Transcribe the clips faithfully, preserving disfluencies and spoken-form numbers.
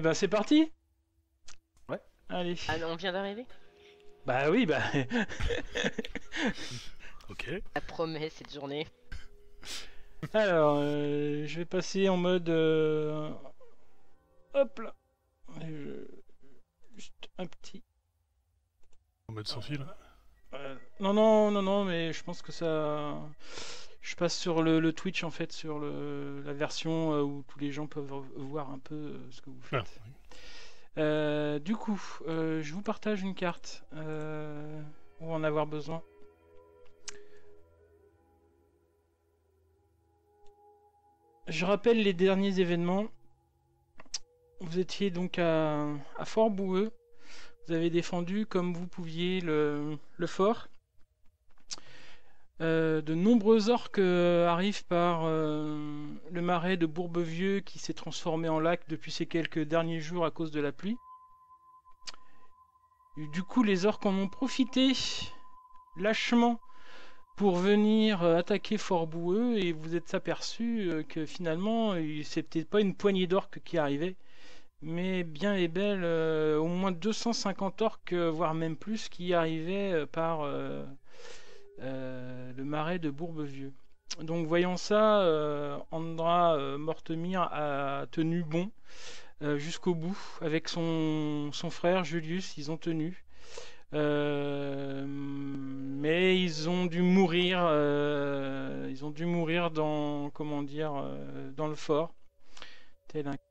ben c'est parti. Ouais. Allez. Ah non, on vient d'arriver. Bah oui, bah. Ok. La promesse cette journée. Alors, euh, je vais passer en mode. euh, Hop là. Euh, Juste un petit. En mode sans fil. Euh, Non, non, non, non, mais je pense que ça. Je passe sur le, le Twitch en fait, sur le, la version euh, où tous les gens peuvent voir un peu euh, ce que vous Ah, faites. oui. Euh, du coup, euh, je vous partage une carte. Euh, où en avoir besoin. Je rappelle les derniers événements. Vous étiez donc à, à Fort Boueux. Vous avez défendu comme vous pouviez le, le fort. Euh, de nombreux orques euh, arrivent par euh, le marais de Bourbevieux qui s'est transformé en lac depuis ces quelques derniers jours à cause de la pluie. Et du coup, les orques en ont profité lâchement pour venir euh, attaquer Fort Boueux et vous êtes aperçu euh, que finalement, c'était pas une poignée d'orques qui arrivait, mais bien et belle, euh, au moins deux cent cinquante orques, euh, voire même plus, qui arrivaient euh, par euh, euh, le marais de Bourbevieux. Donc voyant ça, euh, Andra euh, Mortemir a tenu bon euh, jusqu'au bout avec son, son frère Julius, ils ont tenu. Euh, mais ils ont dû mourir, euh, ils ont dû mourir dans, comment dire, euh, dans le fort. Tel un...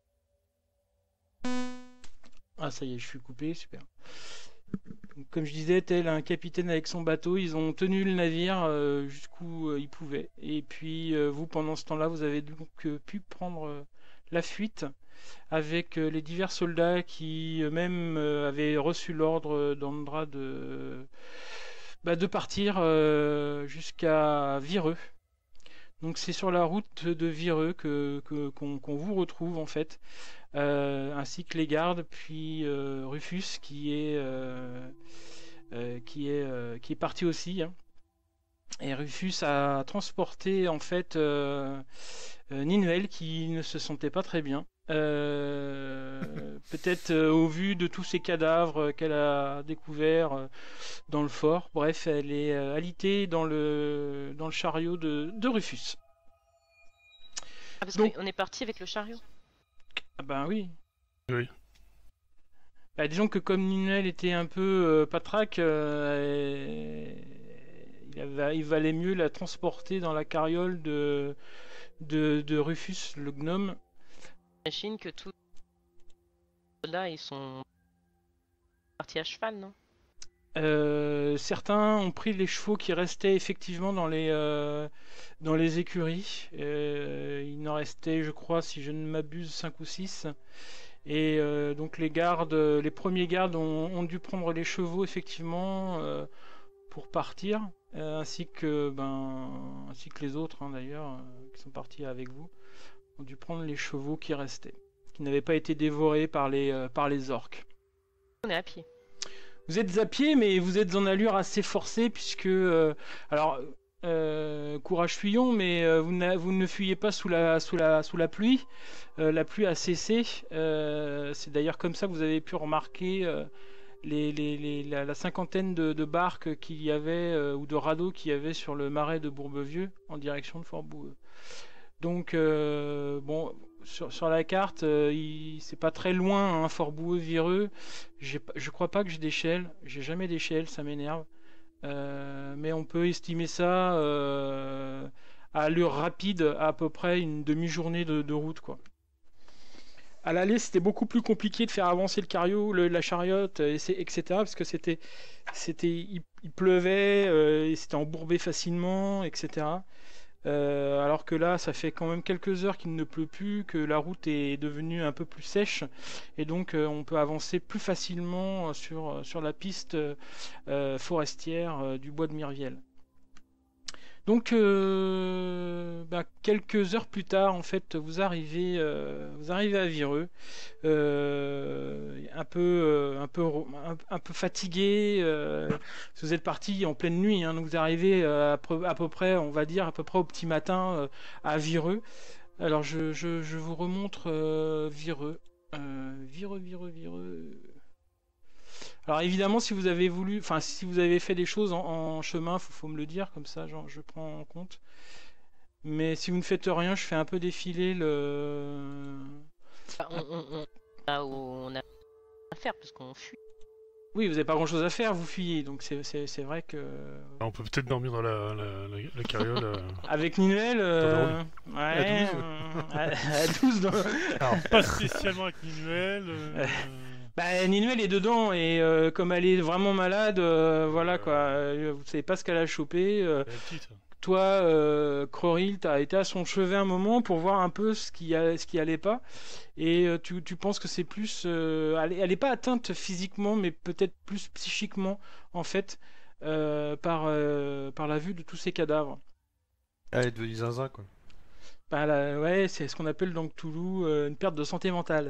Ah ça y est, je suis coupé, super. Donc, comme je disais, tel un capitaine avec son bateau, ils ont tenu le navire euh, jusqu'où euh, ils pouvaient. Et puis euh, vous, pendant ce temps-là, vous avez donc euh, pu prendre euh, la fuite avec euh, les divers soldats qui eux-mêmes euh, avaient reçu l'ordre d'Andra de, bah, de partir euh, jusqu'à Vireux. Donc c'est sur la route de Vireux que, que- qu'on, qu'on vous retrouve en fait, euh, ainsi que les gardes, puis euh, Rufus qui est, euh, euh, qui est, euh, qui est parti aussi, hein. Et Rufus a transporté en fait euh, euh, Ninwell qui ne se sentait pas très bien. Euh, peut-être euh, au vu de tous ces cadavres qu'elle a découverts euh, dans le fort. Bref, elle est euh, alitée dans le, dans le chariot de, de Rufus. Ah, parce Donc, qu'on est parti avec le chariot. ah ben oui. Oui. Bah, disons que comme Ninwell était un peu euh, patraque, euh, il, avait- il valait mieux la transporter dans la carriole de, de, de Rufus, le gnome. J'imagine que tous les soldats ils sont partis à cheval, non? Euh, certains ont pris les chevaux qui restaient effectivement dans les, euh, dans les écuries. Euh, il en restait, je crois, si je ne m'abuse, cinq ou six. Et euh, donc les gardes, les premiers gardes ont, ont dû prendre les chevaux effectivement euh, pour partir, euh, ainsi que ben, ainsi que les autres hein, d'ailleurs euh, qui sont partis avec vous, ont dû prendre les chevaux qui restaient, qui n'avaient pas été dévorés par les euh, par les orques. On est à pied. Vous êtes à pied, mais vous êtes en allure assez forcée puisque euh, alors euh, courage fuyons, mais euh, vous, vous ne fuyez pas sous la sous la sous la pluie. Euh, la pluie a cessé. Euh, c'est d'ailleurs comme ça que vous avez pu remarquer euh, les, les, les, la, la cinquantaine de, de barques qu'il y avait euh, ou de radeaux qu'il y avait sur le marais de Bourbevieux en direction de Fort Boueux. Donc euh, bon, sur, sur la carte, euh, il- c'est pas très loin, hein, Fort Boueux, Vireux. J'ai pas- Je crois pas que j'ai d'échelle. J'ai jamais d'échelle, ça m'énerve. Euh, mais on peut estimer ça euh, à allure rapide, à, à peu près une demi-journée de, de route, quoi. À l'aller, c'était beaucoup plus compliqué de faire avancer le chariot, le- la chariote, et c'est- et cetera. Parce que c'était, c'était, il, il pleuvait, euh, et c'était embourbé facilement, et cetera. Euh, alors que là, ça fait quand même quelques heures qu'il ne pleut plus, que la route est devenue un peu plus sèche, et donc euh, on peut avancer plus facilement sur, sur la piste euh, forestière euh, du bois de Mirviel. Donc, euh, bah, quelques heures plus tard, en fait, vous arrivez, euh, vous arrivez à Vireux, euh, un peu, euh, un peu, un, un peu fatigué. Euh, vous êtes parti en pleine nuit, hein, donc vous arrivez euh, à, peu, à peu près, on va dire, à peu près au petit matin euh, à Vireux. Alors, je, je, je vous remontre euh, Vireux. Euh, vireux, vireux, vireux. Alors évidemment, si vous avez voulu, enfin si vous avez fait des choses en, en chemin, faut, faut me le dire comme ça, genre, je prends en compte. Mais si vous ne faites rien, je fais un peu défiler le. Bah, on, on, on, là où on a à faire parce qu'on fuit. Oui, vous n'avez pas grand-chose à faire, vous fuyez, donc c'est c'est- c'est vrai que. Ah, on peut peut-être dormir dans la, la, la, la carriole. euh. Avec Ninuel, euh, ouais, À douze. euh, à, à douze dans- Alors, pas spécialement avec Minuel. euh, Bah, Ninuel est dedans et euh, comme elle est vraiment malade, euh, voilà Ouais. quoi, euh, vous savez pas ce qu'elle a chopé. euh, Elle est petite. toi, euh, Croril, t'as été à son chevet un moment pour voir un peu ce qui, a, ce qui allait pas et euh, tu, tu penses que c'est plus, euh, elle, est- elle est pas atteinte physiquement, mais peut-être plus psychiquement en fait euh, par euh, par la vue de tous ces cadavres. Ah, elle est devenue zinzin, quoi. Bah, là, ouais, c'est ce qu'on appelle dans Cthulhu euh, une perte de santé mentale.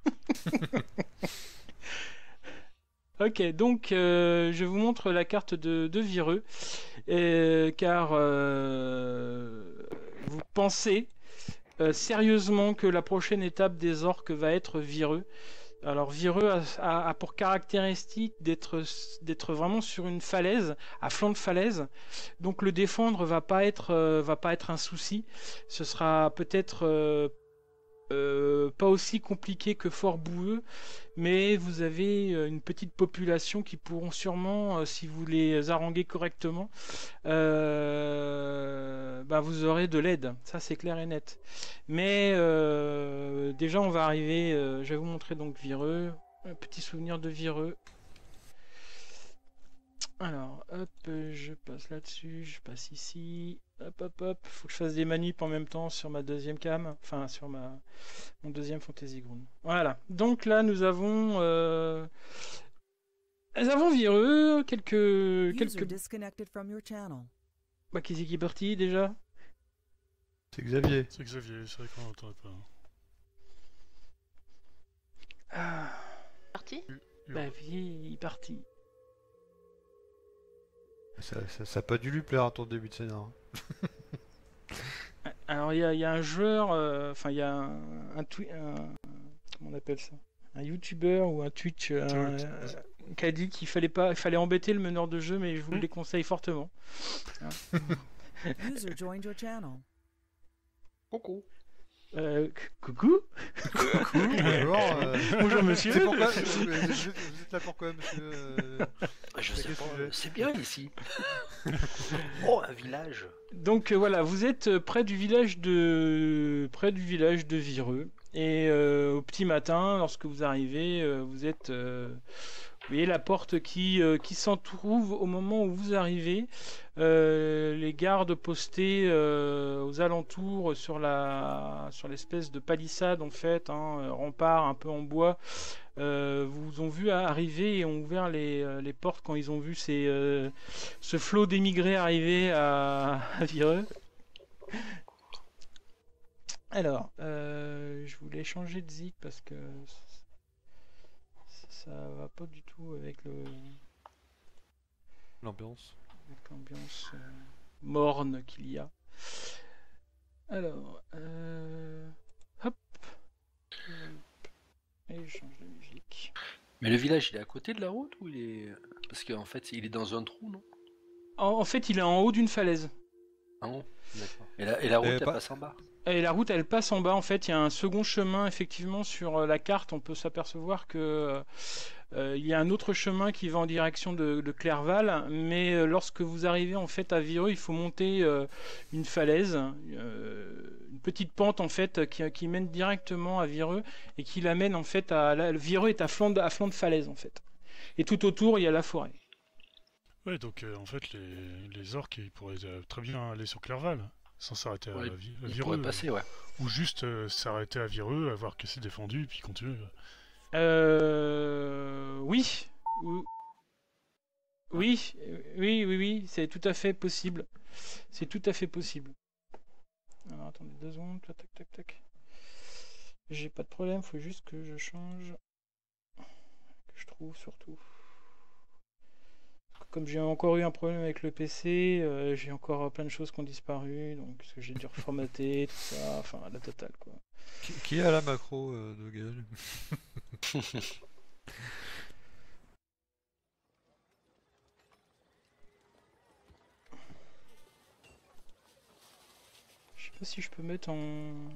Ok, donc euh, je vous montre la carte de, de Vireux, euh, car euh, vous pensez euh, sérieusement que la prochaine étape des orques va être Vireux. Alors Vireux a, a- a pour caractéristique d'être d'être vraiment sur une falaise, à flanc de falaise, donc le défendre va pas être euh, va pas être un souci. Ce sera peut-être euh, euh, pas aussi compliqué que Fort Boueux, mais vous avez euh, une petite population qui pourront sûrement, euh, si vous les haranguez correctement, euh, bah, vous aurez de l'aide. Ça, c'est clair et net. Mais euh, déjà, on va arriver. Euh, je vais vous montrer donc Vireux. Un petit souvenir de Vireux. Alors, hop, euh, je passe là-dessus, je passe ici. Hop, hop, hop. Faut que je fasse des manips en même temps sur ma deuxième cam. Enfin, sur ma mon deuxième Fantasy Ground. Voilà. Donc là, nous avons, euh, nous avons Vireux, quelques, User quelques. disconnected from your channel. Bah, qui c'est qui est parti déjà? C'est Xavier. C'est Xavier, c'est vrai qu'on l'entendait pas. Ah, Parti bah, il est parti. Ça, ça, ça a pas dû lui plaire à ton début de scénar. Alors, il y, a- il y a un joueur, euh, enfin, il y a un, un, twi- un- comment on appelle ça? Un YouTuber ou un Twitch euh, Twitch. euh, qui a dit qu'il fallait pas, il fallait embêter le meneur de jeu, mais je vous le Hmm. déconseille fortement. User joined your channel. Coucou. Euh, c- coucou, Bonjour. euh, bonjour monsieur. C'est pourquoi vous, vous- vous êtes là pourquoi, monsieur euh, Je c'est sais quel pas, sujet c'est bien ici. Oh, un village. Donc euh, voilà, vous êtes euh, près du village de près du village de Vireux et euh, au petit matin, lorsque vous arrivez, euh, vous êtes euh, vous voyez la porte qui euh, qui s'entrouvre au moment où vous arrivez. Euh, les gardes postés euh, aux alentours sur la sur l'espèce de palissade en fait, hein, euh, rempart un peu en bois. Euh, vous ont vu arriver et ont ouvert les, euh, les portes quand ils ont vu ces, euh, ce flot d'émigrés arriver à, à Vireux. Alors, euh, je voulais changer de zik parce que ça, ça va pas du tout avec le L'ambiance. avec l'ambiance euh, morne qu'il y a. Alors, euh, hop, et je change de musique. Mais le village, il est à côté de la route ou il est. Parce qu'en fait, il est dans un trou, non? En, en fait, il est en haut d'une falaise. Ah bon? D'accord. Et la, et la route, Euh, elle pas- passe en bas. Et la route, elle passe en bas. En fait, il y a un second chemin, effectivement, sur euh, la carte. On peut s'apercevoir que euh, il y a un autre chemin qui va en direction de, de Clerval. Mais euh, lorsque vous arrivez en fait à Vireux, il faut monter euh, une falaise, euh, une petite pente en fait qui, qui mène directement à Vireux et qui l'amène en fait à la, Vireux est à flanc de, à flanc de falaise en fait. Et tout autour, il y a la forêt. Ouais, donc euh, en fait, les, les orques, ils pourraient euh, très bien aller sur Clerval, sans s'arrêter à, Ouais, Vi- à Il Vireux. pourrait passer, ouais. Ou juste euh, s'arrêter à Vireux, à voir que c'est défendu, et puis continuer. Euh, oui. Ou- Oui, euh, oui, oui, oui, c'est tout à fait possible. C'est tout à fait possible. Alors attendez deux secondes, tac, tac, tac, tac. J'ai pas de problème, faut juste que je change. Que je trouve surtout. comme j'ai encore eu un problème avec le P C, euh, j'ai encore plein de choses qui ont disparu, donc parce que j'ai dû reformater, tout ça, enfin la totale quoi. Qui, qui a la macro euh, de gueule? Je sais pas si je peux mettre en...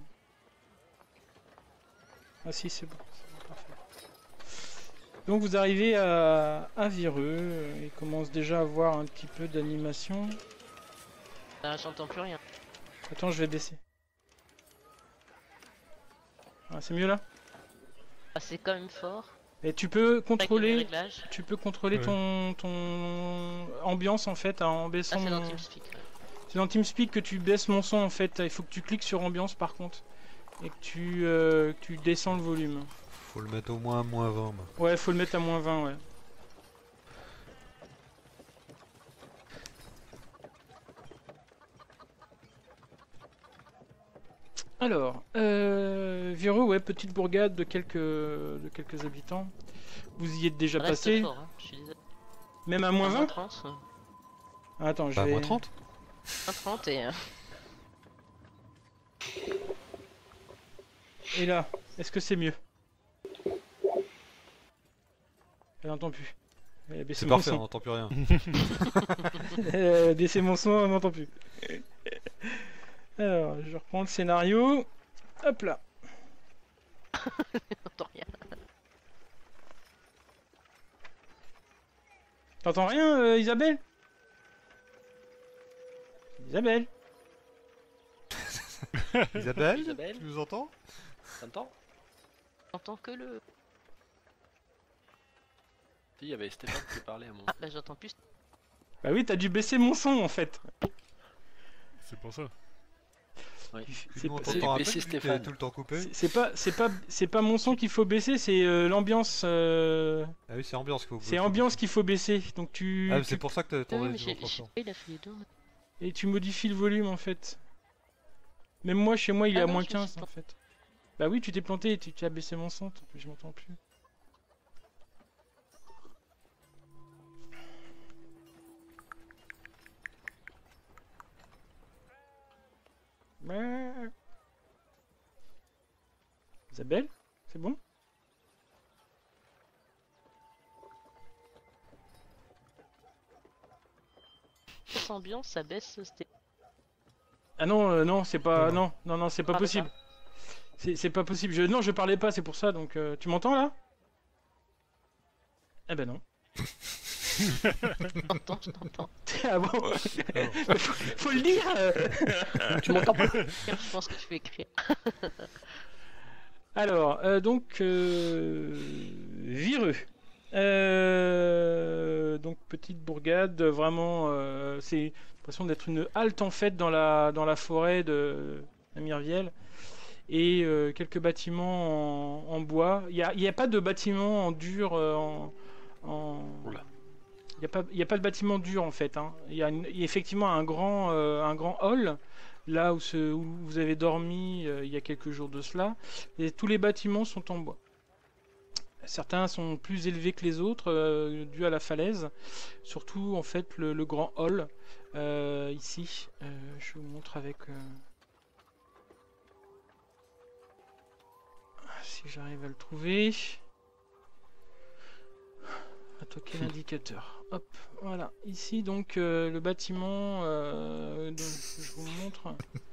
Ah si, c'est bon, c'est bon, parfait. Donc vous arrivez à, à Vireux, il commence déjà à avoir un petit peu d'animation. Ah, j'entends plus rien. Attends, je vais baisser. Ah, c'est mieux là? Ah, c'est quand même fort. Et tu peux Avec les contrôler, réglages. tu peux contrôler Ouais. ton, ton ambiance en fait en Ah, baissant. c'est dans TeamSpeak. ouais. C'est dans TeamSpeak que tu baisses mon son en fait. Il faut que tu cliques sur ambiance par contre et que tu, euh, que tu descends le volume. Faut le mettre au moins à moins vingt. moi. Ouais, faut le mettre à moins vingt, ouais. Alors, euh, Vireux, ouais, petite bourgade de quelques, de quelques habitants. Vous y êtes déjà Ça reste passé, fort, hein. Je suis désolé. même à moins À vingt? trente, ouais. Ah, attends, je Bah, vais... moins trente. moins trente et... euh, Et là, est-ce que c'est mieux? Elle n'entend plus. Elle a baissé C'est mon parfait, on son. n'entend plus rien. Elle a baissé mon son, on n'entend plus. Alors, je reprends le scénario. Hop là. j'entends rien. T'entends rien, euh, Isabelle? Isabelle? Isabelle, Isabelle tu nous entends? T'entends? J'entends que le... Si, il y avait Stéphane qui parlait à mon. Ah, bah j'entends plus. Bah oui, t'as dû baisser mon son en fait. C'est pour ça. Oui. C'est Nous, on pas- c'est- t'entend un peu, baisser vu que t'es Stéphane. tout le temps coupé. c'est- c'est pas, c'est pas, c'est pas mon son qu'il faut baisser, c'est euh, l'ambiance. euh, Ah oui, c'est ambiance qu'il faut C'est ambiance qu'il faut baisser. Donc tu, Ah, tu- c'est pour ça que Ah t'entendais oui, mais toujours j'ai... trop j'ai- fort. Il a fait les deux. et tu modifies le volume en fait. Même moi, chez moi, il est Ah à non, moins je me quinze suis en fait. Bah oui, tu t'es planté, tu, tu as baissé mon son, je m'entends plus. Ouais. Isabelle, c'est bon? Cette ambiance, ça baisse. C'était... Ah non, euh, non, c'est pas, Non, non, non, non, c'est pas Ah, possible. C'est c'est pas possible. Je... Non, je parlais pas, c'est pour ça. Donc, euh, tu m'entends là? Eh ben non. Je t'entends, je t'entends. Ah bon? faut, faut le dire. euh. Tu m'entends pas? Je pense que je vais écrire. Alors, euh, donc, euh, Vireux. Euh, donc, petite bourgade, vraiment, euh, c'est l'impression d'être une halte en fait dans la, dans la forêt de la Mirvielle. Et euh, quelques bâtiments en, en bois. Il n'y a, il y a pas de bâtiment en dur. euh, en, en- Oula. Il n'y a, pas- il y a pas de bâtiment dur en fait. hein. Il y a, une- il y a effectivement un grand, euh, un grand hall, là où, ce- où vous avez dormi euh, il y a quelques jours de cela. Et tous les bâtiments sont en bois. Certains sont plus élevés que les autres, euh, dû à la falaise. Surtout en fait le, le grand hall, euh, ici. Euh, je vous montre avec... euh, Si j'arrive à le trouver. À toquer l'indicateur. Hop, voilà. Ici donc euh, le bâtiment. euh, donc, je vous montre.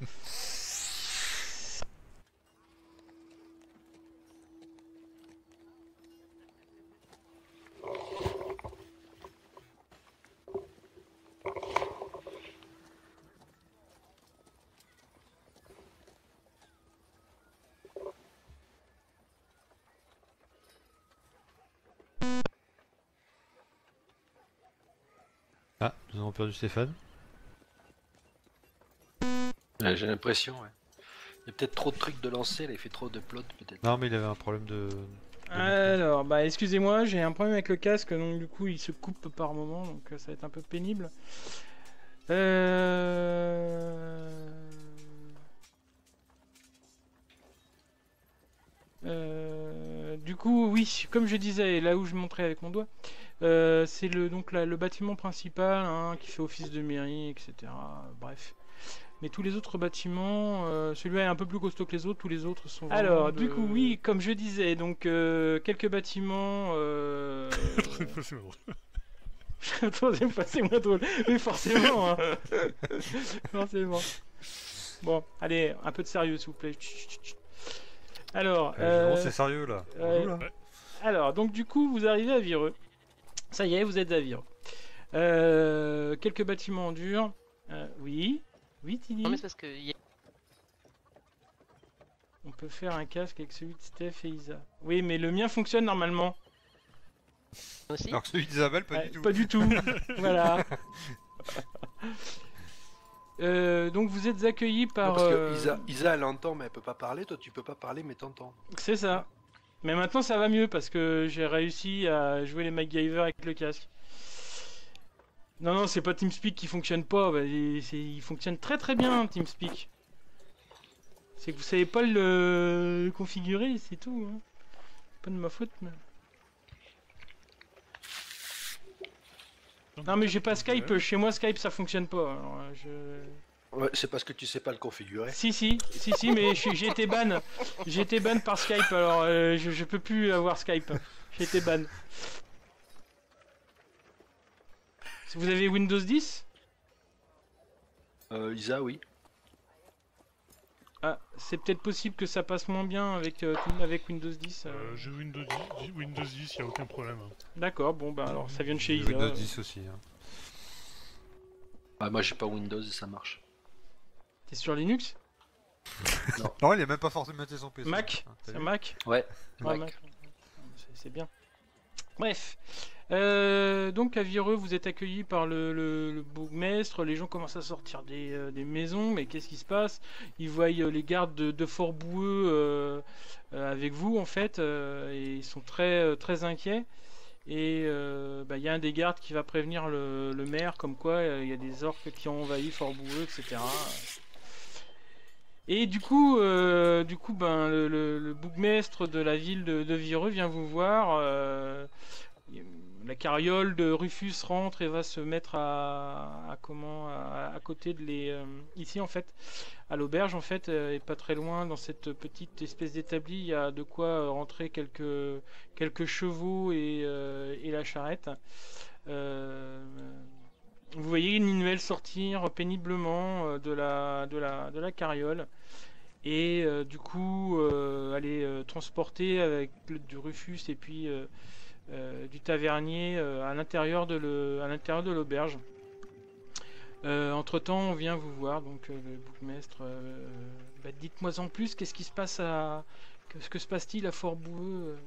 Ah, nous avons perdu Stéphane. Ouais, j'ai l'impression, ouais. Il y a peut-être trop de trucs de lancer, là, il fait trop de plot, peut-être. Non, mais il avait un problème de. Alors, bah excusez-moi, j'ai un problème avec le casque, donc du coup il se coupe par moment, donc euh, ça va être un peu pénible. Euh... Euh, Du coup, oui, comme je disais, là où je montrais avec mon doigt, Euh, c'est le, donc la- le bâtiment principal hein, qui fait office de mairie, et cetera. Bref. Mais tous les autres bâtiments, euh, celui-là est un peu plus costaud que les autres, tous les autres sont vraiment Alors, de- du coup, oui, comme je disais, donc euh, quelques bâtiments... Euh... C'est drôle. Troisième fois, c'est moins drôle. Oui, forcément. hein. forcément. Bon, allez, un peu de sérieux, s'il vous plaît. Chut, chut, chut. Alors, Eh, euh, bon, c'est sérieux là. On ouais. joue, là. alors, donc du coup, vous arrivez à Vireux. Ça y est, vous êtes à Vireux. Euh, quelques bâtiments en dur. Euh, oui. Oui, Tini. Non, mais c'est parce que. y a- On peut faire un casque avec celui de Steph et Isa. Oui, mais le mien fonctionne normalement. Aussi. Alors que celui d'Isabelle, pas Ouais, du tout. Pas du tout. voilà. Euh, donc vous êtes accueillis Non, par. parce que euh, Isa, Isa, elle entend, mais elle peut pas parler. Toi, tu peux pas parler, mais t'entends. C'est ça. Mais maintenant ça va mieux parce que j'ai réussi à jouer les MacGyver avec le casque. Non, non, c'est pas TeamSpeak qui fonctionne pas. Bah, il, c'est- il fonctionne très très bien TeamSpeak. C'est que vous savez pas le, le configurer, c'est tout. Hein. Pas de ma faute. Mais... Non, mais j'ai pas Skype. Chez moi, Skype ça fonctionne pas. Alors, euh, je... Ouais, c'est parce que tu sais pas le configurer. Si, si, si, si, mais je suis- j'ai été ban. J'ai été ban par Skype, alors euh, je, je peux plus avoir Skype. J'ai été ban. Vous avez Windows dix? Euh, Isa, oui. Ah, c'est peut-être possible que ça passe moins bien avec, euh, tout- avec Windows dix. euh. Euh, J'ai Windows dix, Windows dix, y a aucun problème. hein. D'accord, bon bah alors ça vient de chez J'ai Isa. Windows dix aussi. Hein. Ah, moi, j'ai pas Windows et ça marche. T'es sur Linux? Non, il a même pas forcément mettre son P C. Mac? Hein, t'as C'est vu un Mac? Ouais. Ouais, Mac. Mac. C'est- C'est bien. Bref. Euh, donc à Vireux, vous êtes accueillis par le, le, le bourgmestre. Les gens commencent à sortir des, euh, des maisons. Mais qu'est-ce qui se passe? Ils voient euh, les gardes de, de Fort Boueux euh, euh, avec vous en fait, euh, et ils sont très euh, très inquiets. Et euh, bah, il y a un des gardes qui va prévenir le, le maire comme quoi euh, il y a des orques qui ont envahi Fort Boueux, et cetera. Et du coup, euh, du coup, ben le, le, le bourgmestre de la ville de, de Vireux vient vous voir. euh, la carriole de Rufus rentre et va se mettre à, à comment à, à côté de les euh, ici en fait à l'auberge en fait euh, et pas très loin dans cette petite espèce d'établi il y a de quoi euh, rentrer quelques quelques chevaux et, euh, et la charrette. Euh, vous voyez Ninuel sortir péniblement euh, de la de la de la carriole et euh, du coup euh, aller euh, transporter avec le- du Rufus et puis euh, euh, du tavernier euh, à l'intérieur de le, à l'intérieur de l'auberge. Euh, entre temps, on vient vous voir, donc euh, le bourgmestre. Euh, bah, dites-moi en plus, qu'est-ce qui se passe à, qu'est-ce que se passe-t-il à Fort Boueux?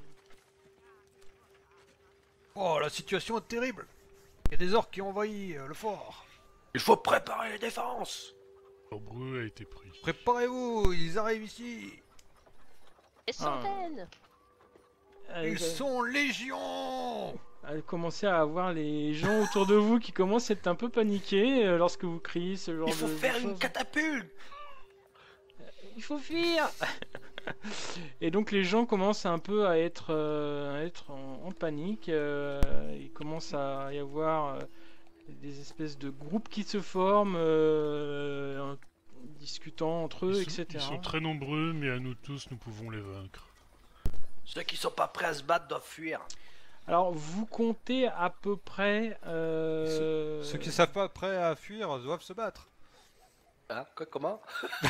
Oh, la situation est terrible. Il y a des orques qui ont envahi euh, le fort. Il faut préparer les défenses. Fort Boueux a été pris. Préparez-vous, ils arrivent ici. Des centaines. Elle, Ils sont légion. elle commençait à avoir les gens autour de vous qui commencent à être un peu paniqués euh, lorsque vous criez ce genre Il faut de, faire de une choses. catapulte. Il faut fuir. Et donc les gens commencent un peu à être, euh, à être en, en panique. euh, il commence à y avoir euh, des espèces de groupes qui se forment, euh, en discutant entre eux, Ils sont, et cetera. ils sont très nombreux, mais à nous tous, nous pouvons les vaincre. Ceux qui sont pas prêts à se battre doivent fuir. Alors vous comptez à peu près... euh, Ceux qui savent pas prêts à fuir doivent se battre. Hein? Quoi, comment?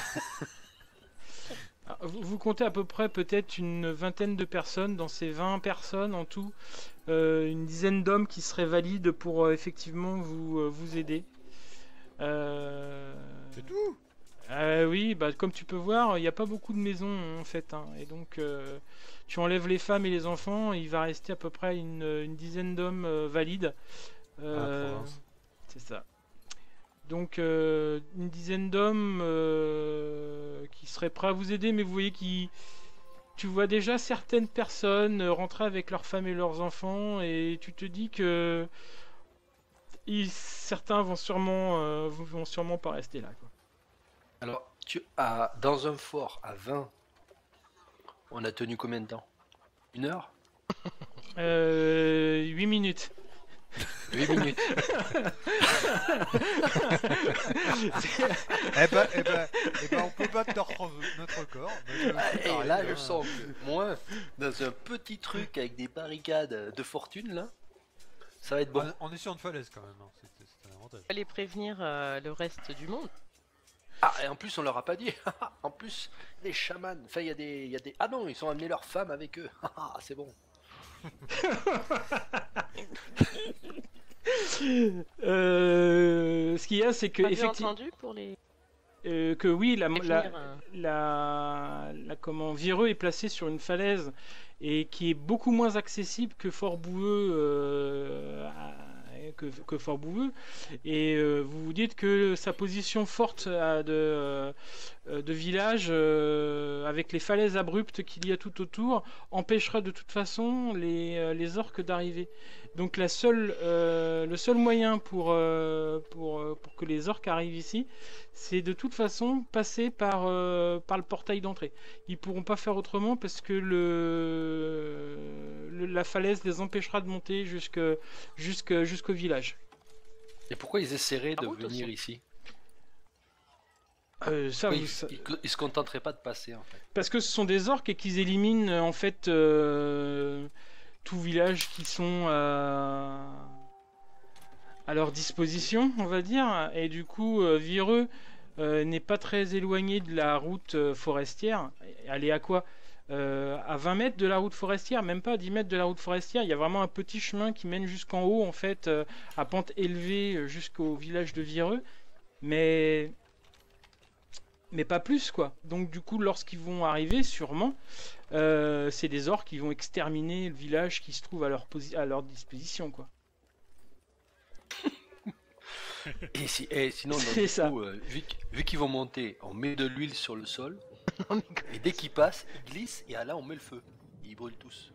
Ah, Vous, vous comptez à peu près peut-être une vingtaine de personnes, dans ces vingt personnes en tout, euh, une dizaine d'hommes qui seraient valides pour euh, effectivement vous, euh, vous aider. Euh, C'est tout. euh, oui, bah, comme tu peux voir, il n'y a pas beaucoup de maisons en fait, hein, et donc euh, tu enlèves les femmes et les enfants, il va rester à peu près une, une dizaine d'hommes euh, valides. Euh, province. c'est ça. Donc euh, une dizaine d'hommes euh, qui seraient prêts à vous aider, mais vous voyez qui, tu vois déjà certaines personnes euh, rentrer avec leurs femmes et leurs enfants, et tu te dis que ils- certains vont sûrement, euh, vont sûrement pas rester là, quoi. Alors, tu as dans un fort à vingt, on a tenu combien de temps? Une heure? Euh, huit minutes. huit minutes. Eh ben, eh ben, eh ben, on peut battre notre, notre corps. mais, euh, Ah, c'est et pareil, là, hein. je sens que moi, dans un petit truc avec des barricades de fortune, là, ça va être bon. On, on est sur une falaise quand même, hein. c'est c'est un avantage. Fallait prévenir euh, le reste du monde. Ah, et en plus, on leur a pas dit. En plus, les chamans, enfin, il y a des, il y a des. Ah non, ils ont amené leurs femmes avec eux. Ah, c'est bon. Euh, ce qu'il y a, c'est que Pas bien effectivement, entendu pour les euh, que oui, la, la, prévenir. euh, la, la- comment Vireux est placé sur une falaise et qui est beaucoup moins accessible que Fort Boueux, euh, à- que, que Fort Boueux. Et euh, vous vous dites que sa position forte à de, euh, de village, euh, avec les falaises abruptes qu'il y a tout autour, empêchera de toute façon les, euh, les orques d'arriver. Donc la seule, euh, le seul moyen pour, euh, pour, euh, pour que les orques arrivent ici, c'est de toute façon passer par, euh, par le portail d'entrée. Ils pourront pas faire autrement parce que le, le- la falaise les empêchera de monter jusque, jusque, jusqu'au village. Et pourquoi ils essaieraient de Ah, route venir aussi. ici? Euh, ça, Oui, vous- ça- ils, ils se contenteraient pas de passer, en fait. Parce que ce sont des orques et qu'ils éliminent euh, en fait euh, tout village qui sont à... à leur disposition, on va dire. Et du coup, euh, Vireux euh, n'est pas très éloigné de la route euh, forestière. Elle est à quoi? Euh, à vingt mètres de la route forestière, même pas à dix mètres de la route forestière. Il y a vraiment un petit chemin qui mène jusqu'en haut, en fait, euh, à pente élevée euh, jusqu'au village de Vireux. Mais mais pas plus quoi. Donc du coup, lorsqu'ils vont arriver, sûrement, euh, c'est des orques qui vont exterminer le village qui se trouve à leur, posi- à leur disposition quoi. Et, si, et sinon, donc, C'est du ça. coup, euh, vu, qu'- vu qu'ils vont monter, on met de l'huile sur le sol, non, mais quoi. et dès qu'ils passent, ils glissent, et là, on met le feu. Ils brûlent tous.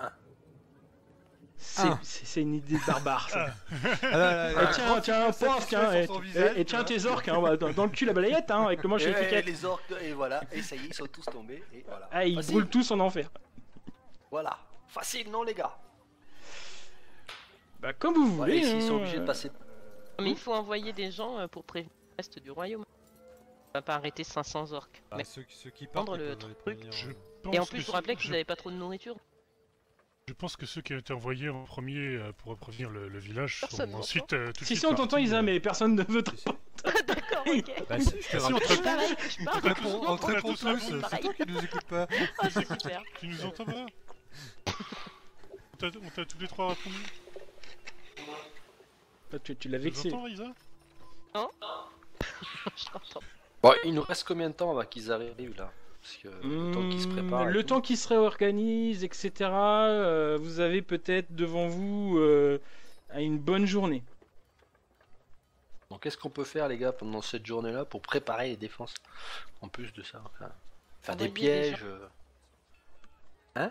C'est Ah. c'est- c'est une idée barbare ça. Ah, là, là, Eh, là, tiens, grand tiens, signe de paf, tiens, satisfaction et, sur son et- visage, et tu tiens vois. tes orques, hein, bah, dans, dans le cul la balayette, hein, avec le manche Et, et ouais, les orques, et voilà, et ça y est, ils sont tous tombés, et voilà. Ah, ils Facile. brûlent tous en enfer. Voilà. Facile, non, les gars? Bah comme vous Voilà, voulez. ici, ils sont hein, obligés de euh, passer. Mais il faut envoyer des gens euh, pour prévenir le reste du royaume. On va pas arrêter cinq cents orques. Bah, Mais- ceux, ceux qui partent, Prendre ils le peuvent les truc. prévenir, Je euh. pense Et en que plus, je vous ce- rappelais que je- vous n'avez pas trop de nourriture. Je pense que ceux qui ont été envoyés en premier euh, pour prévenir le, le village Personne sont m'entend. ensuite euh, tout de Si suite si on t'entend partis, Isa, euh, mais personne ne veut. te- Si, si. D'accord, ok. Bah si, je te Si, on rappelle. te C'est pareil, je On parle. te répond, on te On a répond tous la tous, même. c'est toi qui nous écoutes pas. Ah, c'est super. Tu nous entends pas? On t'a on t'a tous les trois répondu? Ah, Tu, tu l'as Tu nous vexé. entends, Isa? Je t'entends. Bon, il nous reste combien de temps avant qu'ils arrivent là? Parce que le temps qu'ils se Hmm, préparent. et le tout. temps qui se réorganise, et cetera euh, vous avez peut-être devant vous euh, une bonne journée. Donc, qu'est-ce qu'on peut faire, les gars, pendant cette journée-là pour préparer les défenses? En plus de ça, enfin, faire des Envoyer des pièges. gens. euh. Hein?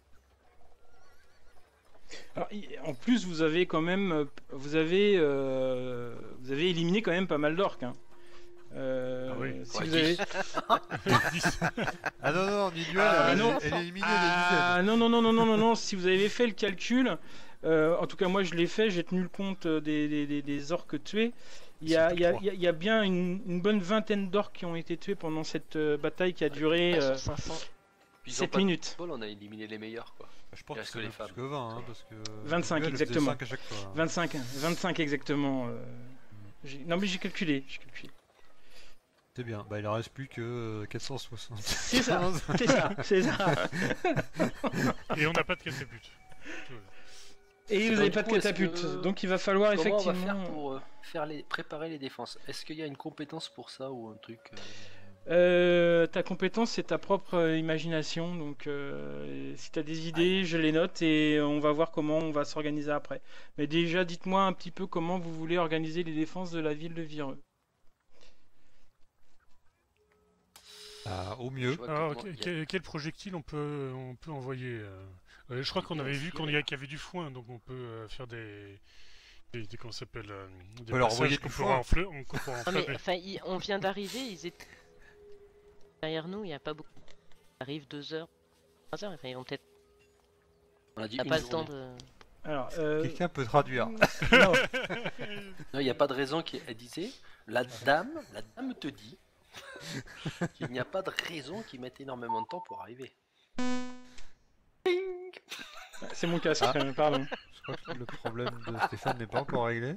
Alors, i- en plus, vous avez quand même, euh, vous avez, euh, vous avez éliminé quand même pas mal d'orques. Hein. Euh, Ah oui. si Ouais, vous avez... dix. Ah non, non, Nidwell, Ah, elle, non. elle est éliminée Ah non non non non non non non. Si vous avez fait le calcul, euh, en tout cas moi je l'ai fait, j'ai tenu le compte des, des, des- des orques tués. Il y a, il y a, il y a- il y a bien une, une bonne vingtaine d'orques qui ont été tués pendant cette euh, bataille qui a duré Pas euh, sur cinq cents. Puis ils ont sept pas de minutes. bol, on a éliminé les meilleurs, quoi. Je pense Il que reste c'est que les même plus femmes. que vingt, hein, parce que... vingt-cinq, Nidwell, elle faisait exactement. cinq à chaque fois. hein. vingt-cinq, vingt-cinq exactement. euh, j'ai- Non mais j'ai calculé, j'ai calculé. C'est bien, bah il en reste plus que euh, quatre cent soixante. C'est ça, c'est ça, c'est ça. Et on n'a pas de catapulte. Et C'est vous bon, n'avez du pas de coup, est-ce catapulte, que- donc il va falloir Comment on va effectivement. faire pour euh, faire les... préparer les défenses? Est-ce qu'il y a une compétence pour ça ou un truc euh, Euh, ta compétence, c'est ta propre euh, imagination. Donc, euh, si tu as des idées, je les note et on va voir comment on va s'organiser après. Mais déjà, dites-moi un petit peu comment vous voulez organiser les défenses de la ville de Vireux. Ah, au mieux. je vois que Alors, moi, que- il y a- quel, quel projectile on peut, on peut envoyer euh Euh, Je crois qu'on Il y a avait un vu filet, qu'on y là. a- qu'il y avait du foin, donc on peut euh, faire des. des, des comment ça s'appelle euh, Des peut leur passages envoyer qu'on du pourra foin. enfle- on- qu'on pourra Non mais enflammer. enfin, ils- on vient d'arriver, ils étaient derrière nous, il n'y a pas beaucoup. Ils arrivent deux heures, trois heures, enfin ils vont peut-être On a dit on n'a une pas le temps journée. de. Alors, euh, Quelqu'un peut traduire. non. Non, il n'y a pas de raison qu'elle disait. La dame, la dame te dit qu'il n'y a pas de raison qu'ils mettent énormément de temps pour arriver. C'est mon casque, Ah. euh, pardon. Je crois que le problème de Stéphane n'est pas encore réglé.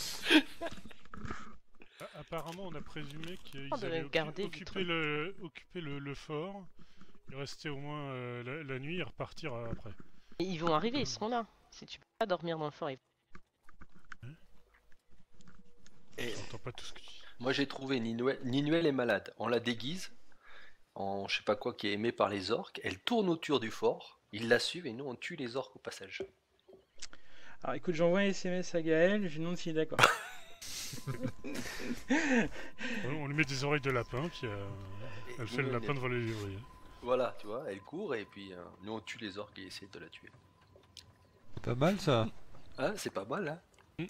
A- Apparemment, on a présumé qu'ils On devait allaient occu- garder du occuper, truc. le, occuper le, le fort, y rester au moins euh, la, la nuit et repartir euh, après. Et ils vont arriver, ils seront là. Si tu peux pas dormir dans le fort, ils... Et J'entends pas tout ce que tu dis. moi j'ai trouvé Ninuel, Ninuel est malade. On la déguise en je sais pas quoi qui est aimé par les orques. Elle tourne autour du fort. Ils la suivent et nous on tue les orques au passage. Alors écoute, j'envoie un S M S à Gaël, je lui demande s'il est d'accord. On, on lui met des oreilles de lapin, puis euh, Et elle fait le Ninuel, lapin devant les ouvriers. Voilà, tu vois, elle court et puis euh, nous on tue les orques et essaie de la tuer. C'est pas mal ça. Ah, c'est pas mal hein.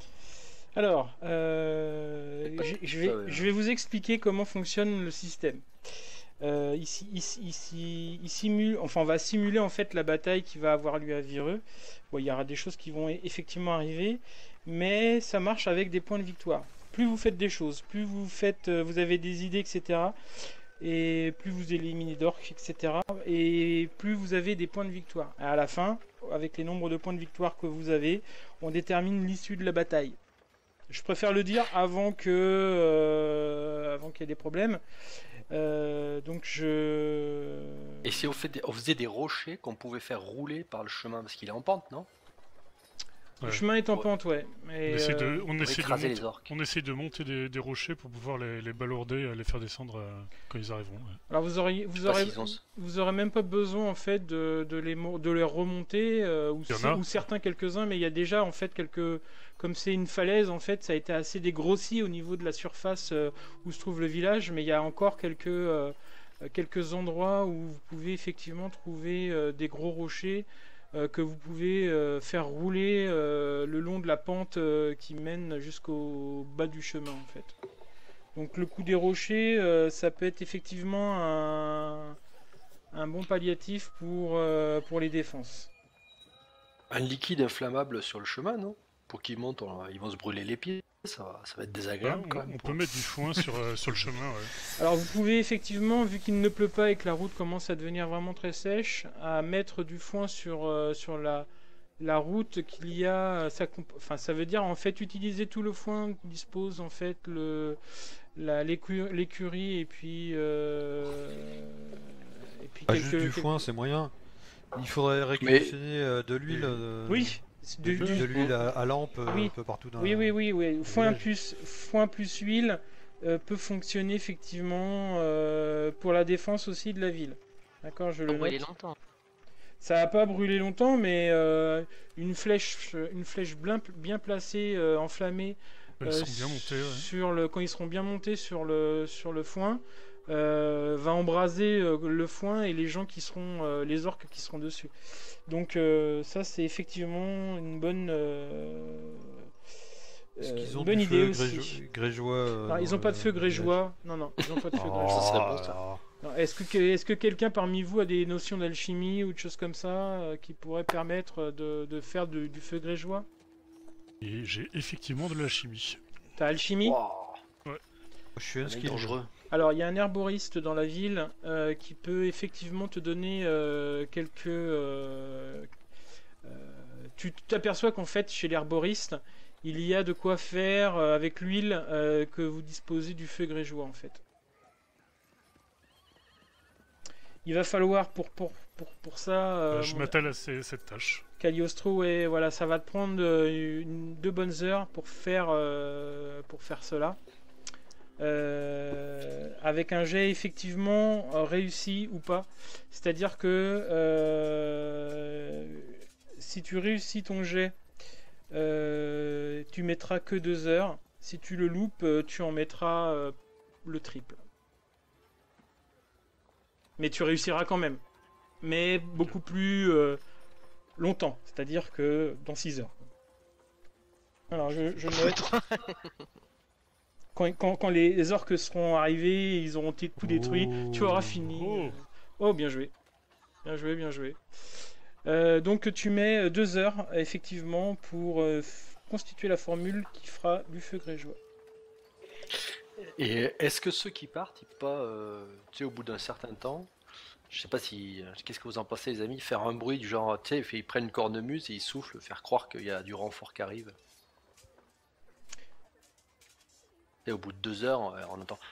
Alors, euh, C'est pas je, tout je ça, vais, ouais. je vais vous expliquer comment fonctionne le système. Euh, ici, ici, ici, il simule, enfin, on va simuler en fait la bataille qui va avoir lieu à Vireux. Bon, il y aura des choses qui vont e- effectivement arriver, mais ça marche avec des points de victoire. Plus vous faites des choses, plus vous faites, euh, vous avez des idées, et cetera. Et plus vous éliminez d'orques, et cetera. Et plus vous avez des points de victoire. Et à la fin, avec les nombres de points de victoire que vous avez, on détermine l'issue de la bataille. Je préfère le dire avant que, euh, avant qu'il y ait des problèmes. Euh, donc je. Et si on, fait des- on faisait des rochers qu'on pouvait faire rouler par le chemin parce qu'il est en pente, non? Le Ouais. chemin est en Ouais. pente, ouais. On Mais, essaie euh, de, on Pour essaie de écraser monter, les orques. on essaie de monter des, des rochers pour pouvoir les, les balourder et les faire descendre euh, quand ils arriveront. ouais. Alors vous auriez, vous sais pas aurez, s'ils ont- vous aurez même pas besoin en fait de, de les, mo- de les remonter euh, ou, Il y en si- a. ou certains quelques-uns, mais il y a déjà en fait quelques, comme c'est une falaise en fait, ça a été assez dégrossi au niveau de la surface euh, où se trouve le village, mais il y a encore quelques, euh, quelques endroits où vous pouvez effectivement trouver euh, des gros rochers euh, que vous pouvez euh, faire rouler euh, le long de la pente euh, qui mène jusqu'au bas du chemin en fait. Donc le coup des rochers, euh, ça peut être effectivement un, un bon palliatif pour, euh, pour les défenses. Un liquide inflammable sur le chemin, non? Pour qu'ils montent, on- ils vont se brûler les pieds. Ça va, ça va être Ouais, désagréable on, quand on même. peut mettre du foin sur, euh, sur le chemin. Ouais. Alors vous pouvez effectivement, vu qu'il ne pleut pas et que la route commence à devenir vraiment très sèche, à mettre du foin sur, euh, sur la, la route qu'il y a. Ça, comp- enfin, ça veut dire en fait utiliser tout le foin que dispose en fait le, la, l'écu- l'écurie et puis, euh, et puis Pas quelques, juste du quelques- foin, c'est moyen. Il faudrait réquisitionner euh, de l'huile. euh, Oui, du- de, du- de l'huile à, à lampe euh, Oui. un peu partout dans Oui, oui, oui, oui. Foin village. plus, foin plus huile euh, peut fonctionner effectivement euh, pour la défense aussi de la ville. D'accord, je le Pour brûler note. longtemps. Ça va pas brûler longtemps, mais euh, une flèche, une flèche bien, bien placée, euh, enflammée, Elles euh, sont bien montées. Ouais. sur le, quand ils seront bien montés sur le, sur le foin, euh, va embraser euh, le foin et les gens qui seront, euh, les orques qui seront dessus. Donc euh, ça c'est effectivement une bonne, euh, Est-ce euh, qu'ils ont bonne du idée feu aussi. grégeois, grégeois, euh, Alors, ils dans n'ont pas le de feu village grégeois. Non, non, ils n'ont pas de feu Oh, grégeois. Ça serait bon, ça. Non, Est-ce que, est-ce que quelqu'un parmi vous a des notions d'alchimie ou de choses comme ça euh, qui pourraient permettre de, de faire de- du feu grégeois? Et j'ai effectivement de la chimie. T'as alchimie? Wow, Je suis un on est skill. dangereux. Alors, il y a un herboriste dans la ville euh, qui peut effectivement te donner euh, quelques. euh, euh, tu t'aperçois qu'en fait, chez l'herboriste, il y a de quoi faire euh, avec l'huile euh, que vous disposez du feu grégeois en fait. Il va falloir pour, pour, pour, pour ça. euh, Euh, je mon- m'attelle à ces- cette tâche. Cagliostro, et voilà, ça va te prendre euh, une, deux bonnes heures pour faire, euh, pour faire cela. Euh, avec un jet effectivement euh, réussi ou pas. C'est-à-dire que euh, si tu réussis ton jet, euh, tu mettras que deux heures. Si tu le loupes, euh, tu en mettras euh, le triple. Mais tu réussiras quand même. Mais beaucoup plus euh, longtemps. C'est-à-dire que dans six heures. Alors je, je note. Quand, quand, quand les, les orques seront arrivés, ils auront t- tout détruit, tu auras fini. Oh. Oh, bien joué. Bien joué, bien joué. Euh, donc tu mets deux heures effectivement pour euh, f- constituer la formule qui fera du feu grégeois. Et est-ce que ceux qui partent, ils peuvent pas, euh, tu sais, au bout d'un certain temps, je sais pas si, qu'est-ce que vous en pensez, les amis, faire un bruit du genre, tu sais, ils prennent une cornemuse et ils soufflent, faire croire qu'il y a du renfort qui arrive. Et au bout de deux heures, on entend.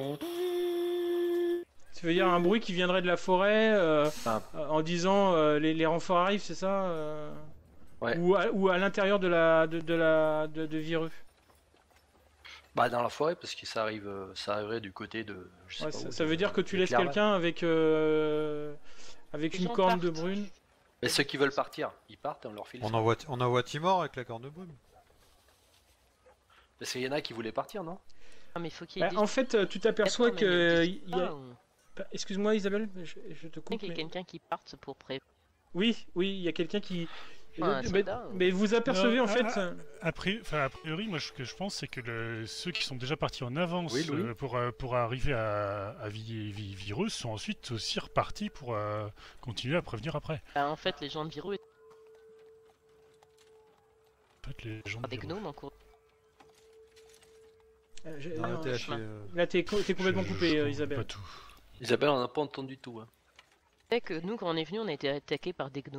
Tu veux dire un bruit qui viendrait de la forêt euh, Ah. euh, en disant euh, les, les renforts arrivent, c'est ça euh, Ouais. Ou à, ou à l'intérieur de la de, de la de, de Vireux. Bah dans la forêt parce que ça arrive, euh, ça arriverait du côté de. Je sais Ouais, pas ça, où, ça de- veut dire que tu de laisses Clerval. quelqu'un avec euh, avec Les une gens corne de partent. brune. Mais ceux qui veulent partir, ils partent et on leur file. On ça. envoie, on envoie Timor avec la corne de brume. Parce qu'il y en a qui voulaient partir, non? Ah, mais faut qu'il y ait Bah, des... en fait, euh, tu t'aperçois D'accord, mais que il y a des- il y a- Ah, ou- Excuse-moi Isabelle, je, je te Il coupe. y a mais- quelqu'un qui parte pour pré... Oui, oui, il y a quelqu'un qui. Ah, un mais, soldat, ou- mais vous apercevez Non, en fait. ah, euh, A priori, enfin, a priori, moi, ce que je pense, c'est que le- ceux qui sont déjà partis en avance Oui, Louis. euh, pour, euh, pour arriver à, à Vi- Vi- Vireux sont ensuite aussi repartis pour euh, continuer à prévenir après. Bah, en fait, les gens de Virou étaient En fait, les gens de des Vireux. gnomes en cours. euh, j'ai- Non, non, t'es chemin. haché, euh, Là, t'es co- t'es complètement Je- coupé, je euh, comprends Isabelle. Pas tout. Isabelle, on n'a pas entendu tout. Hein. C'est que nous, quand on est venu, on a été attaqués par des gnomes.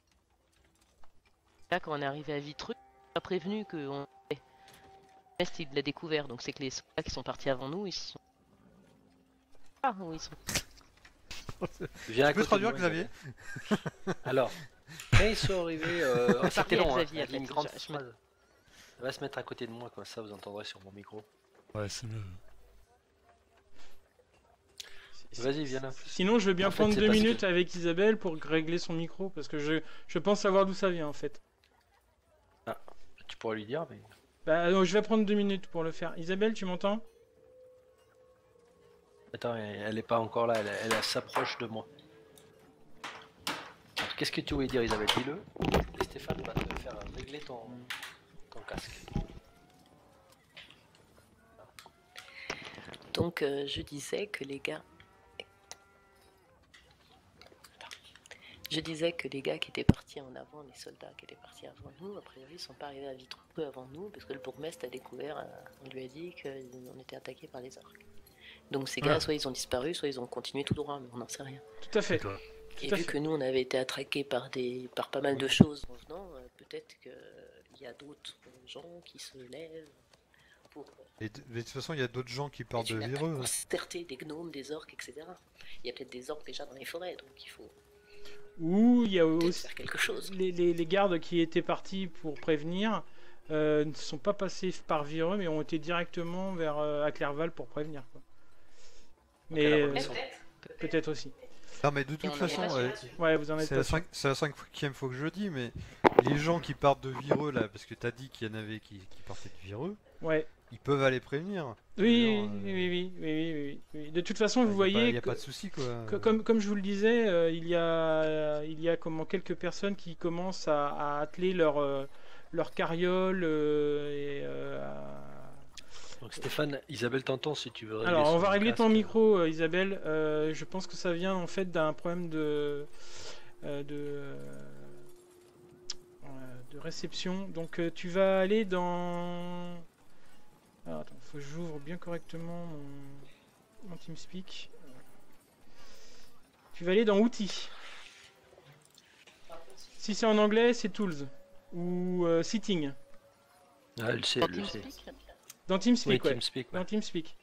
Là, quand on est arrivé à Vitreux, on a prévenu que on... Est, il l'a découvert, donc c'est que les soldats qui sont partis avant nous, ils se sont... Ah, où ils sont. Viens à Tu peux côté traduire, de moi, Xavier? Isabelle. Alors, quand ils sont arrivés, euh... oh, c'était long, hein. Xavier, Elle dit une en fait, grande je- je me- phrase. Elle va se mettre à côté de moi, comme ça vous entendrez sur mon micro. Ouais, c'est mieux. Vas-y, viens là. Sinon, je veux bien En fait, prendre c'est deux parce minutes que- avec Isabelle pour régler son micro parce que je, je pense savoir d'où ça vient en fait. Tu pourrais lui dire, mais. Bah, non, je vais prendre deux minutes pour le faire. Isabelle, tu m'entends? Attends, elle, elle est pas encore là, elle, elle, elle s'approche de moi. Alors, qu'est-ce que tu voulais dire, Isabelle? Dis-le. Et Stéphane va te faire régler ton, ton casque. Donc euh, je disais que les gars... Je disais que les gars qui étaient partis en avant, les soldats qui étaient partis avant nous, a priori ils sont pas arrivés à Vitreux avant nous, parce que le bourgmestre a découvert, euh, on lui a dit qu'on était attaqués par les orques. Donc ces gars, Ah. soit ils ont disparu, soit ils ont continué tout droit, mais on n'en sait rien. Tout à fait. D'accord. Et Tout à vu fait. que nous on avait été attaqués par, des, par pas mal de choses en venant, euh, peut-être qu'il y a d'autres gens qui se lèvent pour... Et de, mais de toute façon, il y a d'autres gens qui partent de une attaque Vireux. hein. concertée des gnomes, des orques, et cetera. Il y a peut-être des orques déjà dans les forêts, donc il faut Ou il y a peut-être aussi faire quelque chose. les, les- les gardes qui étaient partis pour prévenir euh, ne sont pas passés par Vireux mais ont été directement vers euh, à Clerval pour prévenir. Quoi. Mais la euh, reconnaissance. peut-être aussi. Non, mais de Et toute on en est façon, pas sûr euh, là-dessus. Ouais, vous en êtes c'est pas la, sûr. cinq- c'est la cinquième fois que je le dis, mais les gens qui partent de Vireux là, parce que t'as dit qu'il y en avait qui, qui partaient de Vireux, Ouais. ils peuvent aller prévenir. Oui, Je veux oui, dire, oui, oui, oui, oui, oui, oui. De toute façon, euh, vous y a voyez pas- y a que- pas de souci quoi. que- comme, comme je vous le disais, euh, il y a, il y a comment, quelques personnes qui commencent à, à atteler leur, euh, leur carriole euh, et euh, à- Donc Stéphane, Isabelle t'entend si tu veux régler. Alors, on son va régler ton casque. micro, euh, Isabelle. Euh, je pense que ça vient en fait d'un problème de, euh, de, euh, euh, de réception. Donc, euh, tu vas aller dans. Alors, attends, faut que j'ouvre bien correctement mon, mon TeamSpeak. Tu vas aller dans Outils. Si c'est en anglais, c'est Tools ou euh, Sitting. Ah, elle le sait, Dans elle le sait. TeamSpeak, Oui, Dans TeamSpeak, ouais. TeamSpeak, ouais. Dans TeamSpeak.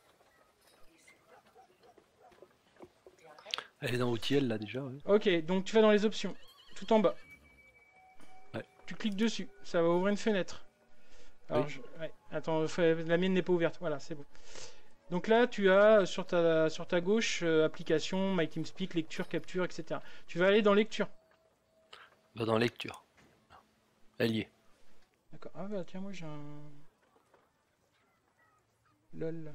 Elle est dans outils, elle là déjà. Ouais. Ok, donc tu vas dans les options, tout en bas. Ouais. Tu cliques dessus, ça va ouvrir une fenêtre. Alors, Oui. je- ouais, attends, faut- la mienne n'est pas ouverte, voilà, c'est bon. Donc là, tu as sur ta, sur ta gauche, euh, application, My TeamSpeak, lecture, capture, et cetera. Tu vas aller dans lecture. Va dans lecture. Elle y est. D'accord, ah bah tiens, moi j'ai un... Lol.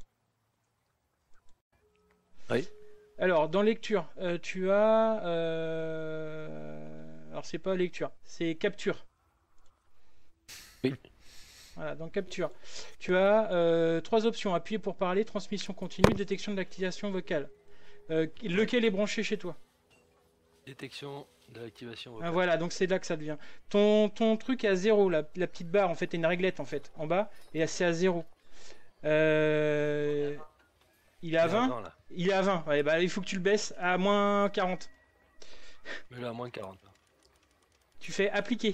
Oui. Alors, dans lecture, euh, tu as... euh, Alors, c'est pas lecture, c'est capture. Oui. Voilà, dans capture. Tu as euh, trois options. Appuyer pour parler, transmission continue, détection de l'activation vocale. Euh, lequel est branché chez toi? Détection De l'activation Ah, vocale. voilà, donc c'est là que ça devient. Ton, ton truc est à zéro, la, la petite barre, en fait, est une réglette, en fait, en bas, et c'est à zéro. Euh... Il est à Il est vingt vingt, là. Il est à vingt, ouais, bah il faut que tu le baisses à moins quarante. Mais là, à moins quarante. là. Tu fais appliquer.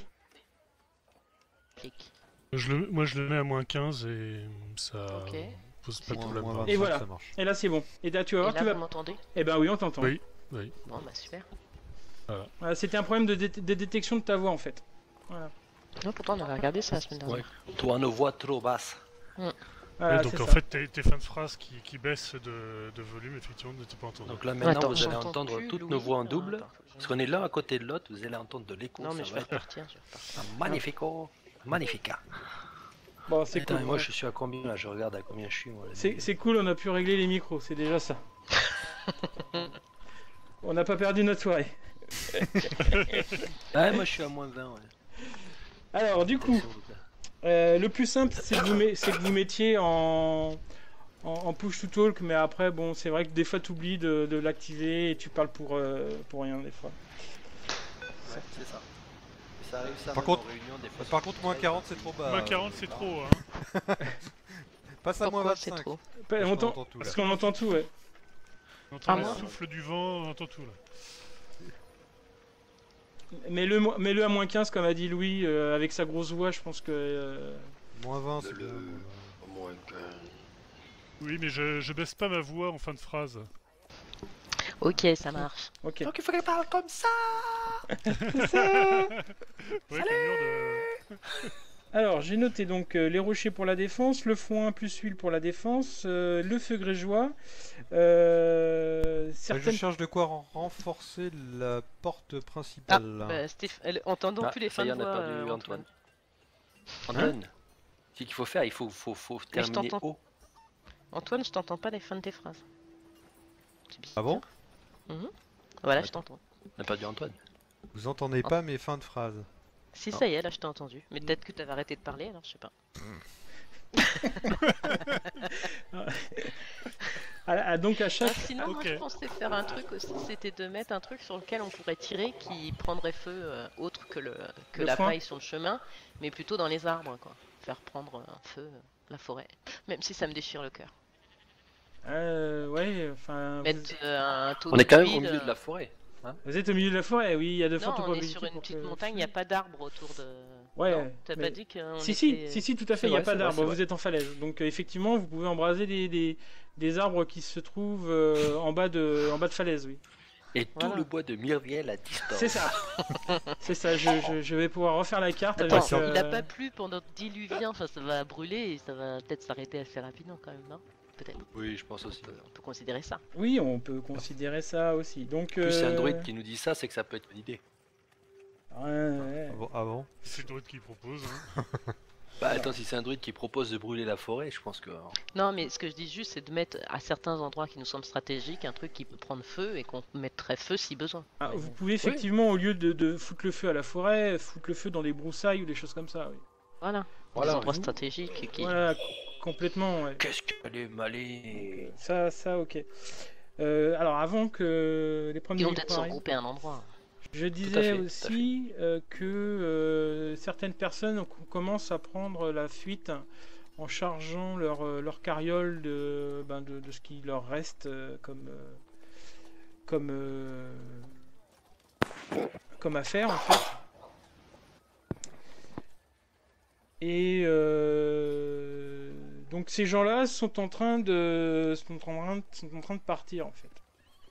Clic. Je le, moi je le mets à moins quinze et ça Ok. pose pas C'est de Moins- problème. moins par vingt-cinq, Et voilà. ça marche. Et là, c'est bon. Et là, tu vas Et voir, là, tu vous vas... m'entendez? Eh ben oui, on t'entend. Oui, oui. Bon, bah super. Voilà, c'était un problème de, dé- de détection de ta voix, en fait. Voilà. Non, pourtant, on avait regardé ça la semaine dernière. Ouais. Toi, nos voix trop basses. Voilà, Ouais, donc c'est en ça. fait, tes, tes fins de phrases qui, qui baissent de, de volume, effectivement, n'étaient pas entendues. Donc là, maintenant, Attends, vous allez j'entends entendre plus toutes Louis. nos voix en Ah, double. attends, faut que je- Parce qu'on est l'un à côté de l'autre, vous allez entendre de l'écho. Non, mais ça je va vais être repartir. Je vais repartir. un magnifico. Magnifica. Bon, c'est Putain, cool. et moi, je suis à combien là? Je regarde à combien je suis. Moi, là. C'est c'est cool, on a pu régler les micros, c'est déjà ça. On n'a pas perdu notre soirée. Ouais, moi, je suis à moins vingt. Ouais. Alors, du coup, euh, le plus simple, c'est que, vous met- c'est que vous mettiez en, en, en push to talk, mais après, bon, c'est vrai que des fois, tu oublies de, de l'activer et tu parles pour, euh, pour rien, des fois. Ouais, c'est ça. Ça arrive ça Par même contre- en réunion, des fois, Par sur contre, le moins Skype. quarante, c'est trop bas. moins quarante, c'est trop, hein. Passe à moins Pourquoi c'est vingt-cinq. trop? Pas- Parce on qu'on entend- entend tout, là. Parce qu'on entend tout, ouais. On entend Ah, le moi souffle du vent, on entend tout là. Mets-le mo- mets-le à moins quinze, comme a dit Louis, euh, avec sa grosse voix, je pense que... euh, Moins vingt, c'est Le- bien. Au moins que- Oui, mais je, je baisse pas ma voix en fin de phrase. Ok, ça marche. Ok. Donc il faut qu'elle parle comme ça. Ouais, c'est dur de... Alors, j'ai noté donc euh, les rochers pour la défense, le foin plus huile pour la défense, euh, le feu grégeois, euh, Ouais, Je certaines... cherche de quoi ren- renforcer la porte Ah, principale. là. bah, Stéph... elle... entendons Ah, plus les ça fins y de est, on a voix, perdu euh, Antoine. Antoine. Antoine, ce qu'il faut faire, il faut, faut, faut Mais je terminer t'entends. haut. Antoine, je t'entends pas les fins de tes phrases. C'est bizarre. Ah bon? Voilà, Ouais. je t'entends. On a perdu Antoine. Vous entendez pas mes fins de phrases. Si, ça y est, là, je t'ai entendu. Mais peut-être que t'avais arrêté de parler, alors je sais pas. Ah, ah, donc à Ah, chaque... sinon, moi, Ok. je pensais faire un truc aussi, c'était de mettre un truc sur lequel on pourrait tirer qui prendrait feu euh, autre que, le, que Le la foin. paille sur le chemin, mais plutôt dans les arbres, quoi. Faire prendre un feu euh, la forêt. Même si ça me déchire le cœur. Euh, ouais, enfin... Mettre euh, un taux On est quand même au d'huile, milieu de euh, la forêt. Vous... vous êtes au milieu de la forêt, oui, il y a de Non, fortes on est probabilités sur une pour petite que- montagne, il n'y a pas d'arbres autour de... Ouais, Non, t'as mais- pas dit qu'on Si, était... si, si, si, tout à C'est fait, il n'y a vrai, pas c'est vrai, d'arbres, c'est vous vrai. êtes en falaise. Donc euh, effectivement, vous pouvez embraser des, des, des arbres qui se trouvent euh, en, bas de, en bas de falaise, oui. Et tout Voilà. le bois de Myriel a disparu. C'est ça. C'est ça, je, je, je vais pouvoir refaire la carte Attends, avec... euh, il a pas plu pendant diluvien, enfin ça va brûler et ça va peut-être s'arrêter assez rapidement quand même, non? Peut-être, Oui, je pense aussi. on peut, on peut considérer ça. Oui, on peut considérer ça aussi. Donc, Plus c'est un euh, druide qui nous dit ça, c'est que ça peut être une idée. ouais, ouais. Ah bon, ah bon C'est le druide qui propose. Hein. Bah attends, si c'est un druide qui propose de brûler la forêt, je pense que... Non, mais ce que je dis juste, c'est de mettre à certains endroits qui nous semblent stratégiques un truc qui peut prendre feu et qu'on mettrait feu si besoin. Ah, Mais vous bon. pouvez effectivement, au lieu de, de foutre le feu à la forêt, foutre le feu dans les broussailles ou des choses comme ça, oui. Voilà, Voilà, des endroits vous- stratégiques qui... Voilà, complètement, ouais. Qu'est-ce qu'elle est malée. Ça, ça, ok. Euh, alors, avant que les premiers Ils vont micros peut-être se arrivent, regrouper à un endroit. je à disais fait, tout à aussi euh, que euh, certaines personnes co- commencent à prendre la fuite en chargeant leur, euh, leur carriole de, ben, de, de ce qui leur reste euh, comme, euh, comme, euh, comme affaire, en fait. Et euh, donc ces gens-là sont en train de sont en train de, sont en train de partir en fait.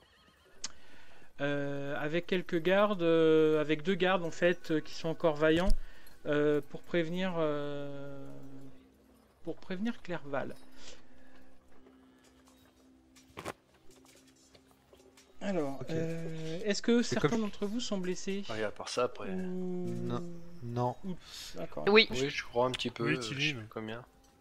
Euh, avec quelques gardes, euh, avec deux gardes en fait euh, qui sont encore vaillants euh, pour prévenir euh, pour prévenir Clerval. Alors, Ok. euh, est-ce que C'est certains comme- d'entre vous sont blessés Ouais, à part ça, après... ou... Non. Non. ou- D'accord. Oui, Oui, je crois un petit peu. Oui, euh, je sais Tilly, plus combien.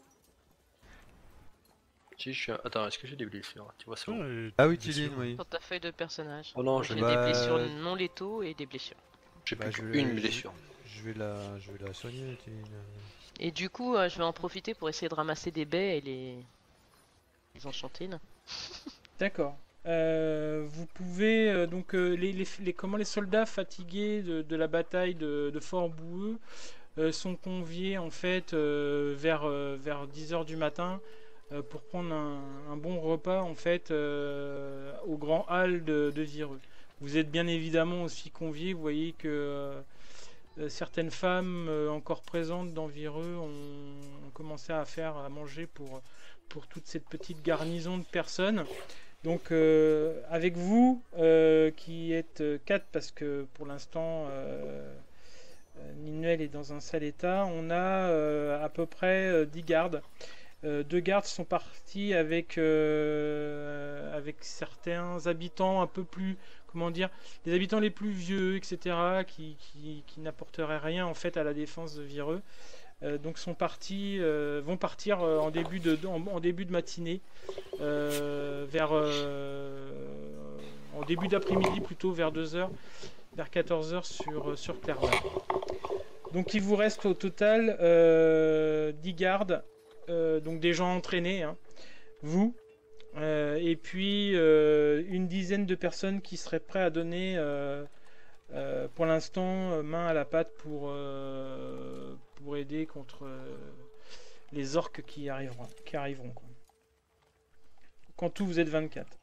Si, je suis... Attends, est-ce que j'ai des blessures? Tu vois, c'est bon. Ouais, et- Ah oui, bien Tilline, sûr. oui. sur ta feuille de personnage. Oh non, J'ai je des Bah, blessures non létaux et des blessures. J'ai Bah, plus je qu'une vais- blessure. Je vais la, je vais la soigner, Tilline. Et du coup, euh, je vais en profiter pour essayer de ramasser des baies et les, les enchanter. là. D'accord. Euh, vous pouvez euh, donc euh, les, les, les- comment les soldats fatigués de, de la bataille de, de Fort Boueux euh, sont conviés en fait euh, vers euh, vers dix heures du matin euh, pour prendre un, un bon repas en fait euh, au grand hall de, de Vireux. Vous êtes bien évidemment aussi conviés. Vous voyez que euh, euh, certaines femmes euh, encore présentes dans Vireux ont, ont commencé à faire à manger pour pour toute cette petite garnison de personnes. Donc euh, avec vous euh, qui êtes euh, quatre parce que pour l'instant euh, euh, Ninuel est dans un sale état, on a euh, à peu près euh, dix gardes. Euh, deux gardes sont partis avec, euh, avec certains habitants un peu plus, comment dire, les habitants les plus vieux, et cetera, qui, qui, qui n'apporteraient rien en fait à la défense de Vireux. Euh, donc sont partis, euh, vont partir euh, en, début de, en, en début de matinée, euh, vers, euh, en début d'après-midi plutôt, vers deux heures, vers quatorze heures sur, sur Clerval. Donc il vous reste au total euh, dix gardes, euh, donc des gens entraînés, hein, vous, euh, et puis euh, une dizaine de personnes qui seraient prêts à donner euh, euh, pour l'instant euh, main à la pâte pour, euh, pour aider contre euh, les orques qui arriveront. Qui arriveront quoi. Qu'en tout vous êtes vingt-quatre.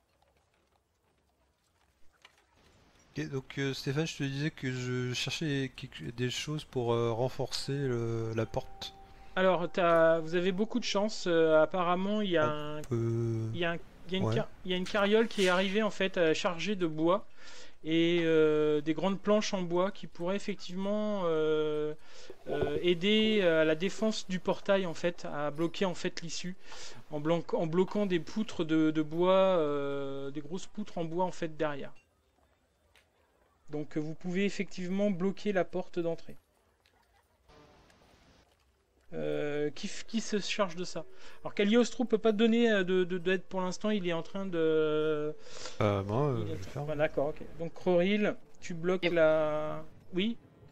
Ok, donc euh, Stéphane, je te disais que je cherchais quelque- des choses pour euh, renforcer le- la porte. Alors t'as- vous avez beaucoup de chance, euh, apparemment il y a un Euh, Il y a, un- il y a une Ouais. car- il y a une carriole qui est arrivée en fait euh, chargée de bois et euh, des grandes planches en bois qui pourraient effectivement euh, euh, aider à la défense du portail en fait, à bloquer en fait l'issue en, blanc- en bloquant des poutres de, de bois, euh, des grosses poutres en bois en fait derrière. Donc euh, vous pouvez effectivement bloquer la porte d'entrée. Euh, qui, f- qui se charge de ça? Alors Cagliostro peut pas te donner euh, de, de, d'aide pour l'instant, il est en train de... euh, moi, euh, il est je en vais train- faire. Ouais, d'accord, ok. Donc Croril, tu bloques Et- la... Oui?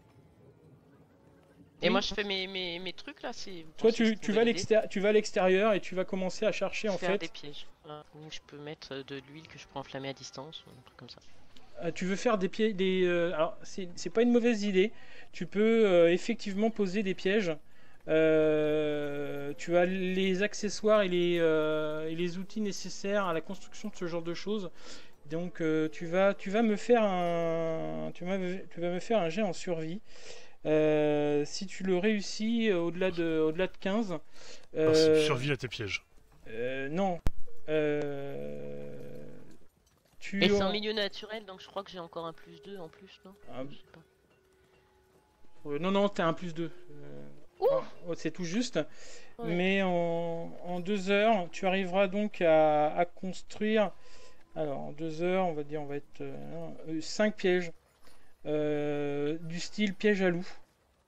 Et Oui. moi je fais mes, mes, mes trucs là, c'est. vous Toi pensez que tu, c'est tu, une vas à bonne idée l'extér- tu vas à l'extérieur et tu vas commencer à chercher en Faire fait... des pièges. Voilà. Ou je peux mettre de l'huile que je peux enflammer à distance ou un truc comme ça. Euh, tu veux faire des pièges... Des, euh, alors c'est c'est pas une mauvaise idée. Tu peux euh, effectivement poser des pièges. Euh, tu as les accessoires et les, euh, et les outils nécessaires à la construction de ce genre de choses. Donc euh, tu vas, tu vas me faire un, tu vas, me- tu vas me faire un jet en survie. Euh, si tu le réussis euh, au-delà de, au-delà de quinze, Alors, c'est euh, survie à tes pièges. euh, non. Euh, tu Et c'est auras- en milieu naturel donc je crois que j'ai encore un plus deux en plus, non Ah, Je sais pas. euh, non, non, t'as un plus deux. Ouh. C'est tout juste. Ouais. Mais en, en deux heures, tu arriveras donc à, à construire. Alors, en deux heures, on va dire, on va être euh, cinq pièges. Euh, du style piège à loup.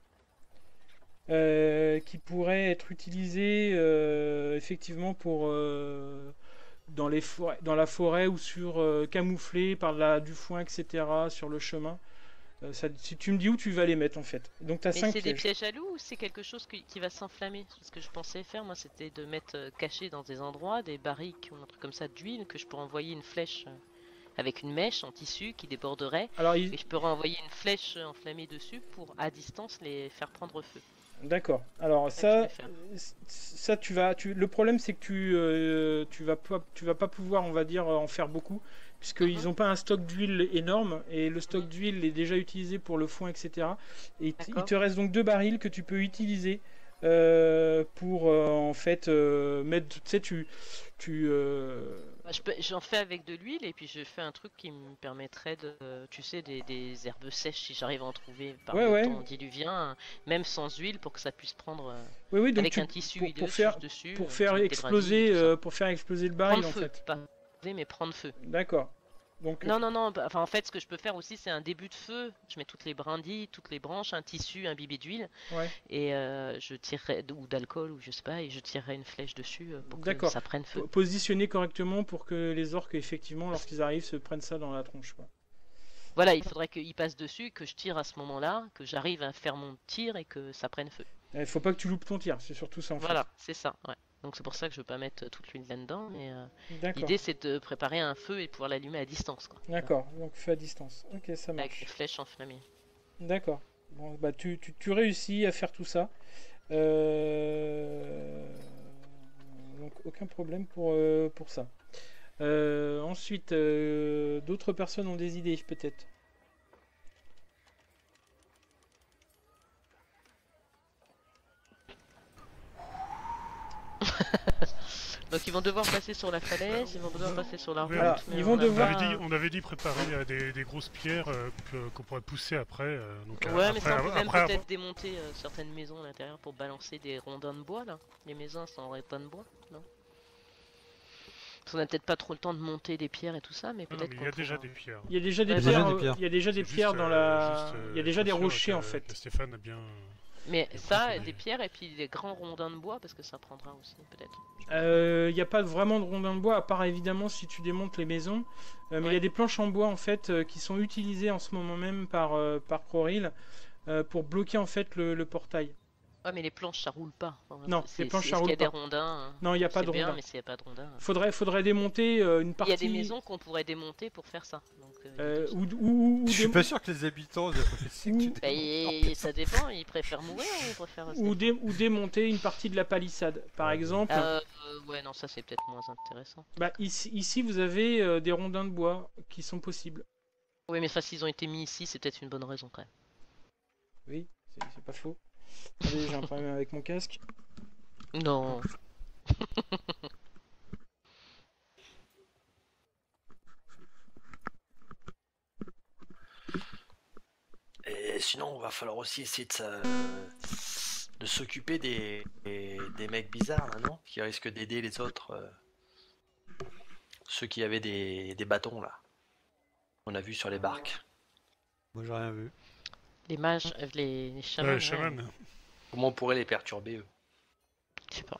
Euh, qui pourraient être utilisés euh, effectivement pour euh, dans les forêts, dans la forêt ou sur euh, camouflés par la, du foin, et cetera sur le chemin. Euh, ça- si tu me dis où tu vas les mettre en fait. Donc tu as Mais cinq c'est des pièges. pièges à loup ou c'est quelque chose qui, qui va s'enflammer? Ce que je pensais faire, moi, c'était de mettre euh, caché dans des endroits des barriques ou un truc comme ça d'huile que je pourrais envoyer une flèche euh, avec une mèche en tissu qui déborderait. Alors, il- Et je pourrais envoyer une flèche enflammée dessus pour, à distance, les faire prendre feu. D'accord. Alors C'est ça que je ça, vais faire. euh, ça tu vas, tu, le problème c'est que tu, euh, tu vas pas, tu vas pas pouvoir, on va dire, en faire beaucoup, puisqu'ils Mhm. n'ont pas un stock d'huile énorme et le stock d'huile est déjà utilisé pour le foin, et cetera. Et t- il D'accord. te reste donc deux barils que tu peux utiliser euh, pour euh, en fait euh, mettre, tu sais, tu, tu, euh, Bah, je peux- J'en fais avec de l'huile et puis je fais un truc qui me permettrait de, euh, tu sais, des, des herbes sèches si j'arrive à en trouver par Ouais, le ouais. temps diluvien, hein, même sans huile pour que ça puisse prendre euh, oui, oui, donc avec tu- un tissu pour, huileux pour faire, juste dessus. pour euh, faire avec des exploser, brindilles, tout ça. euh, pour faire exploser le baril Prendre en feu, fait. pas exploser, mais prendre feu. D'accord. Donc Non, non, non, bah, enfin en fait ce que je peux faire aussi c'est un début de feu, je mets toutes les brindilles, toutes les branches, un tissu imbibé d'huile ouais. et euh, je tirerai, ou d'alcool ou je sais pas, et je tirerai une flèche dessus euh, pour que D'accord. ça prenne feu. Positionner correctement pour que les orques effectivement lorsqu'ils arrivent se prennent ça dans la tronche quoi. Voilà, il faudrait qu'il passe dessus, que je tire à ce moment-là, que j'arrive à faire mon tir et que ça prenne feu. Il faut pas que tu loupes ton tir, c'est surtout ça en Voilà, c'est ça, ouais. Donc c'est pour ça que je veux pas mettre toute l'huile là-dedans, mais euh, fait. D'accord. l'idée c'est de préparer un feu et pouvoir l'allumer à distance, quoi. D'accord, donc fais à distance. Ok, ça Avec marche. des flèches enflammées. D'accord. Bon, bah tu, tu, tu réussis à faire tout ça. Euh, Donc aucun problème pour, euh, pour ça. Euh, ensuite, euh, d'autres personnes ont des idées peut-être. Donc ils vont devoir passer sur la falaise, ils vont devoir passer sur la route. Ouais, Alors, mais ils on vont a On devoir- pas- avait dit, on avait dit préparer euh, des, des grosses pierres euh, que- qu'on pourrait pousser après. euh, donc, euh, Ouais, après, mais ça on peut même après peut-être avoir- démonter euh, certaines maisons à l'intérieur pour balancer des rondins de bois là. Les maisons sont en rondins de bois, non? Parce qu'on a peut-être pas trop le temps de monter des pierres et tout ça, mais Non, non, peut-être mais il qu'on y a déjà pourra- des pierres. Il y a déjà des Ouais, pierres. déjà des euh, pierres. Il y a déjà des C'est pierres juste, dans euh, la. juste, euh, Il y a déjà des être sûr rochers que- en fait. que Stéphane a bien. Mais Et ça, après, des faut- pierres et puis des grands rondins de bois parce que ça prendra aussi peut-être. Il n'y a pas vraiment de rondins de bois, à part évidemment si tu démontes les maisons. Euh, mais il y a Ouais. des planches en bois en fait euh, qui sont utilisées en ce moment même par, euh, par Croril euh, pour bloquer en fait le, le portail. Ouais, mais les planches ça roule pas. Enfin, Non, c'est- les planches, c'est- ça est-ce qu'il y a roule des pas. rondins. hein, Non, il n'y a pas c'est de bien, rondins. mais s'il n'y a pas de rondins. Faudrait, faudrait démonter euh, une Il partie. y a des maisons qu'on pourrait démonter pour faire ça. Donc, euh, euh, l'idée, ou, ou, ou Je suis dé- pas sûr que les habitants ils apprécient que tu Ou- Bah, démontes. et- ça dépend, ils préfèrent mourir ou ils préfèrent rester. ou dé- ou démonter une partie de la palissade. Par Ouais. exemple, Euh, euh, ouais, non, ça c'est peut-être moins intéressant. bah, ici, ici vous avez euh, des rondins de bois qui sont possibles. Oui, mais ça, s'ils ont été mis ici, c'est peut-être une bonne raison quand même. Oui, c'est c'est pas faux. Attendez, j'ai un problème avec mon casque. Non. Et sinon, on va falloir aussi essayer de, ça- de s'occuper des, des, des mecs bizarres, là, non? Qui risquent d'aider les autres. euh, Ceux qui avaient des, des bâtons, là. On a vu sur les barques. Moi j'ai rien vu. Les mages, euh, les, les chamans. Ouais, ouais, chaman. Comment on pourrait les perturber, eux? je sais pas.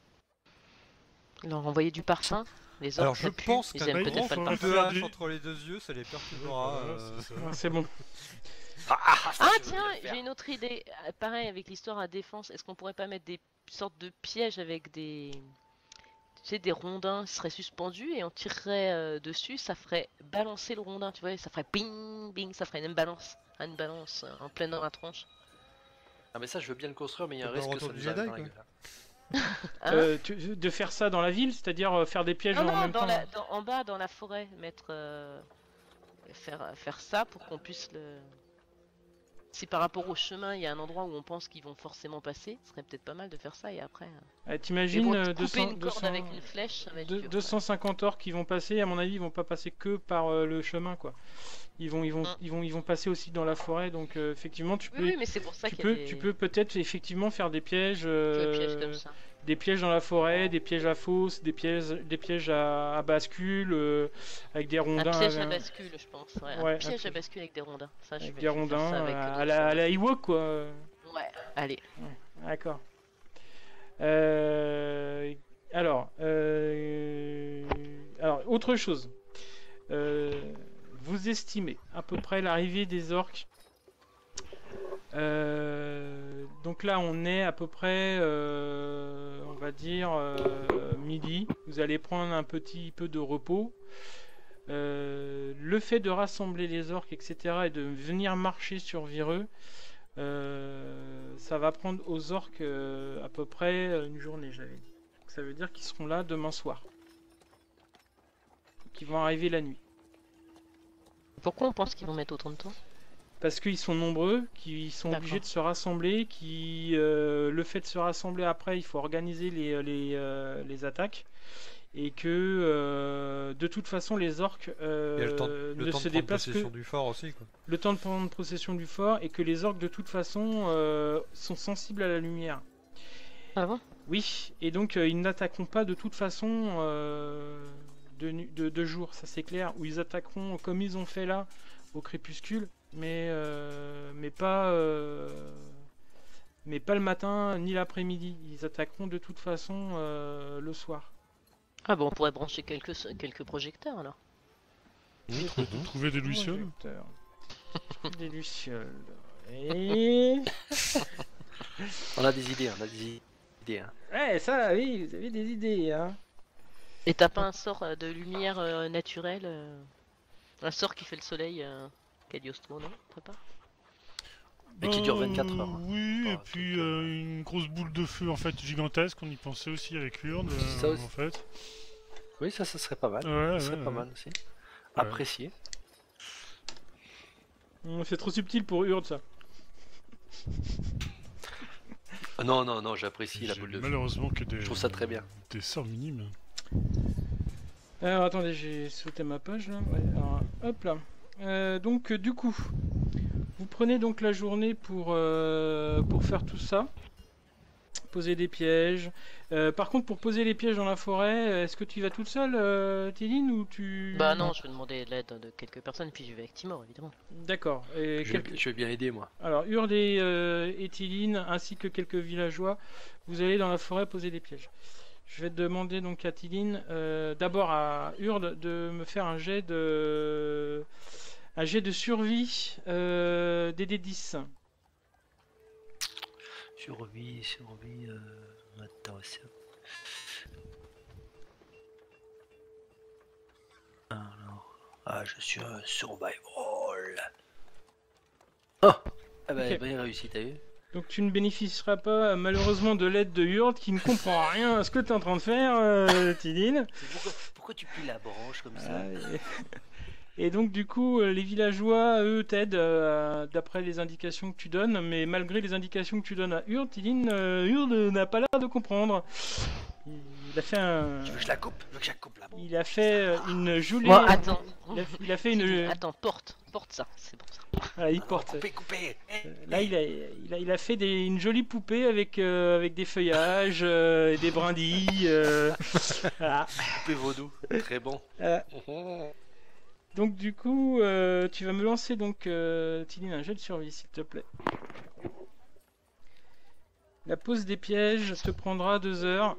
Leur envoyer du parfum. Les autres, Alors je ça pue, pense ils qu'un aiment gros peut-être pas le faut- parfum. de faire hache du- entre les deux yeux, ça les perturbera. Voilà, euh, c'est ça. Ouais, c'est bon. Ah, ah, ça, Ah je veux tiens, bien le faire. j'ai une autre idée. Euh, Pareil avec l'histoire à défense, est-ce qu'on pourrait pas mettre des sortes de pièges avec des, tu sais, des rondins qui seraient suspendus et on tirerait euh, dessus, ça ferait balancer le rondin, tu vois, et ça ferait bing bing, ça ferait une balance, une balance euh, en pleine dans la tronche. Ah, mais ça, je veux bien le construire, mais il y a un C'est pas risque le que ça retour nous du arrive Jedi, dans la quoi. gueule. Hein Euh, tu- de faire ça dans la ville, c'est-à-dire euh, faire des pièges non en non, même dans temps. la, dans- en bas dans la forêt, mettre, euh, faire faire ça pour qu'on puisse le. Si par rapport au chemin, il y a un endroit où on pense qu'ils vont forcément passer, ce serait peut-être pas mal de faire ça et après. euh, Euh, Mais T'imagines bon, euh, couper deux cents, une corde deux cents, avec une flèche, ça va être deux- dur, deux cent cinquante orques qui vont passer, à mon avis, ils vont pas passer que par euh, le chemin, quoi. Ils vont, ils vont, Mm. ils vont, ils vont passer aussi dans la forêt, donc euh, effectivement, tu ouais. peux, Oui, oui, mais c'est pour ça tu qu'il y a peux, des... tu peux peut-être effectivement faire des pièges, des euh, pièges comme ça. des pièges dans la forêt, des pièges à fosse, des pièges, des pièges à, à bascule, euh, avec des rondins, Un piège à euh, bascule, je pense. Ouais, ouais, un un piège à piège. bascule avec des rondins. Ça, je avec vais, des je vais faire rondins ça avec euh, d'autres à la, à choses. la Ewok, quoi. Ouais, allez. D'accord. Euh, alors, euh, alors, autre chose. Euh, vous estimez à peu près l'arrivée des orques. Euh, donc là, on est à peu près, euh, on va dire, euh, midi. Vous allez prendre un petit peu de repos. Euh, le fait de rassembler les orques, et cetera, et de venir marcher sur Vireux, euh, ça va prendre aux orques euh, à peu près euh, une journée, j'avais dit. Donc ça veut dire qu'ils seront là demain soir. Donc ils vont arriver la nuit. Pourquoi on pense qu'ils vont mettre autant de temps? Parce qu'ils sont nombreux, qu'ils sont D'accord. obligés de se rassembler, qui euh, le fait de se rassembler après, il faut organiser les, les, euh, les attaques. Et que euh, de toute façon les orques euh, Il y a le temps, de- le ne temps se de prendre déplacent que possession du fort aussi, quoi. le temps de prendre possession du fort et que les orques de toute façon euh, sont sensibles à la lumière. Ah bon? Oui, et donc euh, ils n'attaqueront pas de toute façon euh, de, nu- de, de jour, ça c'est clair, ou ils attaqueront comme ils ont fait là au crépuscule, mais, euh, mais, pas, euh, mais pas le matin ni l'après-midi, ils attaqueront de toute façon euh, le soir. Ah bon, on pourrait brancher quelques, quelques projecteurs alors. Trou- Trouver des lucioles. Projecteur. Des lucioles. Et... On a des idées, on a des idées. Hein. Ouais, ça, oui, vous avez des idées, hein. Et t'as pas un sort euh, de lumière euh, naturelle euh, un sort qui fait le soleil euh, Cagliostro, non? T'as pas? Et qui dure Euh, vingt-quatre heures. Oui, Pas et un puis truc, euh, une grosse boule de feu en fait gigantesque, on y pensait aussi avec Urne C'est ça euh, aussi. en fait. Oui, ça, ça serait pas mal. Ouais, ça serait ouais, pas ouais. mal aussi. Apprécié. Hum, C'est trop subtil pour Hurd, ça. Ah, non, non, non, j'apprécie la J'ai boule de feu. malheureusement que des, Je trouve ça très bien. des sorts minimes. Alors, attendez, j'ai sauté ma page, là. Ouais, alors, hop là. Euh, donc, euh, du coup, vous prenez donc la journée pour, euh, pour faire tout ça. Poser des pièges. Euh, par contre, pour poser les pièges dans la forêt, est-ce que tu y vas toute seule, euh, Téline, ou tu... Bah non, je vais demander l'aide de quelques personnes, puis je vais avec Timor, évidemment. D'accord. Et Je, quelques- je vais bien aider, moi. Alors, Urde et, euh, et Téline, ainsi que quelques villageois, vous allez dans la forêt poser des pièges. Je vais demander donc à Téline, euh, d'abord à Urde, de me faire un jet de, un jet de survie euh, des D dix. Survie, survie. Euh... Attends, c'est- Alors. Ah, je suis un survival. Ah, ah bah, Ok. bien réussi, t'as vu? Donc tu ne bénéficieras pas euh, malheureusement de l'aide de Urde qui ne comprend rien à ce que tu es en train de faire, euh, Téline. Pourquoi, pourquoi tu plies la branche comme ça? Ah, et... et donc du coup, euh, les villageois, eux, t'aident euh, d'après les indications que tu donnes, mais malgré les indications que tu donnes à Urde, Téline, euh, Urde n'a pas l'air de comprendre. Il a fait un... Tu veux que je la coupe? Tu veux que je la coupe là? Il a fait euh, une jolie... Bon, attends. Il a, il a fait une... Attends, porte, porte ça, c'est bon ça. Voilà, il Ah non, porte. coupez, coupez. Euh, Là, il a, il a, il a fait des, une jolie poupée avec, euh, avec des feuillages euh, et des brindilles. euh, voilà. Coupez vaudou. Très bon. Voilà. Donc du coup, euh, tu vas me lancer donc, euh, Téline, un jet de survie, s'il te plaît. La pose des pièges te prendra deux heures.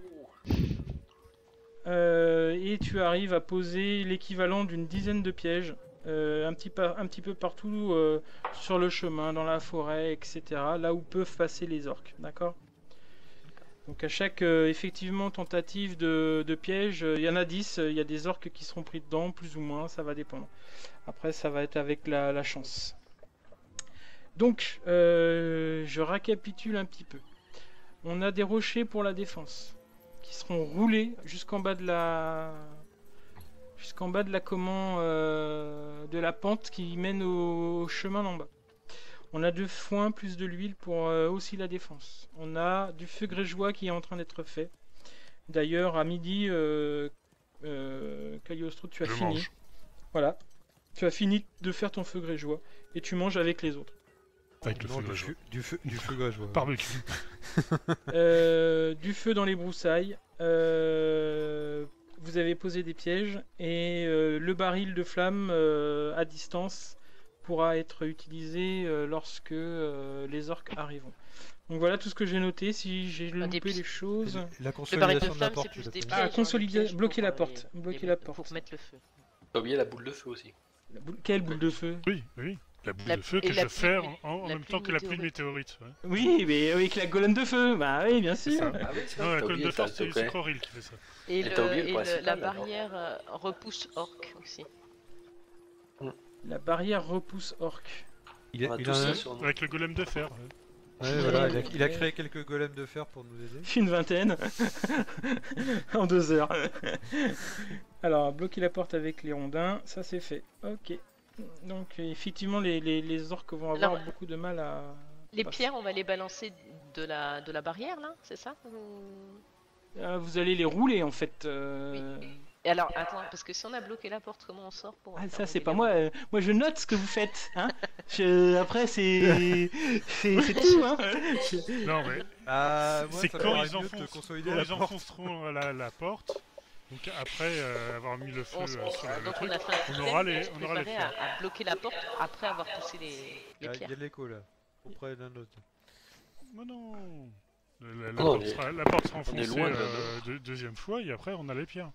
Euh, et tu arrives à poser l'équivalent d'une dizaine de pièges. Euh, un, petit par- un petit peu partout euh, sur le chemin, dans la forêt, et cetera. Là où peuvent passer les orques, d'accord? Donc à chaque euh, effectivement tentative de, de piège, euh, il y en a dix, il y a des orques qui seront pris dedans, plus ou moins, ça va dépendre. Après ça va être avec la, la chance. Donc euh, je récapitule un petit peu. On a des rochers pour la défense, qui seront roulés jusqu'en bas de la... jusqu'en bas de la comment euh, de la pente qui mène au, au chemin d'en bas. On a du foin plus de l'huile pour euh, aussi la défense. On a du feu grégeois qui est en train d'être fait. D'ailleurs, à midi, euh, euh, Cagliostro, tu as Je fini. mange. Voilà. Tu as fini de faire ton feu grégeois et tu manges avec les autres. Avec le Non, feu du, grégeois. feu, du feu, du feu gage, ouais. Barbecue. Euh, du feu dans les broussailles. Euh, vous avez posé des pièges et euh, le baril de flamme euh, à distance pourra être utilisé euh, lorsque euh, les orques arriveront. Donc voilà tout ce que j'ai noté. Si j'ai des loupé pi- les choses, La Le baril de consolidation de la flamme, porte. c'est plus tu des l'as pièges. Ah, hein, des consolider- pièges bloquer pour, la euh, porte, les- bloquer les- la Pour porte. mettre le feu. T'as oublié la boule de feu aussi. la boule- quelle boule de feu? Oui, oui. La boule La- de feu et que la je pluie- fais en, en la même pluie temps que la pluie météorite. météorite. ouais. Oui, mais avec la colonne de feu. Bah oui, bien sûr. ça. Ah oui, c'est Non, vrai, la t'as colonne oublié, de force, t'as- c'est t'as- c'est Croril qui fait ça. Et, Et le- t'as oublié le et le- principal, la alors. barrière euh, repousse orque aussi. La barrière repousse orque. Il, a- On a il tous en a- ça sur nous. Avec le golem de fer. ouais. ouais, voilà, il, a, il a créé quelques golems de fer pour nous aider. Une vingtaine en deux heures. Alors, bloquer la porte avec les rondins, ça c'est fait. Ok. Donc, effectivement, les, les, les orques vont avoir Alors, beaucoup de mal à. Les passer. pierres, on va les balancer de la, de la barrière là, c'est ça? Ou- Ah, vous allez les rouler en fait. euh. Oui. Et alors, attends, parce que si on a bloqué la porte, comment on sort pour Ah, faire ça c'est rouler pas les moi. roues euh, Moi je note ce que vous faites. Hein. Je- Après c'est c'est c'est tout. Hein. Je- Non, mais Ah, moi, c'est ça quand m'aurait ils mieux de enfoncent, consolider quand la ils porte. enfonceront la, la porte. Donc après euh, avoir mis le feu On, euh, on- sur le, le donc truc, on a fait un on système aura les- pour se on aura les préparer à, pierres. à bloquer la porte après avoir poussé les, Il y les a- il y a pierres. de l'écho là. Auprès d'un autre. Mais non. La, la- la Non, porte on est- sera, la porte sera on est enfoncée loin de- euh, deux- deuxième fois et après on a les pierres.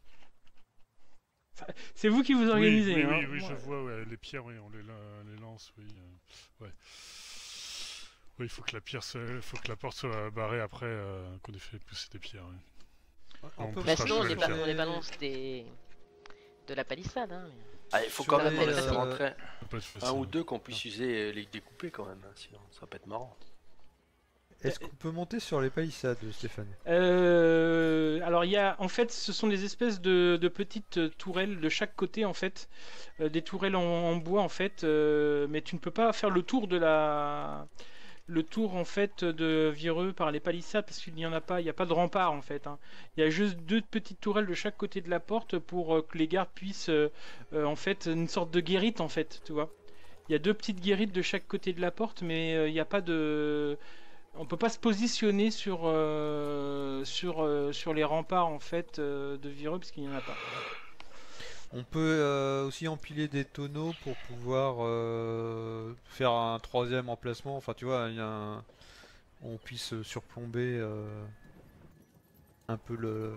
C'est vous qui vous organisez. Oui, oui, hein. oui, oui, Moi, je vois, ouais, les pierres, oui, on les, la- les lance, oui. euh, ouais. Oui, il faut que la pierre, se... faut que la porte soit barrée après euh, qu'on ait fait pousser des pierres. Ouais. On On peut peut Bah se sinon on racheter les, la ba- pierre. on les balance des... de la palissade. Hein. mais- Ah, il faut Sur quand même les, laisser euh, rentrer Ça peut être un facile. ou deux qu'on puisse user et les découper quand même, hein, sinon ça va pas être marrant. Est-ce qu'on peut monter sur les palissades, Stéphane? Euh, alors il y a, en fait, ce sont des espèces de, de petites tourelles de chaque côté en fait, Euh, des tourelles en, en bois en fait, euh, mais tu ne peux pas faire le tour de la, le tour en fait de Vireux par les palissades parce qu'il n'y en a pas, il n'y a pas de rempart en fait. Hein. Il y a juste deux petites tourelles de chaque côté de la porte pour euh, que les gardes puissent euh, euh, en fait une sorte de guérite en fait, tu vois. Il y a deux petites guérites de chaque côté de la porte, mais euh, il n'y a pas de on peut pas se positionner sur euh, sur euh, sur les remparts en fait euh, de Vireux parce qu'il n'y en a pas. On peut euh, aussi empiler des tonneaux pour pouvoir euh, faire un troisième emplacement. Enfin, tu vois, il y a un... on puisse surplomber euh, un peu le...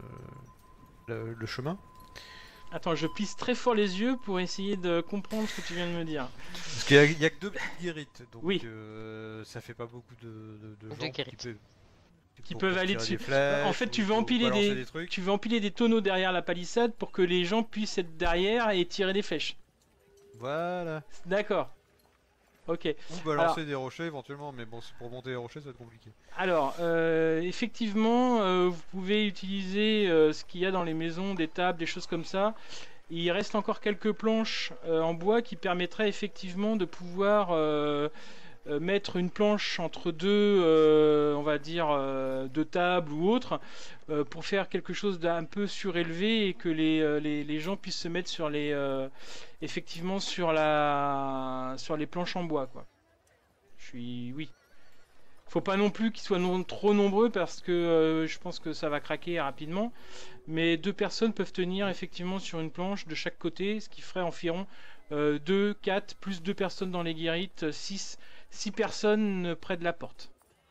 le le chemin. Attends, je plisse très fort les yeux pour essayer de comprendre ce que tu viens de me dire. Parce qu'il y a, il y a que deux petites guérites, donc Oui. euh, ça fait pas beaucoup de, de, de Deux gens qui guérites. peuvent, Qui pour- peuvent pour aller tirer dessus. des flèches En fait, tu ou veux pour empiler balancer des, trucs. tu veux empiler des tonneaux derrière la palissade pour que les gens puissent être derrière et tirer des flèches. Voilà. D'accord. Ok. Ou balancer des rochers éventuellement, mais bon, c'est pour monter les rochers, ça va être compliqué. Alors, euh, effectivement, euh, vous pouvez utiliser euh, ce qu'il y a dans les maisons, des tables, des choses comme ça. Il reste encore quelques planches euh, en bois qui permettraient effectivement de pouvoir euh, euh, mettre une planche entre deux, euh, on va dire, euh, deux tables ou autres, euh, pour faire quelque chose d'un peu surélevé et que les, euh, les, les gens puissent se mettre sur les, euh, effectivement sur la, sur les planches en bois, quoi. Je suis, oui. Faut pas non plus qu'ils soient non- trop nombreux parce que euh, je pense que ça va craquer rapidement. Mais deux personnes peuvent tenir effectivement sur une planche de chaque côté, ce qui ferait environ euh, deux, quatre, plus deux personnes dans les guérites, six, six personnes près de la porte.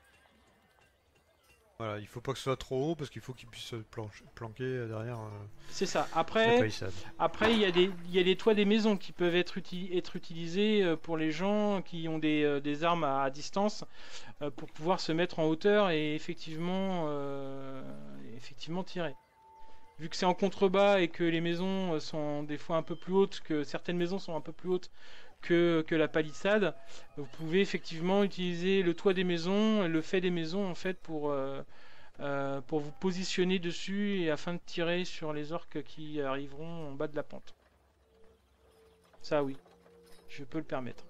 Voilà, il faut pas que ce soit trop haut parce qu'il faut qu'ils puissent se planche- planquer derrière euh, C'est ça. la Après, palissade. après il y a des, il y a les toits des maisons qui peuvent être, uti- être utilisés euh, pour les gens qui ont des, euh, des armes à, à distance euh, pour pouvoir se mettre en hauteur et effectivement, euh, effectivement tirer. Vu que c'est en contrebas et que les maisons euh, sont des fois un peu plus hautes, que certaines maisons sont un peu plus hautes que, que la palissade, vous pouvez effectivement utiliser le toit des maisons, le fait des maisons en fait pour, euh, euh, pour vous positionner dessus et afin de tirer sur les orques qui arriveront en bas de la pente. Ça oui, je peux le permettre.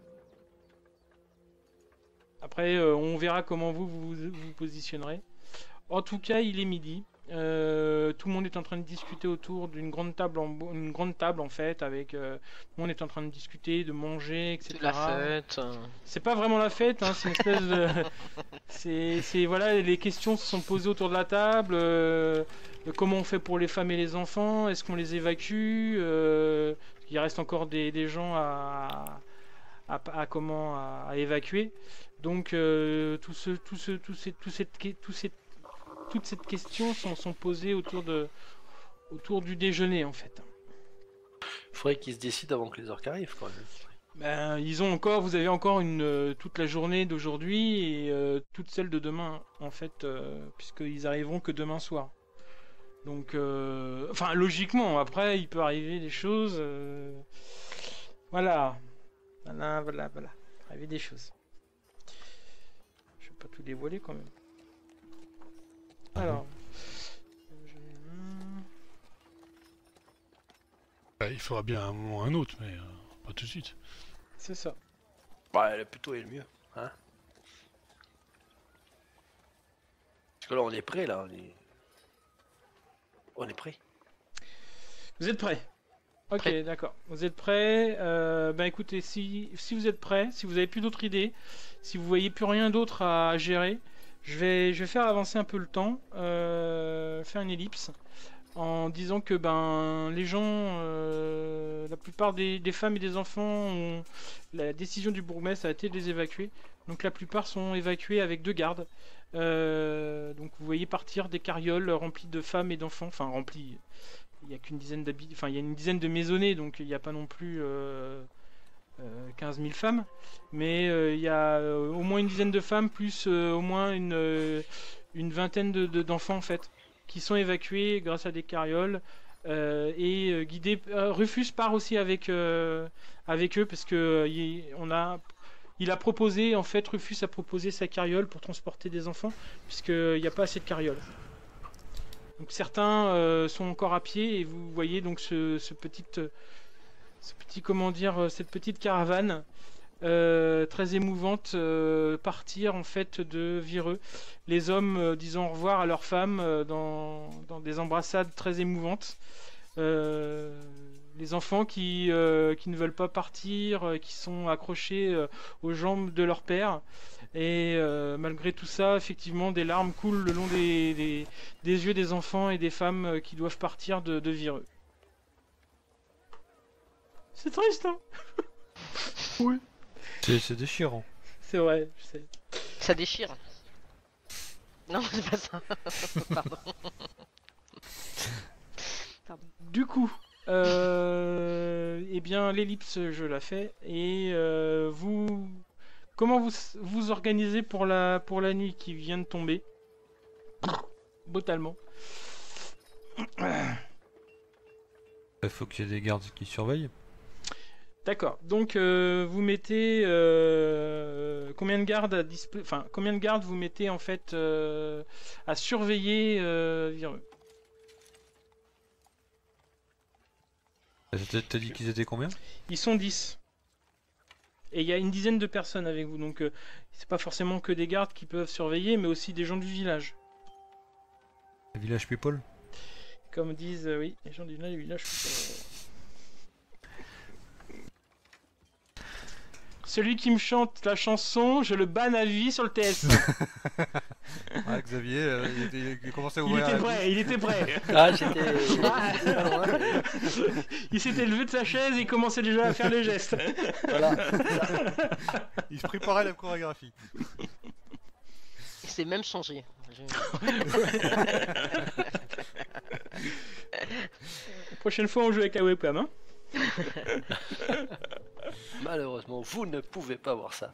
Après, euh, on verra comment vous vous, vous vous positionnerez. En tout cas, il est midi. Euh, tout le monde est en train de discuter autour d'une grande table en bo- une grande table en fait avec euh, tout le monde est en train de discuter, de manger, et cetera. C'est la fête. euh. C'est pas vraiment la fête, hein, c'est une espèce de c'est c'est voilà, les questions se sont posées autour de la table. euh, comment on fait pour les femmes et les enfants? Est-ce qu'on les évacue? euh, Il reste encore des, des gens à, à, à comment à, à évacuer. Donc euh, tout ce tout ce tout ces tout cette que- tout cette toutes ces questions sont, sont posées autour de autour du déjeuner en fait. Faudrait qu'ils se décident avant que les orques arrivent quand même. Ben, ils ont encore, vous avez encore une euh, toute la journée d'aujourd'hui et euh, toute celle de demain en fait, euh, puisqu'ils arriveront que demain soir. Donc, euh, enfin logiquement, après il peut arriver des choses. euh, Voilà, voilà, voilà, voilà, il peut arriver des choses. Je vais pas tout dévoiler quand même. Alors. Bah, il faudra bien un moment ou un autre, mais euh, pas tout de suite. C'est ça. Ouais, le plus tôt est le mieux, hein. Parce que là, on est prêt, là, on est... On est prêt. Vous êtes prêts? Ok, Prêt. d'accord. Vous êtes prêts? euh, Ben écoutez, si, si vous êtes prêts, si vous avez plus d'autres idées, si vous voyez plus rien d'autre à gérer, je vais, je vais faire avancer un peu le temps, euh, faire une ellipse, en disant que ben les gens, euh, la plupart des, des femmes et des enfants, ont, la décision du bourgmestre a été de les évacuer. Donc la plupart sont évacués avec deux gardes. Euh, donc vous voyez partir des carrioles remplies de femmes et d'enfants, enfin remplies. Il y a qu'une dizaine d'habitants, enfin il y a une dizaine de maisonnées, donc il n'y a pas non plus euh, euh, quinze mille femmes, mais euh, il y a euh, au moins une dizaine de femmes, plus euh, au moins une, euh, une vingtaine de, de- d'enfants en fait, qui sont évacués grâce à des carrioles euh, et euh, guidés. euh, Rufus part aussi avec, euh, avec eux parce que euh, il, on a, il a proposé, en fait, Rufus a proposé sa carriole pour transporter des enfants, puisqu'il n'y a pas assez de carrioles. Donc certains euh, sont encore à pied et vous voyez donc ce, ce petit, ce petit, comment dire, euh, cette petite caravane euh, très émouvante euh, partir en fait de Vireux. Les hommes euh, disant au revoir à leurs femmes euh, dans, dans des embrassades très émouvantes. Euh, les enfants qui, euh, qui ne veulent pas partir, euh, qui sont accrochés euh, aux jambes de leur père. Et euh, malgré tout ça, effectivement, des larmes coulent le long des, des, des yeux des enfants et des femmes euh, qui doivent partir de, de Vireux. C'est triste, hein? Oui. C'est c'est déchirant. C'est vrai, je sais. Ça déchire. Non, c'est pas ça. Pardon. Du coup, euh, eh bien, l'ellipse, je la fais. Et euh, vous, comment vous vous organisez pour la pour la nuit qui vient de tomber, brutalement? Il faut qu'il y ait des gardes qui surveillent. D'accord. Donc, euh, vous mettez euh, combien de gardes à disp- enfin, combien de gardes vous mettez en fait euh, à surveiller euh, Vireux? T'as t'as dit qu'ils étaient combien? Ils sont dix. Et il y a une dizaine de personnes avec vous, donc euh, c'est pas forcément que des gardes qui peuvent surveiller, mais aussi des gens du village. Le village people? Comme disent, euh, oui, les gens du village, du village. euh, Celui qui me chante la chanson, je le banne à vie sur le T S. Ah, Xavier, euh, il, était, il commençait à Il ouvrir était la prêt, il était prêt. Ah, j'étais. Ah. j'étais pas loin, mais Il s'était levé de sa chaise et il commençait déjà à faire les gestes. voilà. Il se préparait la chorégraphie. Il s'est même changé. Je- La prochaine fois, on joue avec la webcam. Hein. Malheureusement, vous ne pouvez pas voir ça.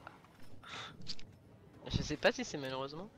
Je sais pas si c'est malheureusement.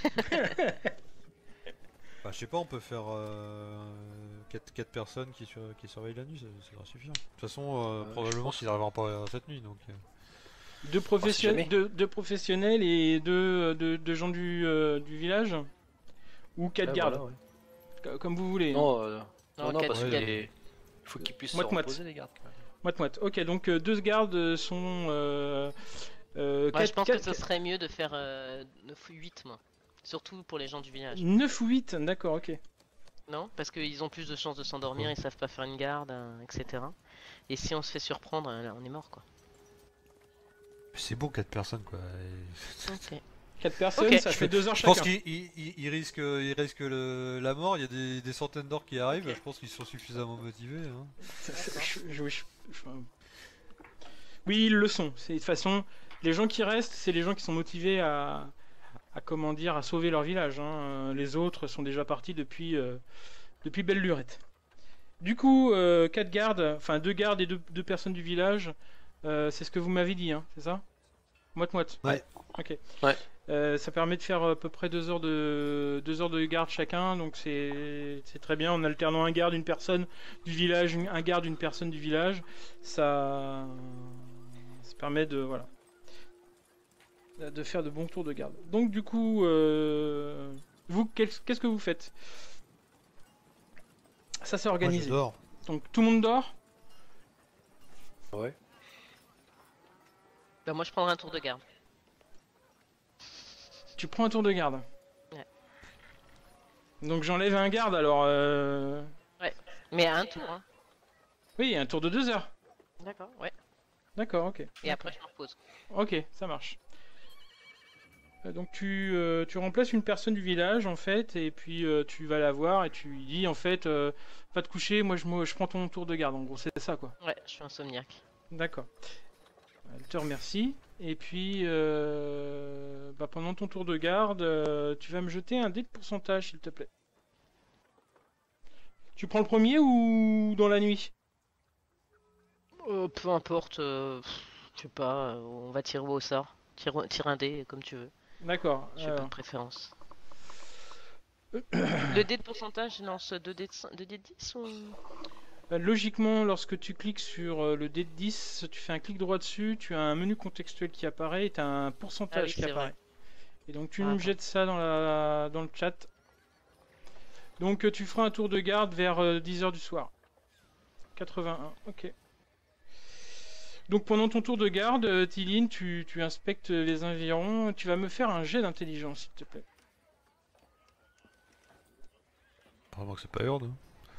Bah, je sais pas, on peut faire quatre personnes qui, sur, qui surveillent la nuit, ça, ça devrait suffire. De toute façon, euh, Euh, je probablement pense- qu'ils n'arriveront pas cette nuit, donc... euh. Deux, profession- jamais. deux, deux professionnels et deux, deux, deux gens du, euh, du village. Ou quatre Ouais, gardes, voilà, ouais. co- comme vous voulez. hein. Non, euh, Non, non, non, quatre- parce ouais, qu'il ouais. est- il faut qu'ils puissent Moite, se moite. reposer, les gardes. quand même. Moite moite. Ok, donc euh, deux gardes sont. Euh, euh, Ouais, quatre- je pense quatre- que ce serait mieux de faire euh, neuf ou huit, moi. Surtout pour les gens du village. neuf ou huit, d'accord, ok. Non? Parce qu'ils ont plus de chances de s'endormir, ils savent pas faire une garde, euh, et cetera. Et si on se fait surprendre, euh, là, on est mort, quoi. C'est beau, quatre personnes, quoi. Et- Ok. quatre personnes, Ok. ça Je fait deux heures Je chacun. pense qu'ils ils- ils- ils risquent, ils risquent le- la mort, il y a des, des centaines d'or qui arrivent, Ok. je pense qu'ils sont suffisamment motivés. Hein. Je- je- je- je- Oui, ils le sont. C'est de toute façon, les gens qui restent, c'est les gens qui sont motivés à, à comment dire, à sauver leur village. hein. Les autres sont déjà partis depuis, euh, depuis belle lurette. Du coup, euh, quatre gardes, enfin deux gardes et deux, deux personnes du village, euh, c'est ce que vous m'avez dit, hein, c'est ça? Moite moite. Ouais. Ok. Ouais. Euh, ça permet de faire à peu près deux heures de deux heures de garde chacun, donc c'est c'est très bien en alternant un garde, une personne du village, une- un garde, une personne du village. Ça, ça permet de voilà de faire de bons tours de garde. Donc du coup, euh, vous qu'est- qu'est-ce que vous faites? Ça c'est Moi, je organisé. dors. Donc tout le monde dort. Ouais. Bah, moi, je prendrai un tour de garde. Tu prends un tour de garde. Ouais. Donc j'enlève un garde alors. euh, Mais à un tour, hein. Oui, un tour de deux heures. D'accord, ouais. D'accord, ok. Et après, je me repose. Ok, ça marche. Euh, Donc tu, euh, tu remplaces une personne du village en fait, et puis euh, tu vas la voir et tu lui dis en fait, euh, va te coucher, moi je, me- je prends ton tour de garde. En gros, c'est ça quoi. Ouais, je suis insomniaque. D'accord. Elle te remercie. Et puis, euh, bah, pendant ton tour de garde, euh, tu vas me jeter un dé de pourcentage, s'il te plaît. Tu prends le premier ou dans la nuit? Euh, peu importe. euh, pff, Je sais pas, euh, on va tirer au sort. Tire, tire un dé comme tu veux. D'accord. J'ai pas de alors. préférence. Le dé de pourcentage lance deux dés de, cin- deux dés de dix ou... Euh, Logiquement, lorsque tu cliques sur euh, le dé de dix, tu fais un clic droit dessus, tu as un menu contextuel qui apparaît et tu as un pourcentage Ah oui, qui c'est apparaît. vrai. Et donc tu Ah, me attends. jettes ça dans, la, dans le chat. Donc euh, tu feras un tour de garde vers euh, dix heures du soir. quatre-vingt-un, ok. Donc pendant ton tour de garde, euh, Tiline, tu, tu inspectes les environs. Tu vas me faire un jet d'intelligence, s'il te plaît. Apparemment que c'est pas Hurde.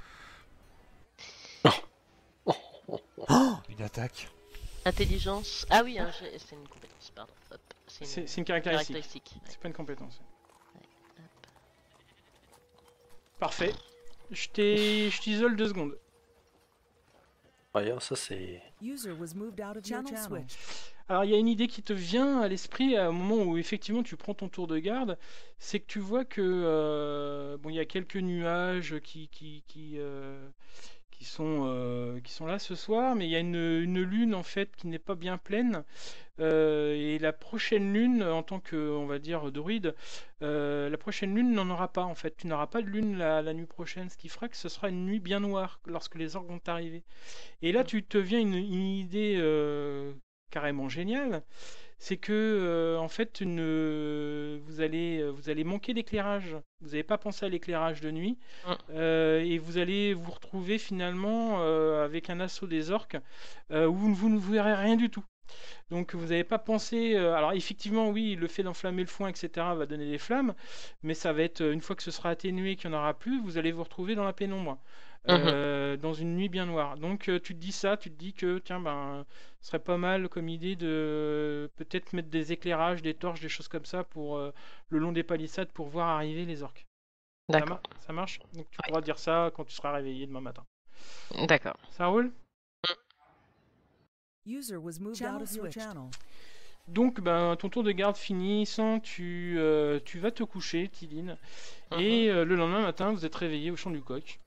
Une attaque. Intelligence. Ah oui, hein, j'ai- c'est une compétence, pardon. Hop, c'est C'est une, c'est une caractéristique. caractéristique. Ouais. C'est pas une compétence. Hop. Parfait. Je t'ai- je t'isole deux secondes. Voyons, ça c'est. User was moved out of your Channel channel. switched. Alors il y a une idée qui te vient à l'esprit au moment où effectivement tu prends ton tour de garde, c'est que tu vois que euh, bon il y a quelques nuages qui qui qui, euh, qui sont euh, qui sont là ce soir, mais il y a une, une lune en fait qui n'est pas bien pleine. Euh, et la prochaine lune, en tant que on va dire druide, euh, la prochaine lune n'en aura pas en fait. Tu n'auras pas de lune la, la nuit prochaine, ce qui fera que ce sera une nuit bien noire lorsque les orques vont arriver. Et là tu te viens une, une idée euh, carrément génial, c'est que euh, en fait une, euh, vous allez euh, vous allez manquer d'éclairage. Vous n'avez pas pensé à l'éclairage de nuit Mm. euh, et vous allez vous retrouver finalement euh, avec un assaut des orques euh, où vous, vous ne verrez rien du tout. Donc vous n'avez pas pensé. euh, alors effectivement, oui, le fait d'enflammer le foin, et cetera, va donner des flammes, mais ça va être euh, une fois que ce sera atténué, qu'il n'y en aura plus, vous allez vous retrouver dans la pénombre, euh, dans une nuit bien noire. Donc euh, tu te dis ça, tu te dis que tiens ben, ce serait pas mal comme idée de euh, peut-être mettre des éclairages, des torches, des choses comme ça pour euh, le long des palissades pour voir arriver les orques. Ça, D'accord. mar- ça marche? Donc tu Ouais. pourras dire ça quand tu seras réveillé demain matin. D'accord. Ça roule? User was moved out of your channel. Donc, ben, ton tour de garde finissant, tu, euh, tu vas te coucher, Tiline. Et euh, le lendemain matin, vous êtes réveillé au champ du coq.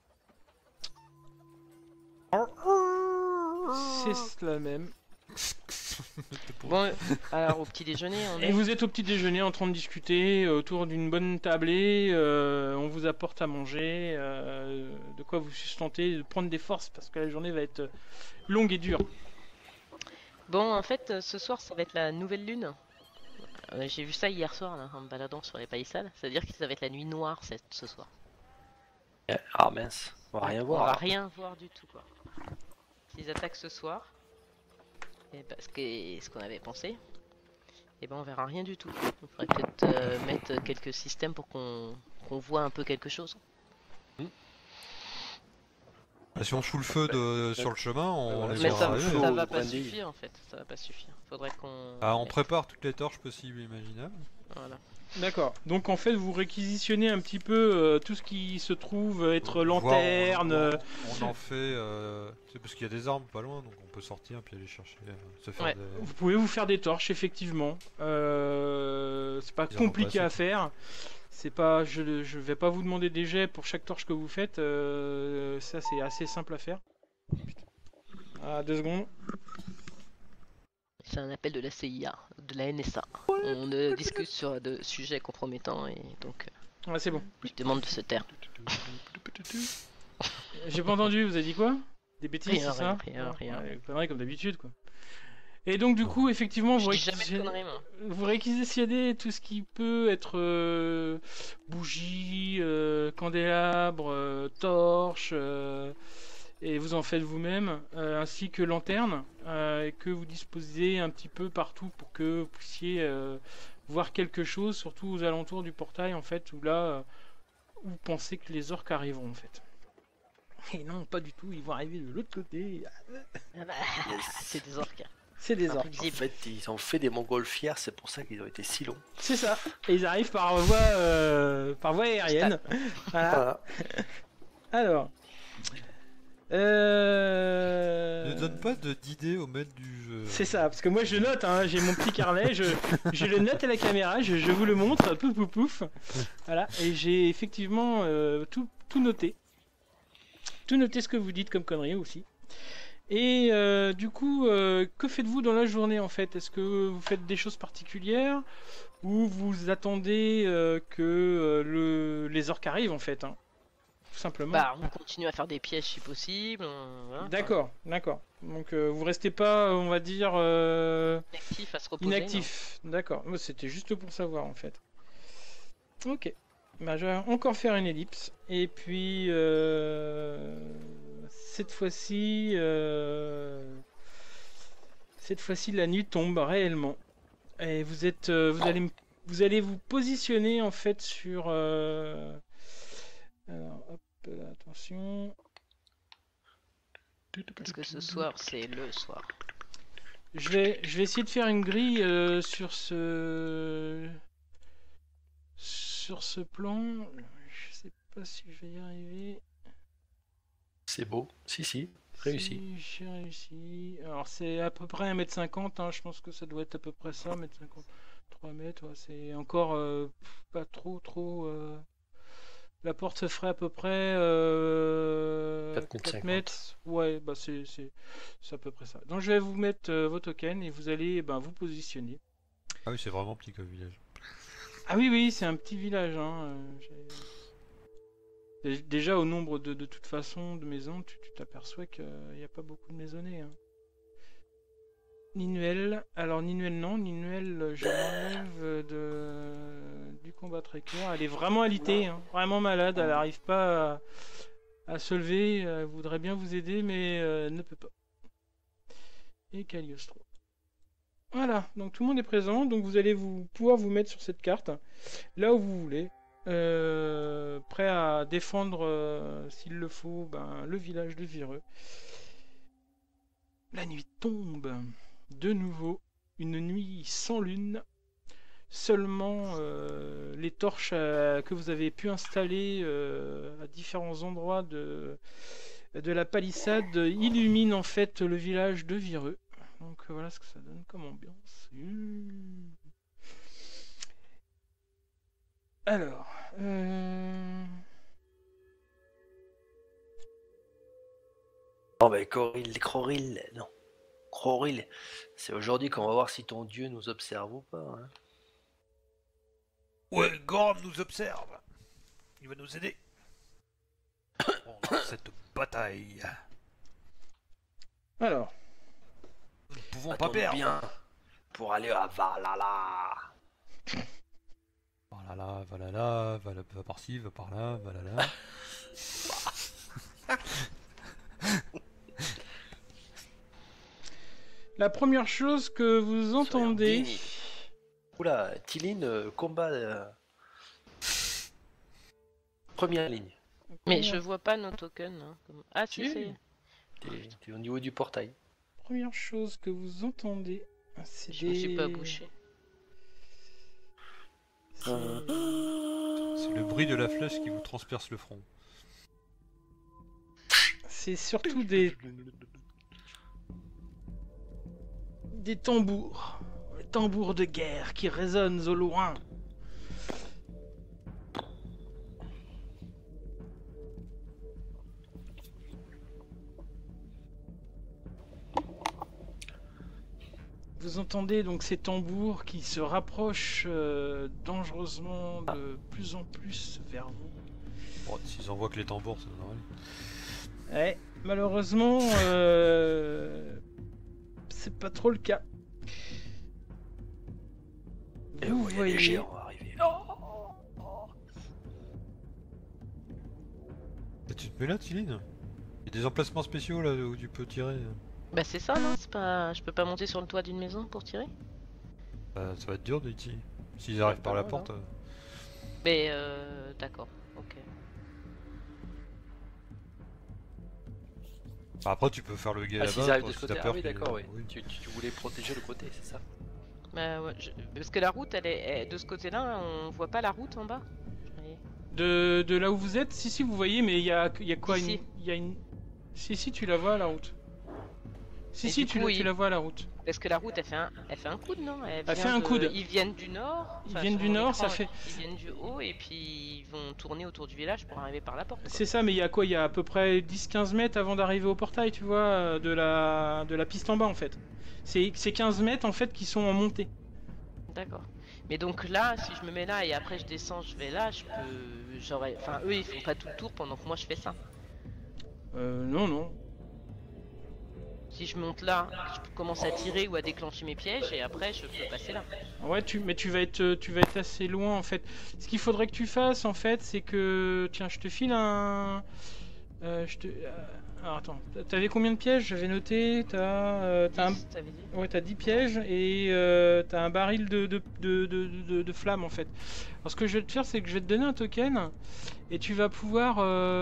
C'est cela même. Bon, euh, alors au petit déjeuner, on Et est. vous êtes au petit déjeuner en train de discuter euh, autour d'une bonne tablée. euh, on vous apporte à manger, euh, de quoi vous sustenter, de prendre des forces parce que la journée va être longue et dure. Bon, en fait, euh, ce soir, ça va être la nouvelle lune. Euh, J'ai vu ça hier soir là, en me baladant sur les palissades. C'est-à-dire que ça va être la nuit noire cette, ce soir. Ah mince, on va rien On voir. va rien voir du tout, quoi. S'ils attaquent ce soir, et parce que ce qu'on avait pensé, et ben on verra rien du tout. Il faudrait peut-être euh, mettre quelques systèmes pour qu'on qu'on voit un peu quelque chose. Ah, si on fout le feu de, sur le chemin, on Ouais, les Mais verra ça, arriver. feu ça au va pas brindille. suffire en fait. Ça va pas suffire. Faudrait qu'on. Ah, on mette- prépare toutes les torches possibles et imaginables. Voilà. D'accord. Donc en fait, vous réquisitionnez un petit peu euh, tout ce qui se trouve être Voir, lanterne. on, euh, on- on en fait. Euh, c'est parce qu'il y a des armes pas loin, donc on peut sortir puis aller chercher, euh, se faire Ouais. des. Vous pouvez vous faire des torches, effectivement. Euh, c'est pas Ils en ont compliqué pas à assez. faire. C'est pas, je, je vais pas vous demander des jets pour chaque torche que vous faites. euh, ça, c'est assez simple à faire. Putain. Ah, deux secondes. C'est un appel de la C I A, de la N S A. On euh, discute sur de sujets compromettants et donc euh, Ah, c'est bon. je demande de se taire. J'ai pas entendu. Vous avez dit quoi? Des bêtises, Rien, c'est ça? rien, rien, rien. Ouais, conneries comme d'habitude, quoi. Et donc, du coup, effectivement, vous Je dis jamais de réquisitionnez- conneries, moi. vous réquisitionnez tout ce qui peut être euh, bougies, euh, candélabres, euh, torches, euh, et vous en faites vous-même, euh, ainsi que lanternes, euh, et que vous disposez un petit peu partout pour que vous puissiez euh, voir quelque chose, surtout aux alentours du portail, en fait, où là, euh, où vous pensez que les orques arriveront, en fait. Et non, pas du tout, ils vont arriver de l'autre côté. Ah bah, c'est des orques. C'est des C'est orques. En imprévisible. fait, ils ont fait des montgolfières, c'est pour ça qu'ils ont été si longs. C'est ça. Et ils arrivent par voie, euh, par voie aérienne. Voilà. Voilà. Alors. Euh... Ne donne pas de- d'idées au maître du jeu. C'est ça, parce que moi je note, hein, j'ai mon petit carnet, je, je le note à la caméra, je, je vous le montre, pouf pouf pouf. Voilà, et j'ai effectivement euh, tout, tout noté. Tout noté ce que vous dites comme conneries aussi. Et euh, du coup, euh, que faites-vous dans la journée en fait? Est-ce que vous faites des choses particulières ou vous attendez euh, que euh, le... les orques arrivent en fait, hein, tout simplement? Bah, on continue à faire des pièges si possible. on- voilà, D'accord, d'accord. Donc euh, vous restez pas, on va dire, euh, enfin, inactif à se reposer. inactif. D'accord. Moi, c'était juste pour savoir en fait. Ok. Bah, je vais encore faire une ellipse. Et puis euh, cette fois-ci, euh, cette fois-ci, la nuit tombe réellement. Et vous êtes, euh, vous allez, m- vous allez vous positionner en fait sur. euh, Alors, hop, là, attention. non. Parce que ce soir, c'est le soir. Je vais, je vais essayer de faire une grille euh, sur ce sur ce plan. Je sais pas si je vais y arriver. C'est beau. Si, si. Réussi. Si, j'ai réussi. Alors c'est à peu près un mètre cinquante, hein, je pense que ça doit être à peu près ça, un mètre cinquante. trois mètres, ouais, c'est encore euh, pas trop trop... euh, La porte se ferait à peu près euh, quatre mètres quatre cinquante. mètres. Ouais, bah c'est c'est- c'est à peu près ça. Donc je vais vous mettre euh, vos tokens et vous allez ben, vous positionner. Ah oui, c'est vraiment petit comme village. Ah oui, oui, c'est un petit village. Hein. euh, j'ai- Dé- Déjà, au nombre de, de toute façon de maisons, tu tu t'aperçois qu'il n'y a pas beaucoup de maisonnées. Hein. Ninuel, alors Ninuel non, Ninuel, euh, je l'enlève de... du combat tracker. Elle est vraiment alitée, hein, vraiment malade, elle n'arrive pas à... à se lever, elle voudrait bien vous aider, mais euh, elle ne peut pas. Et Cagliostro. Voilà, donc tout le monde est présent, donc vous allez vous pouvoir vous mettre sur cette carte, là où vous voulez. Euh, prêt à défendre, euh, s'il le faut, ben, le village de Vireux. La nuit tombe. De nouveau, une nuit sans lune. Seulement euh, les torches euh, que vous avez pu installer euh, à différents endroits de, de la palissade illuminent en fait le village de Vireux. Donc voilà ce que ça donne comme ambiance. Mmh. Alors, euh... Oh ben Coril, Croril, non. Croril, c'est aujourd'hui qu'on va voir si ton dieu nous observe ou pas. Hein. Ouais, Gorm nous observe. Il va nous aider. Dans cette bataille. alors, Nous ne pouvons Ça pas tombe perdre. bien pour aller à Valhalla. Voilà là, voilà là, va, là, va par-ci, va par-là, voilà là. la première chose que vous entendez, dignes. Oula, Tiline, euh, combat. euh, Première ligne. Mais je vois pas nos tokens. hein, comme- Ah si, Si. c'est... T'es t'es au niveau du portail. première chose que vous entendez, c'est Je me suis des- pas bouché. c'est- C'est le bruit de la flèche qui vous transperce le front. C'est surtout des des tambours, des tambours de guerre qui résonnent au loin. Vous entendez donc ces tambours qui se rapprochent euh, dangereusement de plus en plus vers vous. Bon, s'ils envoient que les tambours, c'est normal. Ouais, malheureusement, euh, c'est pas trop le cas. Et Vous vous voyez les voyez, géants arriver. Et tu te mets là, Tiline? Il y a des emplacements spéciaux là où tu peux tirer. Bah c'est ça, non? C'est pas... Je peux pas monter sur le toit d'une maison pour tirer? Euh, ça va être dur de tirer. S'ils arrivent par la voilà. porte. euh, Mais euh... D'accord, ok. bah, après, tu peux faire le guet Ah, là-bas. s'ils arrivent toi, de ce si côté. t'as Ah peur oui, qu'ils- d'accord, oui. oui. Tu, tu- tu voulais protéger le côté, c'est ça? Bah ouais, je- parce que la route, elle est... elle- de ce côté-là, on voit pas la route en bas? Allez. de, de là où vous êtes, si si vous voyez, mais il y a, il y a quoi Ici. une, il y a une... Si si tu la vois la route. Si, Et si, du tu, coup, la- tu il- la vois à la route. Parce que la route, elle fait un, elle fait un coude, non? Elle, Elle vient fait un de- coude. Ils viennent du nord. Ils enfin, viennent sur du mon nord, ça écran, fait- Ils viennent du haut et puis ils vont tourner autour du village pour arriver par la porte. quoi. C'est ça, mais il y a quoi? Il y a à peu près dix quinze mètres avant d'arriver au portail, tu vois, euh, de la, de la piste en bas en fait. C'est c'est quinze mètres en fait qui sont en montée. D'accord. Mais donc là, si je me mets là et après je descends, je vais là, je peux. J'aurais. Enfin, eux, ils font pas tout le tour pendant que moi je fais ça. Euh, non, non. Si je monte là, je peux commencer à tirer ou à déclencher mes pièges et après je peux passer là. Ouais, tu, mais tu vas être, tu vas être assez loin en fait. Ce qu'il faudrait que tu fasses en fait, c'est que, tiens, je te file un, euh, je te, euh, alors attends, t'avais combien de pièges? J'avais noté. T'as, euh, t'as un, dix, t'avais dit ouais, t'as dix pièges et euh, t'as un baril de, de, de, de, de, de flammes en fait. Alors ce que je vais te faire, c'est que je vais te donner un token et tu vas pouvoir,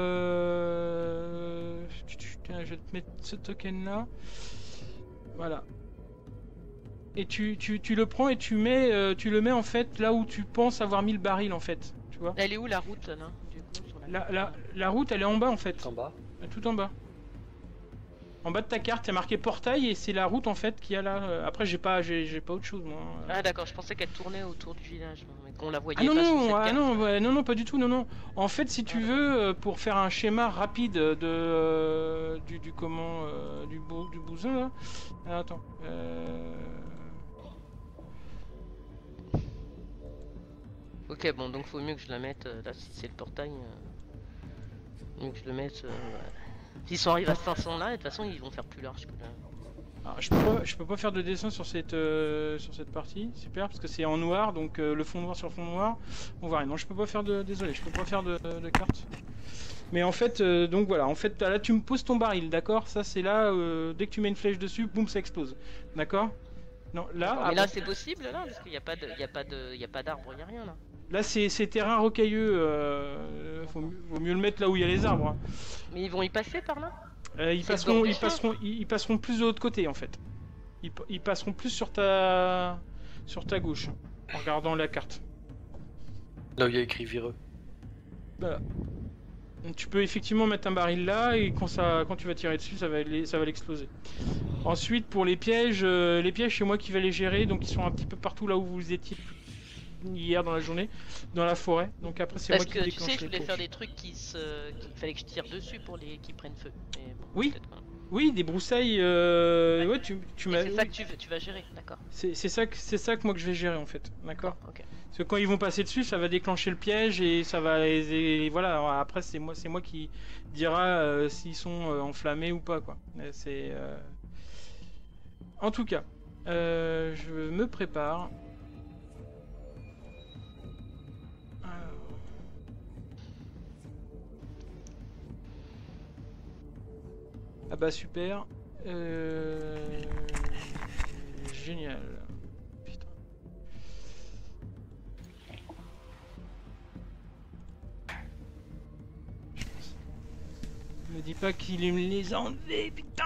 euh... tiens, je vais te mettre ce token là. Voilà. Et tu, tu, tu le prends et tu mets, euh, tu le mets en fait là où tu penses avoir mis le baril en fait, tu vois. Elle est où la route là, du coup, sur la... La, la, la route elle est en bas en fait, En bas. tout en bas. En bas de ta carte, il y a marqué portail et c'est la route en fait qu'il y a là. Euh, Après j'ai pas, j'ai j'ai pas autre chose moi. Euh. Ah d'accord, je pensais qu'elle tournait autour du village, moi, mais qu'on la voyait Ah non pas sur non, cette ah carte. non, ouais, non non pas du tout, non non. En fait si tu Ah, veux euh, pour faire un schéma rapide de euh, du, du comment euh, du bou, du bousin là. Ah, attends. Euh... Ok, bon, donc faut mieux que je la mette, euh, là, si c'est le portail, euh, mieux que je le mette, euh, ouais. S'ils sont arrivés à cinq cents là, de toute façon, ils vont faire plus large que là. Alors, je peux pas, je peux pas faire de dessin sur cette euh, sur cette partie, super, parce que c'est en noir, donc euh, le fond noir sur fond noir, on voit rien. Non, je peux pas faire de, désolé, je peux pas faire de, de carte. Mais en fait, euh, donc voilà, en fait, là tu me poses ton baril, d'accord? Ça c'est là, euh, dès que tu mets une flèche dessus, boum, ça explose, d'accord? Non, là, Mais ah, là, bon. c'est possible, là, parce qu'il n'y a pas de, il y a pas de, il y a pas d'arbre, il n'y a rien, là. Là c'est c'est terrain rocailleux, euh, faut, mieux- vaut mieux le mettre là où il y a les arbres. hein. Mais ils vont y passer par là? Euh, ils C'est passeront, le bord ils du chemin. passeront, ils, ils passeront plus de l'autre côté en fait. Ils, pa- ils passeront plus sur ta, sur ta gauche, en regardant la carte. Là où il y a écrit vireux. Voilà. Donc, tu peux effectivement mettre un baril là et quand ça, quand tu vas tirer dessus, ça va, les- ça va l'exploser. Ensuite pour les pièges, euh, les pièges c'est moi qui vais les gérer, donc ils sont un petit peu partout là où vous étiez hier dans la journée, dans la forêt. Donc après c'est moi Parce qui que tu déclenche sais, je les voulais pièges. faire des trucs qui se, qu'il fallait que je tire dessus pour les, qui prennent feu. Mais bon, Oui. peut-être pas. Oui, des broussailles. Euh... Ouais. Ouais, tu, tu Et m'as. c'est ça que tu, veux- tu vas gérer, d'accord. C'est c'est ça que c'est ça que moi que je vais gérer en fait, d'accord. Ok. Parce que quand ils vont passer dessus, ça va déclencher le piège et ça va et, et voilà. Alors après c'est moi c'est moi qui dira euh, s'ils sont euh, enflammés ou pas quoi. Mais c'est euh, en tout cas, euh, je me prépare. Alors. Ah bah super. Euh... Génial. Putain. Je pense. Me dis pas qu'il me les a enlevés, putain.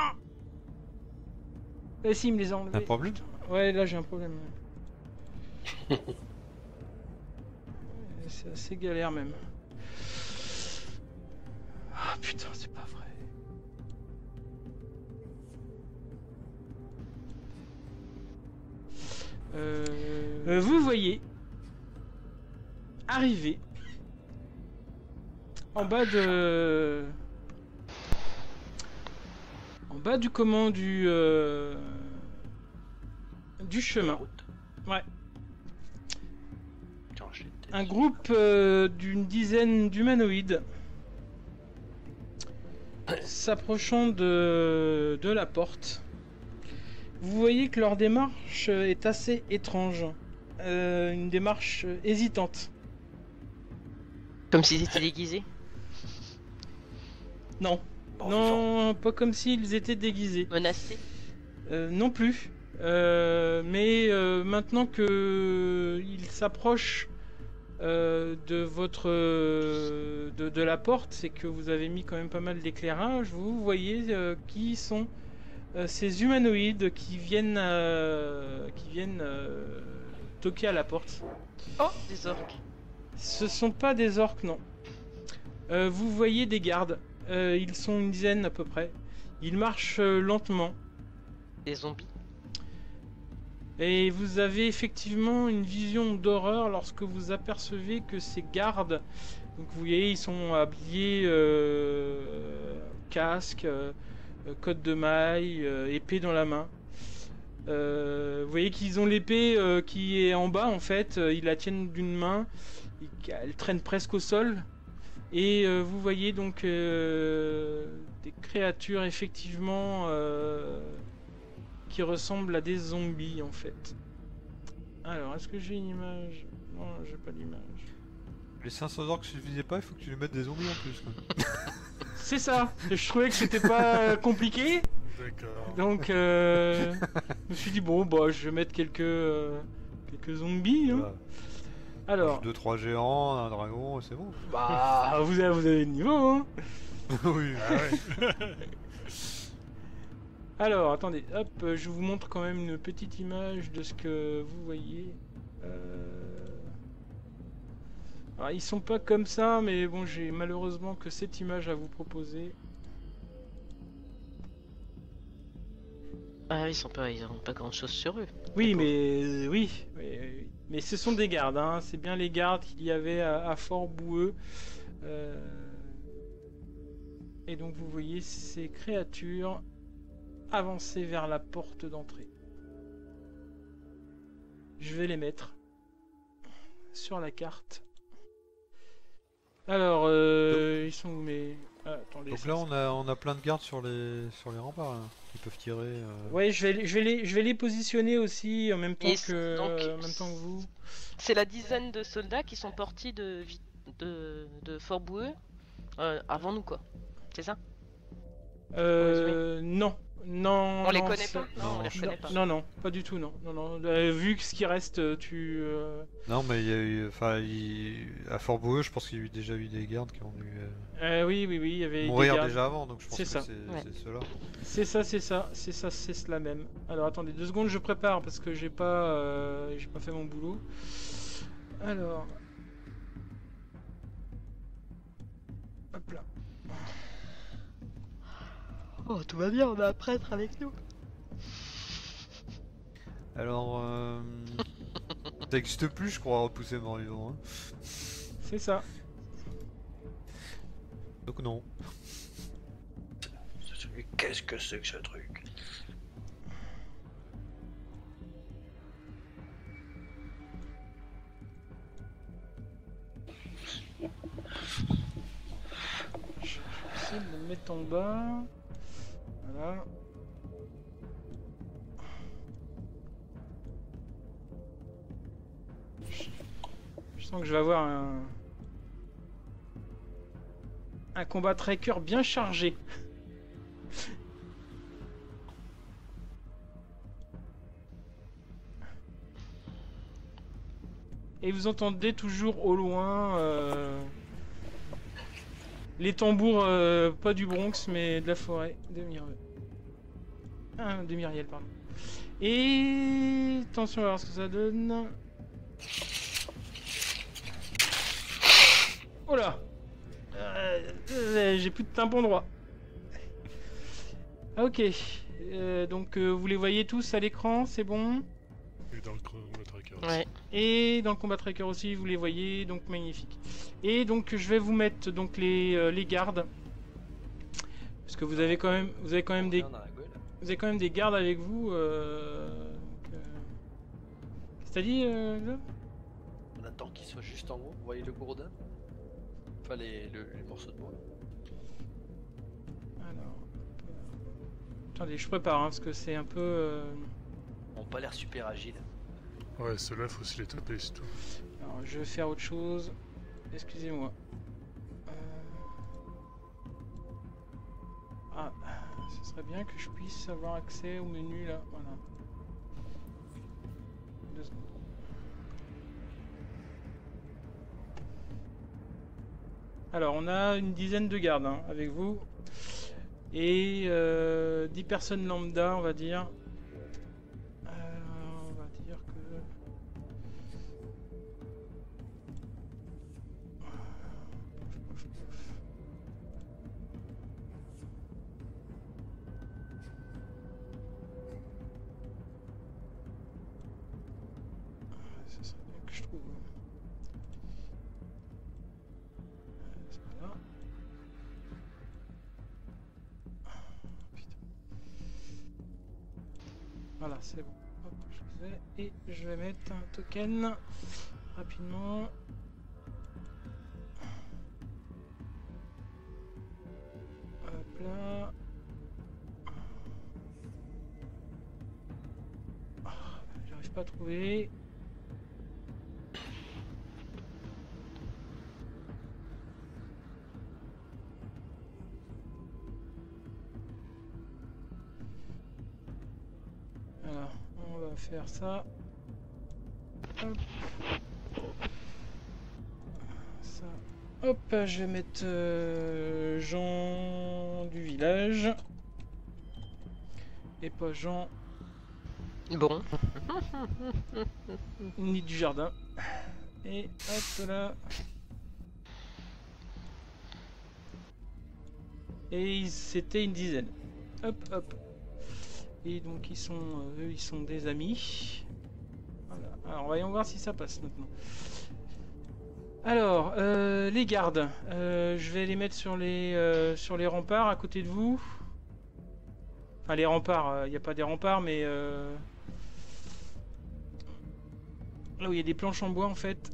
Eh si, il me les a enlevés. Un problème? putain. Ouais, là j'ai un problème. ouais. C'est assez galère même. Ah putain, c'est pas vrai. Euh, euh, vous voyez arriver en bas de en bas du comment du euh, du chemin. Ouais. Tiens, je l'ai peut-être. Un groupe euh, d'une dizaine d'humanoïdes s'approchant de, de la porte. Vous voyez que leur démarche est assez étrange. Euh, une démarche hésitante. Comme s'ils étaient déguisés. Non. Bon, non, pas comme s'ils étaient déguisés. Menacés. Euh, non plus. Euh, mais euh, maintenant que ils s'approchent euh, de votre euh, de, de la porte, c'est que vous avez mis quand même pas mal d'éclairage. Vous voyez euh, qui sont euh, ces humanoïdes qui viennent euh, qui viennent euh, toquer à la porte. Oh, des orques. Ce sont pas des orques, non. Euh, vous voyez des gardes. Euh, ils sont une dizaine à peu près. Ils marchent euh, lentement. Des zombies. Et vous avez effectivement une vision d'horreur lorsque vous apercevez que ces gardes, donc vous voyez, ils sont habillés euh, casque, euh, côte de maille, euh, épée dans la main. Euh, vous voyez qu'ils ont l'épée euh, qui est en bas en fait, euh, ils la tiennent d'une main, et elle traîne presque au sol. Et euh, vous voyez donc euh, des créatures effectivement euh, qui ressemblent à des zombies en fait. Alors, est-ce que j'ai une image? Non, j'ai pas d'image. Les cinq cents orques suffisaient pas, il faut que tu lui mettes des zombies en plus. Quoi. C'est ça. Je trouvais que c'était pas euh, compliqué. D'accord. Donc, euh, je me suis dit, bon, bah, je vais mettre quelques, euh, quelques zombies. Hein. Voilà. Alors, deux trois géants, un dragon, c'est bon. bah, vous avez, vous avez le niveau, hein. Oui. Ah ouais. Alors, attendez, hop, euh, je vous montre quand même une petite image de ce que vous voyez. Euh... Alors, ils sont pas comme ça, mais bon, j'ai malheureusement que cette image à vous proposer. Ah oui, ils sont pas, ils ont pas grand chose sur eux. Oui, mais euh, oui, oui, oui, oui. Mais ce sont des gardes, hein. C'est bien les gardes qu'il y avait à, à Fort Boueux. Euh... Et donc vous voyez ces créatures avancer vers la porte d'entrée. Je vais les mettre sur la carte. Alors, euh, ils sont où mes... Ah, attendez, Donc ça, là, ça- on a, on a plein de gardes sur les, sur les remparts, là, qui peuvent tirer. euh. Ouais, je vais, les- je, vais les, je vais les positionner aussi en même temps, Et que, donc, en même temps que vous. C'est la dizaine de soldats qui sont partis de, Vi- de, de Fort Boueux euh, avant nous, quoi. C'est ça? Euh, non. Non, On les non, connaît c'est- pas? Non, on les Non, connaît pas. non, non, pas du tout, non. non, non. Euh, vu que ce qui reste, tu... euh, Non, mais il y a eu. Enfin, il- à Fort Boueux, je pense qu'il y a eu, déjà eu des gardes qui ont dû euh, euh, oui, oui, oui, il y avait des mourir gardes. déjà avant, donc je pense C'est que ça. c'est Ouais. c'est ceux-là. C'est ça, c'est ça, c'est ça, c'est cela même. Alors attendez deux secondes, je prépare parce que j'ai pas, euh, j'ai pas fait mon boulot. Alors, hop là. Oh, tout va bien, on a un prêtre avec nous. Alors, euh... ça n'existe plus, je crois, repousser mort vivant. Hein. C'est ça. Donc non. Qu'est-ce que c'est que ce truc? Je vais essayer de le mettre en bas. Voilà. Je sens que je vais avoir un un combat tracker bien chargé. Et vous entendez toujours au loin euh, les tambours, euh, pas du Bronx, mais de la forêt de Myriel. Ah, de Myriel, pardon. Et attention à voir ce que ça donne. Oh là, euh, j'ai plus de tympan droit. Ok, euh, donc euh, vous les voyez tous à l'écran, c'est bon. Et dans le chrono tracker. aussi. Ouais. Et dans le combat tracker aussi, vous les voyez, donc magnifique. Et donc je vais vous mettre donc les, euh, les gardes, parce que vous avez quand même, vous avez quand même des, Dans la gueule. vous avez quand même des gardes avec vous. Euh, donc, euh, Qu'est-ce que t'as dit euh, là On attend qu'ils soient juste en haut. Vous voyez le gourdin? Enfin, les, le- les morceaux de bois. Alors, attendez, je prépare hein, parce que c'est un peu. euh, Ils ont pas l'air super agiles. Ouais, ceux-là, faut aussi les taper, c'est tout. Alors, je vais faire autre chose. Excusez-moi. Euh, Ah, ce serait bien que je puisse avoir accès au menu là. Voilà. Deux secondes. Alors, on a une dizaine de gardes hein, avec vous. Et euh, dix personnes lambda, on va dire. Euh, on va dire que. trouve. C'est pas là. Putain. Voilà, c'est bon. Hop, je vais et je vais mettre un token rapidement. Hop là. J'arrive pas à trouver. Voilà, on va faire ça. Hop. Ça. Hop, je vais mettre euh, Jean du village. Et pas Jean Bon. ni du jardin. Et hop là. Et ils- c'était une dizaine. Hop hop. Et donc ils sont, euh, eux, ils sont des amis. Voilà. Alors voyons voir si ça passe maintenant. Alors, euh, les gardes, euh, je vais les mettre sur les, euh, sur les remparts à côté de vous. Enfin les remparts, il n'y a pas des remparts mais euh, là où il y a des planches en bois en fait.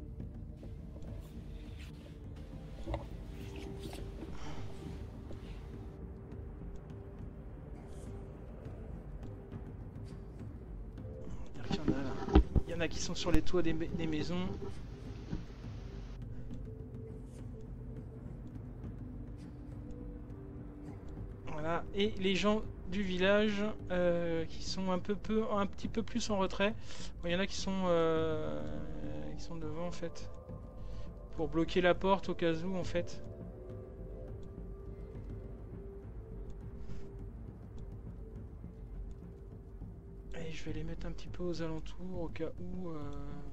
Il y en a là. Il y en a qui sont sur les toits des, ma- des maisons. Voilà, et les gens du village euh, qui sont un peu, peu un petit peu plus en retrait. Bon, il y en a qui sont euh, qui sont devant en fait pour bloquer la porte au cas où en fait. Et je vais les mettre un petit peu aux alentours au cas où. euh,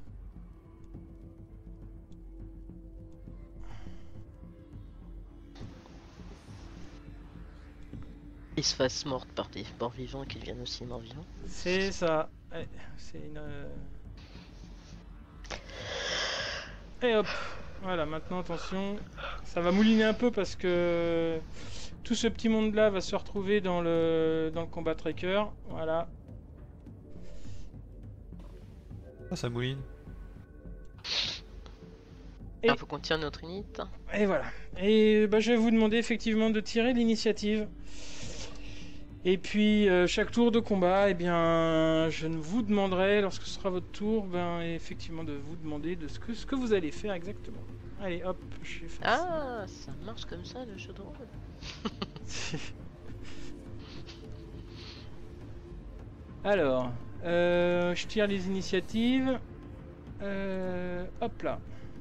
Ils se fassent morts par des morts vivants et qu'ils deviennent aussi morts vivants. C'est ça. Ouais, c'est une. euh, Et hop. Voilà, maintenant attention. Ça va mouliner un peu parce que tout ce petit monde là va se retrouver dans le dans le combat tracker. Voilà. Ah, ça mouline. Et- Il faut qu'on tire notre unité. Et voilà. Et bah, je vais vous demander effectivement de tirer l'initiative. Et puis euh, chaque tour de combat, eh bien, je ne vous demanderai, lorsque ce sera votre tour, ben effectivement de vous demander de ce que ce que vous allez faire exactement. Allez, hop, je vais faire ça. Ah, ça marche comme ça le jeu de rôle. Alors, euh, je tire les initiatives. Euh, hop là.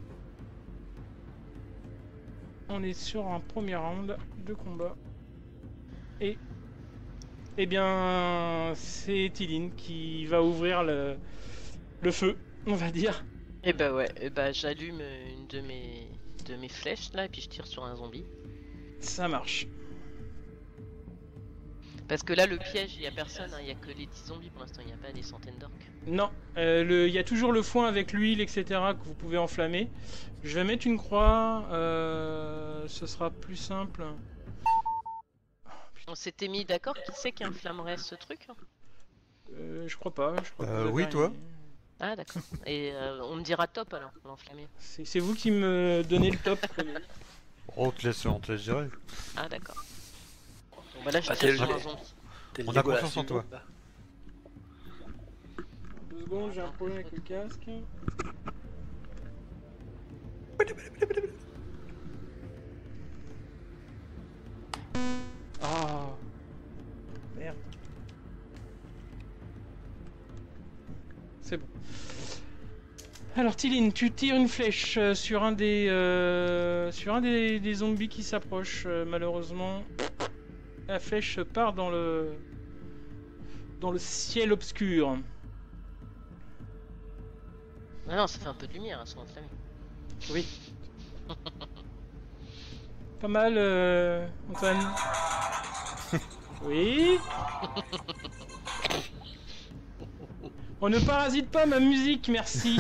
On est sur un premier round de combat. Et, eh bien, c'est Tiline qui va ouvrir le, le feu, on va dire. Et bah ouais, et bah j'allume une de mes de mes flèches là et puis je tire sur un zombie. Ça marche. Parce que là le piège, il y a personne, hein, il y a que les dix zombies pour l'instant, il n'y a pas des centaines d'orques. Non, euh, le- il y a toujours le foin avec l'huile, et cetera que vous pouvez enflammer. Je vais mettre une croix, euh, ce sera plus simple. On s'était mis d'accord, qui c'est qui inflammerait ce truc? Euh, je crois pas. Je crois que Euh, vous avez oui, rien. toi. Ah d'accord. Et euh, on me dira top alors pour l'enflammer. C'est c'est vous qui me donnez le top. Oh, on te laisse, on te laisse gérer. Ah d'accord. Bon bah là je Bah, tire t'es sur le- un zombie. T'es le On a Legolas confiance en du toi. groupe, là. Deux secondes, j'ai un problème avec le casque. Ah merde. C'est bon. Alors Tiline, tu tires une flèche euh, sur un des euh, sur un des, des zombies qui s'approche. Euh, malheureusement, la flèche part dans le dans le ciel obscur. Ah non, ça fait un peu de lumière, elles sont enflammées. Oui. Pas mal, euh, Antoine. Oui. On ne parasite pas ma musique, merci.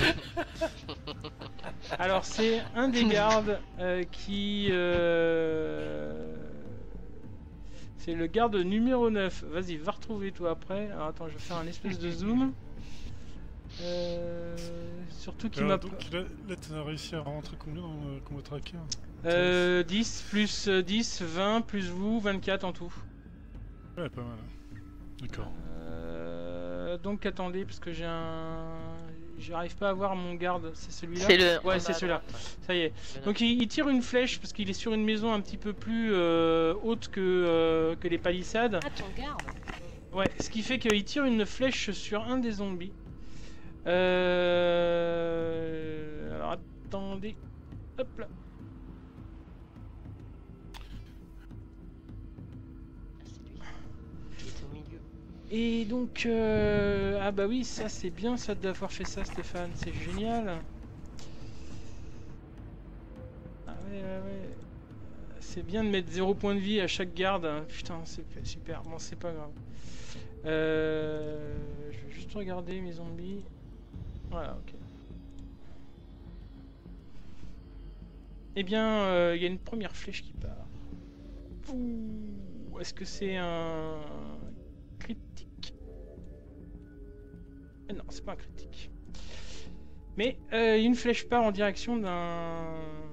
Alors c'est un des gardes euh, qui... Euh... C'est le garde numéro neuf. Vas-y, va retrouver toi après. Alors attends, je vais faire un espèce de zoom. Euh... Surtout qu'il Alors, m'a... donc là, là t'as réussi à rentrer combien dans le combo tracker? Euh, dix plus dix, vingt plus vous, vingt-quatre en tout. Ouais, pas mal. D'accord. Euh, donc attendez, parce que j'ai un... J'arrive pas à voir mon garde, c'est celui-là? C'est le. Ouais, en c'est bas à celui-là. droite, Ça y est. ouais. Donc il, il tire une flèche parce qu'il est sur une maison un petit peu plus euh, haute que, euh, que les palissades. Ah, ton garde. Ouais, ce qui fait qu'il tire une flèche sur un des zombies. Euh... Alors attendez. Hop là. Ah, c'est lui. Il est au milieu. Et donc, euh... ah bah oui, ça c'est bien ça d'avoir fait ça, Stéphane, c'est génial. Ah ouais, ouais, ouais. C'est bien de mettre zéro point de vie à chaque garde. Hein. Putain, c'est super. Bon, c'est pas grave. Euh... Je vais juste regarder mes zombies. Voilà, ok. Eh bien, euh, il y a une première flèche qui part. Ouh, est-ce que c'est un critique? Eh non, c'est pas un critique. Mais euh, une flèche part en direction d'un...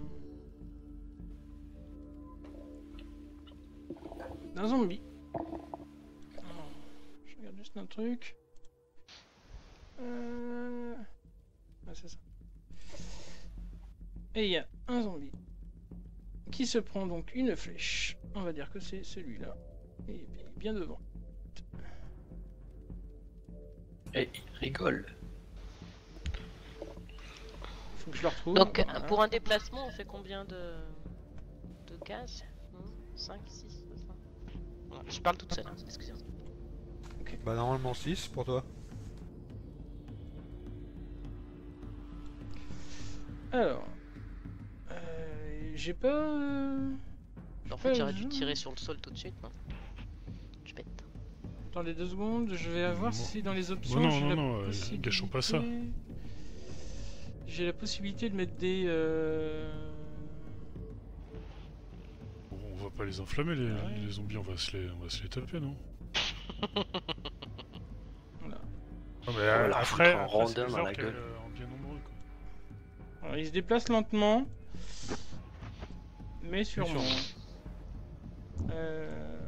d'un zombie. Alors, je regarde juste un truc. Euh... Ah, c'est ça. Et il y a un zombie qui se prend donc une flèche. On va dire que c'est celui-là. Et il est bien devant. Et il rigole. Faut que je le retrouve. Donc, Voilà. pour un déplacement, on fait combien de, de cases? cinq, six, Je parle toute seule, hein, excusez-moi. Bah normalement six pour toi. Alors, euh, j'ai pas. euh, En fait, j'aurais je- dû tirer sur le sol tout de suite, non? Je pète. Attendez deux secondes, je vais voir Non. si dans les options. Bon, non, j'ai non, la non, euh, possibilité- gâchons pas ça. J'ai la possibilité de mettre des. euh, Bon, on va pas les enflammer, les, Ouais. les zombies, on va, se les, on va se les taper, non? Voilà. Non, mais va euh, leur après, foutre un après, c'est random les à la orques, gueule. euh, en bien nombreux, quoi. Alors, il se déplace lentement, mais sûrement. Euh...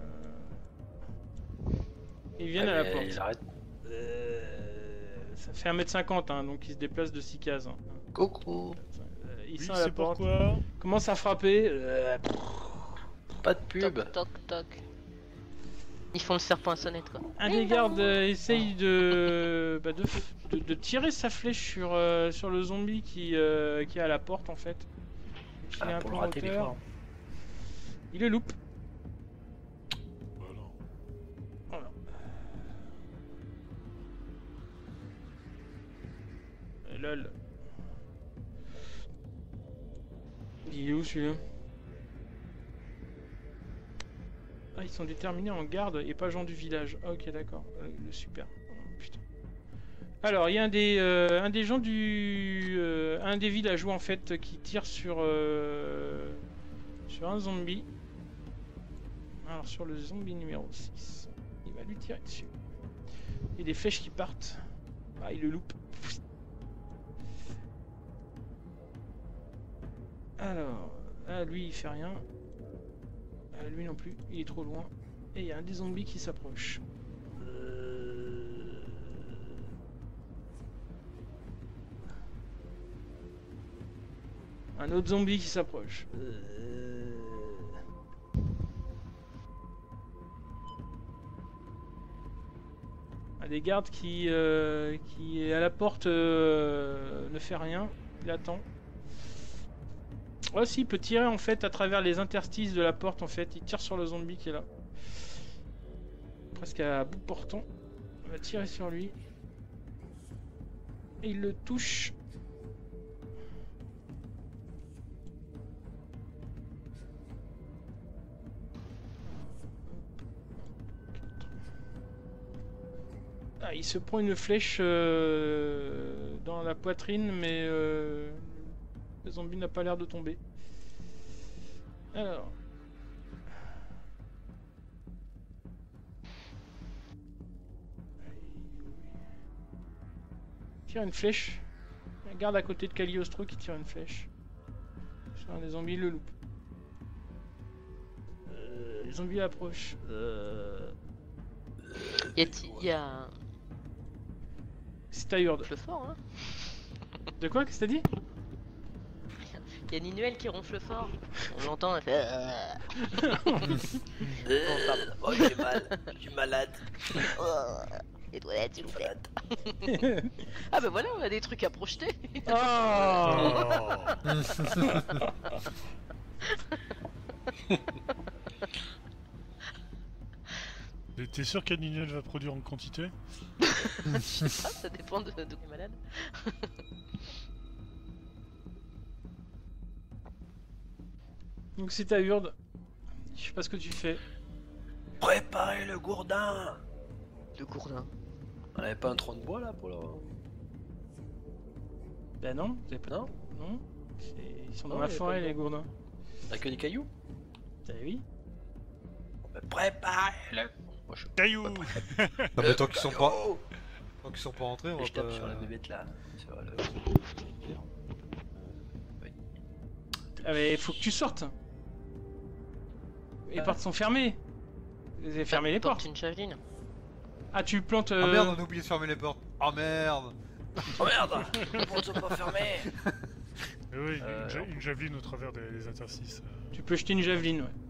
Ils viennent Ouais, à la mais porte. il arrête. Euh, Ça fait un mètre cinquante, hein, donc il se déplace de six cases. hein. Coucou. Euh, Ils Oui, sont à la c'est porte. pourquoi. Commence à frapper. Euh, Pas de pub. Toc, toc, toc. Ils font le serpent à sonnette, quoi. Un des gardes euh, essaye de... Bah, de, de, de tirer sa flèche sur, euh, sur le zombie qui, euh, qui est à la porte en fait. Donc, il est Ah, un pour peu le en rater, il est hauteur. fort. Il le loupe. Voilà. Voilà. Et lol. Il est où celui-là? Ah, ils sont déterminés en garde et pas gens du village. Ah, ok, d'accord. Euh, super. Oh, putain. Alors, il y a un des, euh, un des gens du... euh, un des villageois, en fait, qui tire sur... euh, sur un zombie. Alors, sur le zombie numéro six. Il va lui tirer dessus. Et des flèches qui partent. Ah, il le loupe. Alors, là, lui, il fait rien. Euh, lui non plus, il est trop loin. Et il y a un des zombies qui s'approche. Euh... Un autre zombie qui s'approche. Euh... Un des gardes qui, euh, qui est à la porte euh, ne fait rien. Il attend. Oh si, il peut tirer en fait à travers les interstices de la porte en fait, il tire sur le zombie qui est là. Presque à bout portant. On va tirer sur lui. Et il le touche. Ah, il se prend une flèche euh, dans la poitrine, mais euh, le zombie n'a pas l'air de tomber. Alors. Tire une flèche. Garde à côté de Cagliostro qui tire une flèche. Sur un des zombies, il le loupe. Euh, les zombies approchent. Euh... Il y a, il y a C'est à Hurde. ronfle fort, hein. De quoi? Qu'est-ce que t'as dit? Il y a Ninuel qui ronfle fort. On l'entend, elle fait. Euh, oh, j'ai mal, je suis malade. Les toilettes, s'il vous plaît. Malade. Ah bah voilà, on a des trucs à projeter. Oh Et T'es sûr qu'Aninuel va produire en quantité? Je sais pas, ça dépend de, de qui est malade. Donc c'est à Hurde. Je sais pas ce que tu fais. Préparez le gourdin. Le gourdin. On avait pas un tronc de bois là pour le... Bah non, vous avez pas... Non. Non. C'est- Ils sont dans Non, la y a forêt pas de les gourdins. T'as que des cailloux? Bah oui. Bah, préparez le... Moi, je... Caillou. Ah, mais tant qu'ils sont pas, Oh, tant qu'ils sont pas rentrés, on va je tape pas. sur la bébête là. Sur le... Ah mais faut que tu sortes. Les Ah. portes sont fermées. Vous avez fermé les Porte portes. une javeline. Ah tu plantes... Ah euh, merde, on a oublié de fermer les portes. Ah merde. Oh merde. Les portes sont pas fermées. Eh oui, Euh, une, ja- on une javeline au travers des, des interstices. euh. Tu peux jeter une javeline, ouais.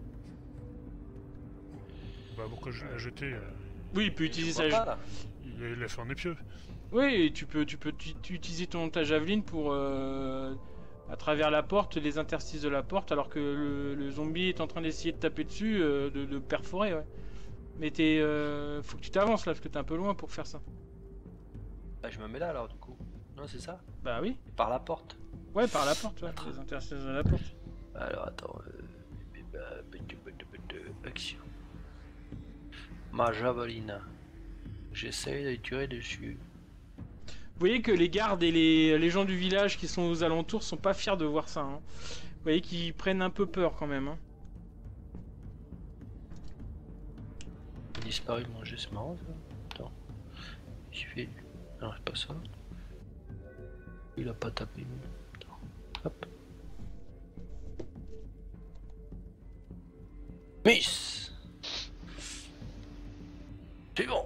Bah pourquoi je l'ai jeté euh, Oui, il peut Tu utiliser vois sa... pas, là. il, a, il a fait un épieu. Oui, et tu peux, tu peux tu- tu utiliser ton, ta javeline pour... euh, à travers la porte, les interstices de la porte, alors que le, le zombie est en train d'essayer de taper dessus, euh, de, de perforer, ouais. Mais t'es... euh, faut que tu t'avances là, parce que t'es un peu loin pour faire ça. Bah, je me mets là alors du coup. Non, c'est ça? Bah oui. Par la porte. Ouais, par la porte, ouais. Les interstices de la porte. Alors attends. Euh... Action. Ma javeline. J'essaye de tirer dessus. Vous voyez que les gardes et les, les gens du village qui sont aux alentours sont pas fiers de voir ça. Hein. Vous voyez qu'ils prennent un peu peur quand même. Hein. Il a disparu de manger, c'est marrant ça. Attends. Il fait. Non, c'est pas ça. Il a pas tapé. Attends. Hop. Miss. C'est bon.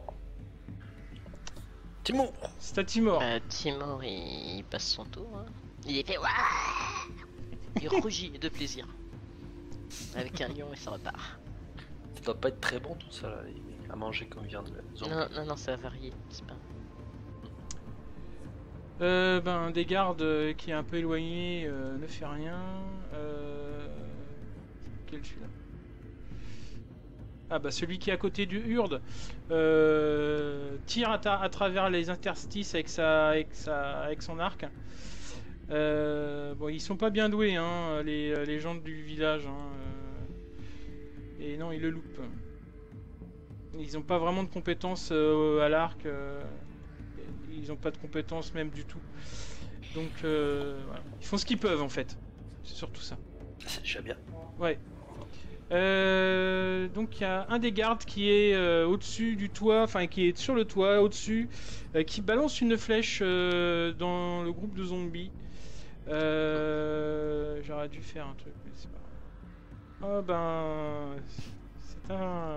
Timon. C'est à Timor. Euh, Timor, il... il passe son tour. Hein. Il est fait Ouah. Il rugit de plaisir. Avec un lion et ça repart. Ça doit pas être très bon tout ça là, à manger comme viande de zombie. Non, non, non, ça va varier. C'est pas. Euh, ben, des gardes euh, qui est un peu éloigné euh, ne fait rien. Euh... Quel celui-là? Ah bah celui qui est à côté du Hurde euh, tire à, ta- à travers les interstices avec, sa, avec, sa, avec son arc. Euh, bon, ils sont pas bien doués, hein, les, les gens du village. Hein, euh, et non, ils le loupent. Ils ont pas vraiment de compétences euh, à l'arc. Euh, ils ont pas de compétences même du tout. Donc, euh, voilà. Ils font ce qu'ils peuvent en fait. C'est surtout ça. C'est déjà bien. Ouais. Euh, donc il y a un des gardes qui est euh, au-dessus du toit, enfin qui est sur le toit, au-dessus, euh, qui balance une flèche euh, dans le groupe de zombies. Euh, J'aurais dû faire un truc, mais c'est pas grave. Oh ben... C'est un...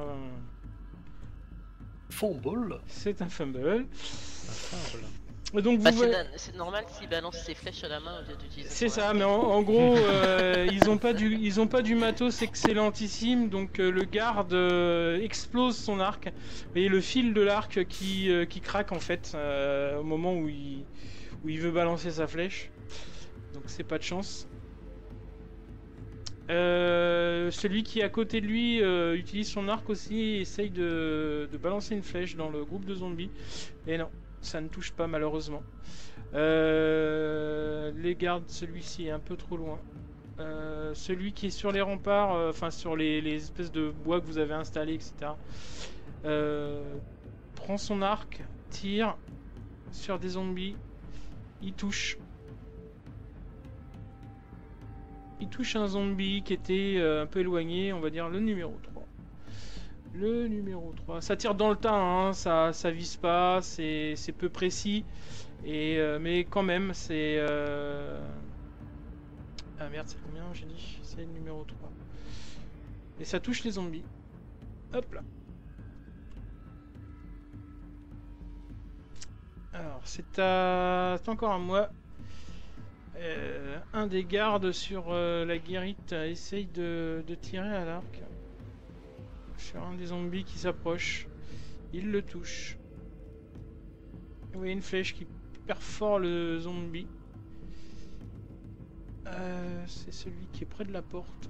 Fumble. C'est un fumble. Donc vous Bah, voyez- c'est na- c'est normal s'il balance ses flèches à la main au lieu d'utiliser. C'est son ça, arc. mais en, en gros, euh, ils ont pas du, ils ont pas du matos excellentissime, donc euh, le garde euh, explose son arc. Vous voyez le fil de l'arc qui, euh, qui craque en fait euh, au moment où il, où il veut balancer sa flèche. Donc c'est pas de chance. Euh, celui qui est à côté de lui euh, utilise son arc aussi et essaye de, de balancer une flèche dans le groupe de zombies. Et non, ça ne touche pas malheureusement. Euh, les gardes, celui-ci est un peu trop loin. Euh, celui qui est sur les remparts, euh, enfin sur les, les espèces de bois que vous avez installés, et cetera. Euh, prend son arc tire sur des zombies. Il touche. Il touche un zombie qui était euh, un peu éloigné, on va dire le numéro trois. Le numéro trois. Ça tire dans le tas, hein, ça, ça vise pas, c'est peu précis. Et, euh, mais quand même, c'est... Euh... Ah merde, c'est combien j'ai dit? C'est le numéro trois. Et ça touche les zombies. Hop là. Alors, c'est à... c'est encore à moi. Euh, un des gardes sur euh, la guérite euh, essaye de, de tirer à l'arc sur un des zombies qui s'approche. Il le touche. Vous voyez une flèche qui perfore le zombie. Euh, c'est celui qui est près de la porte.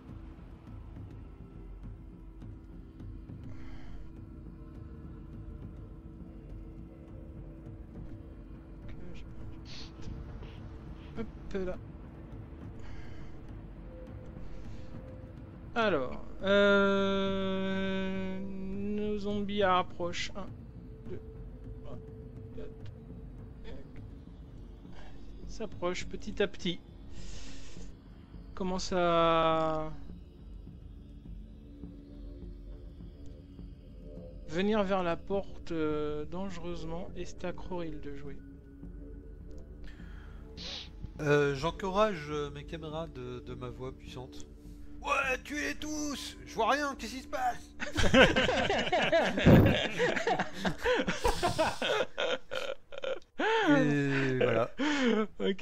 Hop là. Alors, euh, nos zombies approchent. un, deux, trois, quatre. Ils s'approchent petit à petit. Commence à venir vers la porte euh, dangereusement. Et c'est à Croril de jouer. Euh, J'encourage euh, mes camarades de, de ma voix puissante. Ouais, tuez-les tous! Je vois rien, qu'est-ce qui se passe? Et voilà. Ok.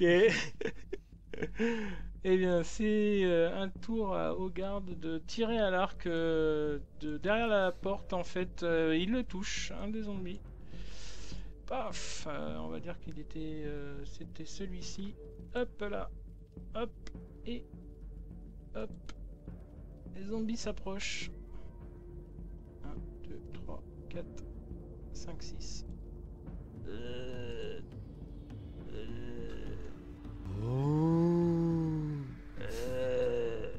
Eh bien, c'est euh, un tour à, aux gardes de tirer à l'arc euh, de derrière la porte. En fait, euh, il le touche, un des zombies. Paf, euh, on va dire qu'il était, euh, c'était celui-ci. Hop là, hop et hop. Les zombies s'approchent. un, deux, trois, quatre, cinq, six. Euh... Euh... Euh...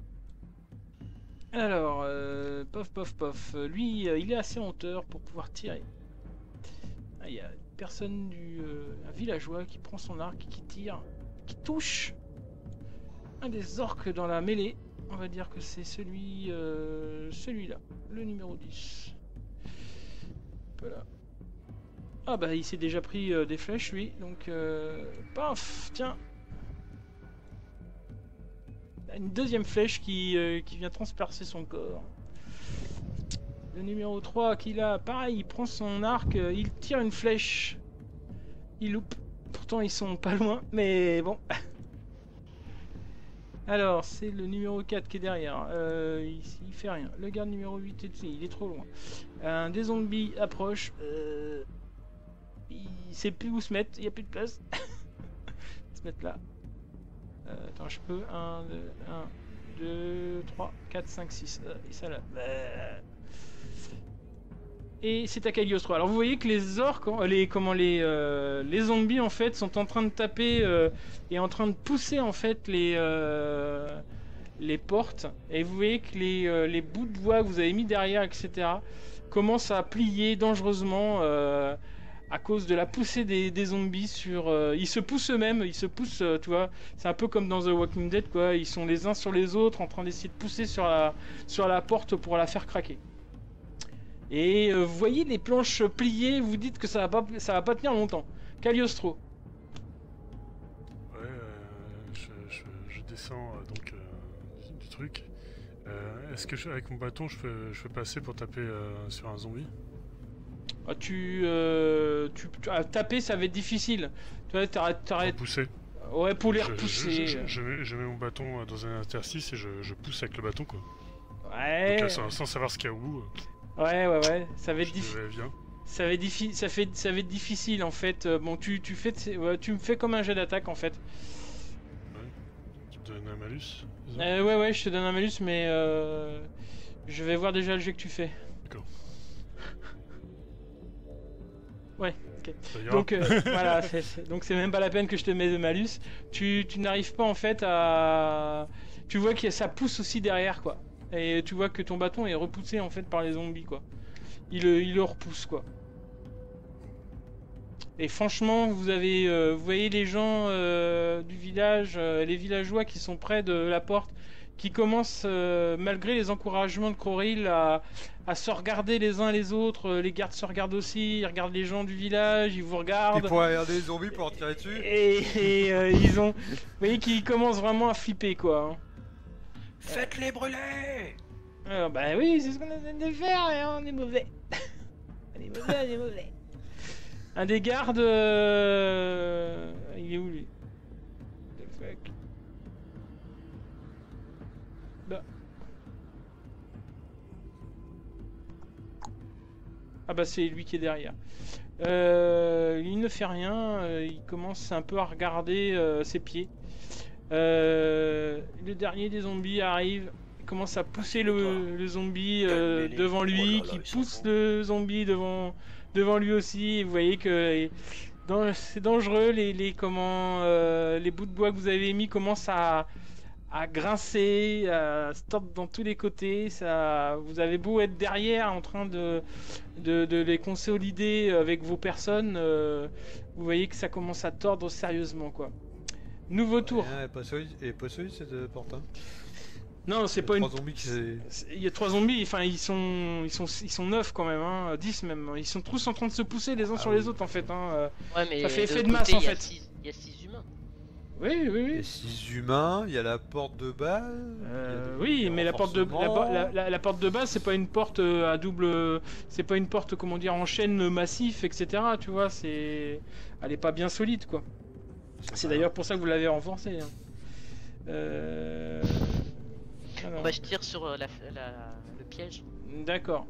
Alors, euh, pof, pof, pof. Lui, euh, il est assez en hauteur pour pouvoir tirer. Ah, il y a une personne du... Euh, un villageois qui prend son arc, qui tire, qui touche un des orques dans la mêlée. On va dire que c'est celui... Euh, celui-là, le numéro dix. Voilà. Ah bah il s'est déjà pris euh, des flèches lui, donc euh, paf, tiens. Une deuxième flèche qui, euh, qui vient transpercer son corps. Le numéro trois qui là, pareil, il prend son arc, euh, il tire une flèche. Il loupe. Pourtant ils sont pas loin, mais bon. Alors c'est le numéro quatre qui est derrière, euh, il, il fait rien. Le garde numéro huit, est, il est trop loin. Un des zombies approche. Euh... Il sait plus où se mettre, il n'y a plus de place. Se mettre là. Euh, attends, je peux. un, deux, trois, quatre, cinq, six. Euh, et ça là. Et c'est à Cagliostro. Alors vous voyez que les orques, les, comment, les, euh, les zombies en fait sont en train de taper euh, et en train de pousser en fait les, euh, les portes. Et vous voyez que les, euh, les bouts de bois que vous avez mis derrière, et cetera commencent à plier dangereusement. Euh, à cause de la poussée des, des zombies sur... Euh, ils se poussent eux-mêmes, ils se poussent, euh, tu vois, c'est un peu comme dans The Walking Dead, quoi, ils sont les uns sur les autres en train d'essayer de pousser sur la, sur la porte pour la faire craquer. Et euh, vous voyez les planches pliées, vous dites que ça va pas, ça va pas tenir longtemps. Cagliostro. Ouais, euh, je, je, je descends euh, donc euh, du, du truc. Euh, Est-ce que je, avec mon bâton je peux, je peux passer pour taper euh, sur un zombie? Ah, tu, euh, tu, tu ah, taper ça va être difficile. Tu vois, t'arrêtes, t'arrêtes. Pousser. Ouais, pour les je, repousser. Je, je, je, mets, je mets mon bâton dans un interstice et je, je pousse avec le bâton quoi. Ouais. Donc, sans, sans savoir ce qu'il y a où. Ouais, ouais, ouais. Ça va être difficile. Ça va être difficile. Ça fait, ça va être difficile en fait. Bon, tu, tu fais, ouais, tu me fais comme un jet d'attaque en fait. Ouais. Tu me donnes un malus. Euh, ouais, ouais, je te donne un malus, mais euh, je vais voir déjà le jet que tu fais. D'accord. Ouais, ok. Donc euh, voilà, c'est, c'est, donc c'est même pas la peine que je te mets de malus. Tu, tu n'arrives pas en fait à... Tu vois que ça pousse aussi derrière quoi. Et tu vois que ton bâton est repoussé en fait par les zombies quoi. Il, il le repousse quoi. Et franchement, vous avez, euh, vous voyez les gens euh, du village, euh, les villageois qui sont près de la porte, qui commencent, euh, malgré les encouragements de Croril, à, à se regarder les uns les autres. Les gardes se regardent aussi, ils regardent les gens du village, ils vous Ils regardent. pourraient regarder les zombies pour en tirer dessus. Et, et, euh, ils ont, vous voyez qu'ils commencent vraiment à flipper, quoi. hein. Faites-les brûler! Alors, bah oui, c'est ce qu'on essaie de faire, et on est mauvais. on est mauvais, on est mauvais. Un des gardes... euh, il est où, lui? The fuck. Bah. Ah bah c'est lui qui est derrière. Euh, il ne fait rien, euh, il commence un peu à regarder euh, ses pieds. Euh, le dernier des zombies arrive, il commence à pousser le, le zombie euh, Calmez-les. devant lui, Oh là là, qui ils sont pousse bons. le zombie devant, devant lui aussi. Et vous voyez que dans- c'est dangereux, les, les, comment, euh, les bouts de bois que vous avez mis commencent à, à grincer, à se tordre dans tous les côtés. Ça, vous avez beau être derrière en train de, de, de les consolider avec vos personnes, euh, vous voyez que ça commence à tordre sérieusement, quoi. Nouveau tour. Et pas solide, et pas solide cette euh, porte. Hein. Non, c'est Il y a pas une. trois zombies qui s'est- c'est- Il y a trois zombies, enfin ils sont, ils sont, ils sont neuf quand même, hein, dix même. Ils sont tous en train de se pousser les uns Ah sur oui. les autres en fait. Hein. euh. Ouais, mais Ça fait effet l'autre de masse, côté, en il y a fait. six- Il y a six humains. Oui, oui, Il y oui. a six humains, il y a la porte de base. Euh, il y a des- oui, des mais la porte de la, renforcements. la- la- la porte de base, c'est pas une porte euh, à double, c'est pas une porte comment dire en chaîne massif, et cetera. Tu vois, c'est, elle est pas bien solide quoi. C'est pas d'ailleurs pour ça que vous l'avez renforcée. Hein. Euh... alors. Bon, bah, je tire sur euh, la, la- le piège. D'accord.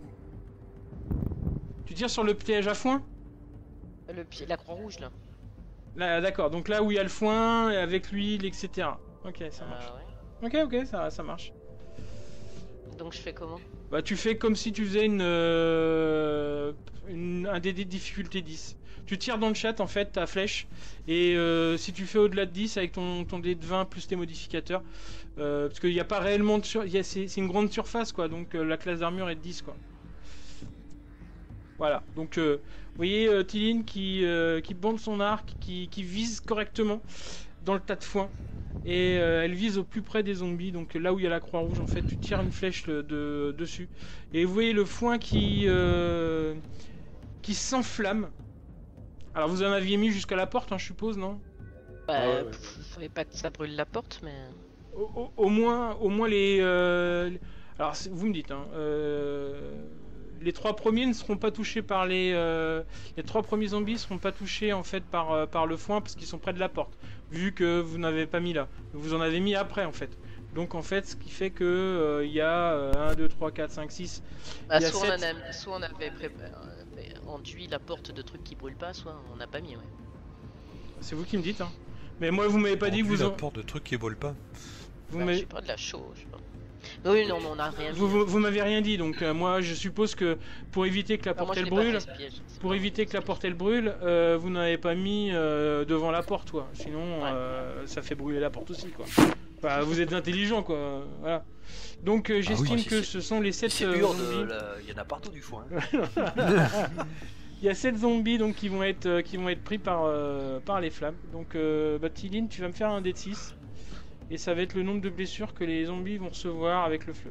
Tu tires sur le piège à foin? Le pied, la croix rouge là. Là, d'accord. Donc là où il y a le foin, et avec l'huile, et cetera. Ok, ça marche. Ah ouais. Ok, ok, ça, ça marche. Donc je fais comment? Bah tu fais comme si tu faisais une, euh, une- un dé de difficulté dix. Tu tires dans le chat en fait ta flèche et euh, si tu fais au-delà de dix avec ton, ton dé de vingt plus tes modificateurs, euh, parce qu'il n'y a pas réellement de sur... il y a- c'est c'est une grande surface quoi, donc euh, la classe d'armure est de dix quoi. Voilà, donc euh, vous voyez euh, Tiline qui, euh, qui bande son arc, qui, qui vise correctement dans le tas de foin. Et euh, elle vise au plus près des zombies, donc là où il y a la croix rouge en fait, tu tires une flèche de, de- dessus. Et vous voyez le foin qui, euh, qui s'enflamme. Alors vous en aviez mis jusqu'à la porte, hein, je suppose, non? Bah, Ah ouais, ouais. pff, faudrait pas que ça brûle la porte, mais. au, au- au moins, au moins les... euh, les- alors c'est- vous me dites, hein, euh, les trois premiers ne seront pas touchés par les... euh, les trois premiers zombies seront pas touchés en fait par, euh, par le foin parce qu'ils sont près de la porte. Vu que vous n'avez pas mis là. Vous en avez mis après en fait. Donc en fait, ce qui fait que euh, il y a euh, un, deux, trois, quatre, cinq, six. Bah, Il y a soit, on sept. en a- soit on avait préparé, enduit la porte de trucs qui brûlent pas, soit on n'a pas mis, ouais. C'est vous qui me dites. Hein. Mais moi, vous m'avez pas dit que Enduit vous la en... porte de trucs qui volent pas. vous Bah, je m'avez- sais pas, de la chaux, je sais pas. Oui, non, mais on a rien mis. vous, vous, vous m'avez rien dit. Donc euh, moi, je suppose que pour éviter que la Ah, moi, porte je elle l'ai pas brûle, fait, ce piège. pour éviter que la porte elle brûle, euh, vous n'avez pas mis euh, devant la porte, quoi. Sinon, Ouais. euh, ça fait brûler la porte aussi, quoi. Enfin, vous êtes intelligent, quoi. Voilà. Donc euh, j'estime oui, si que c'est- ce sont les sept C'est euh, urde, zombies. là, il y en a partout du foin. Il y a sept zombies donc qui vont être euh, qui vont être pris par euh, par les flammes. Donc euh, bah, Tiline, tu vas me faire un dé de six et ça va être le nombre de blessures que les zombies vont recevoir avec le feu.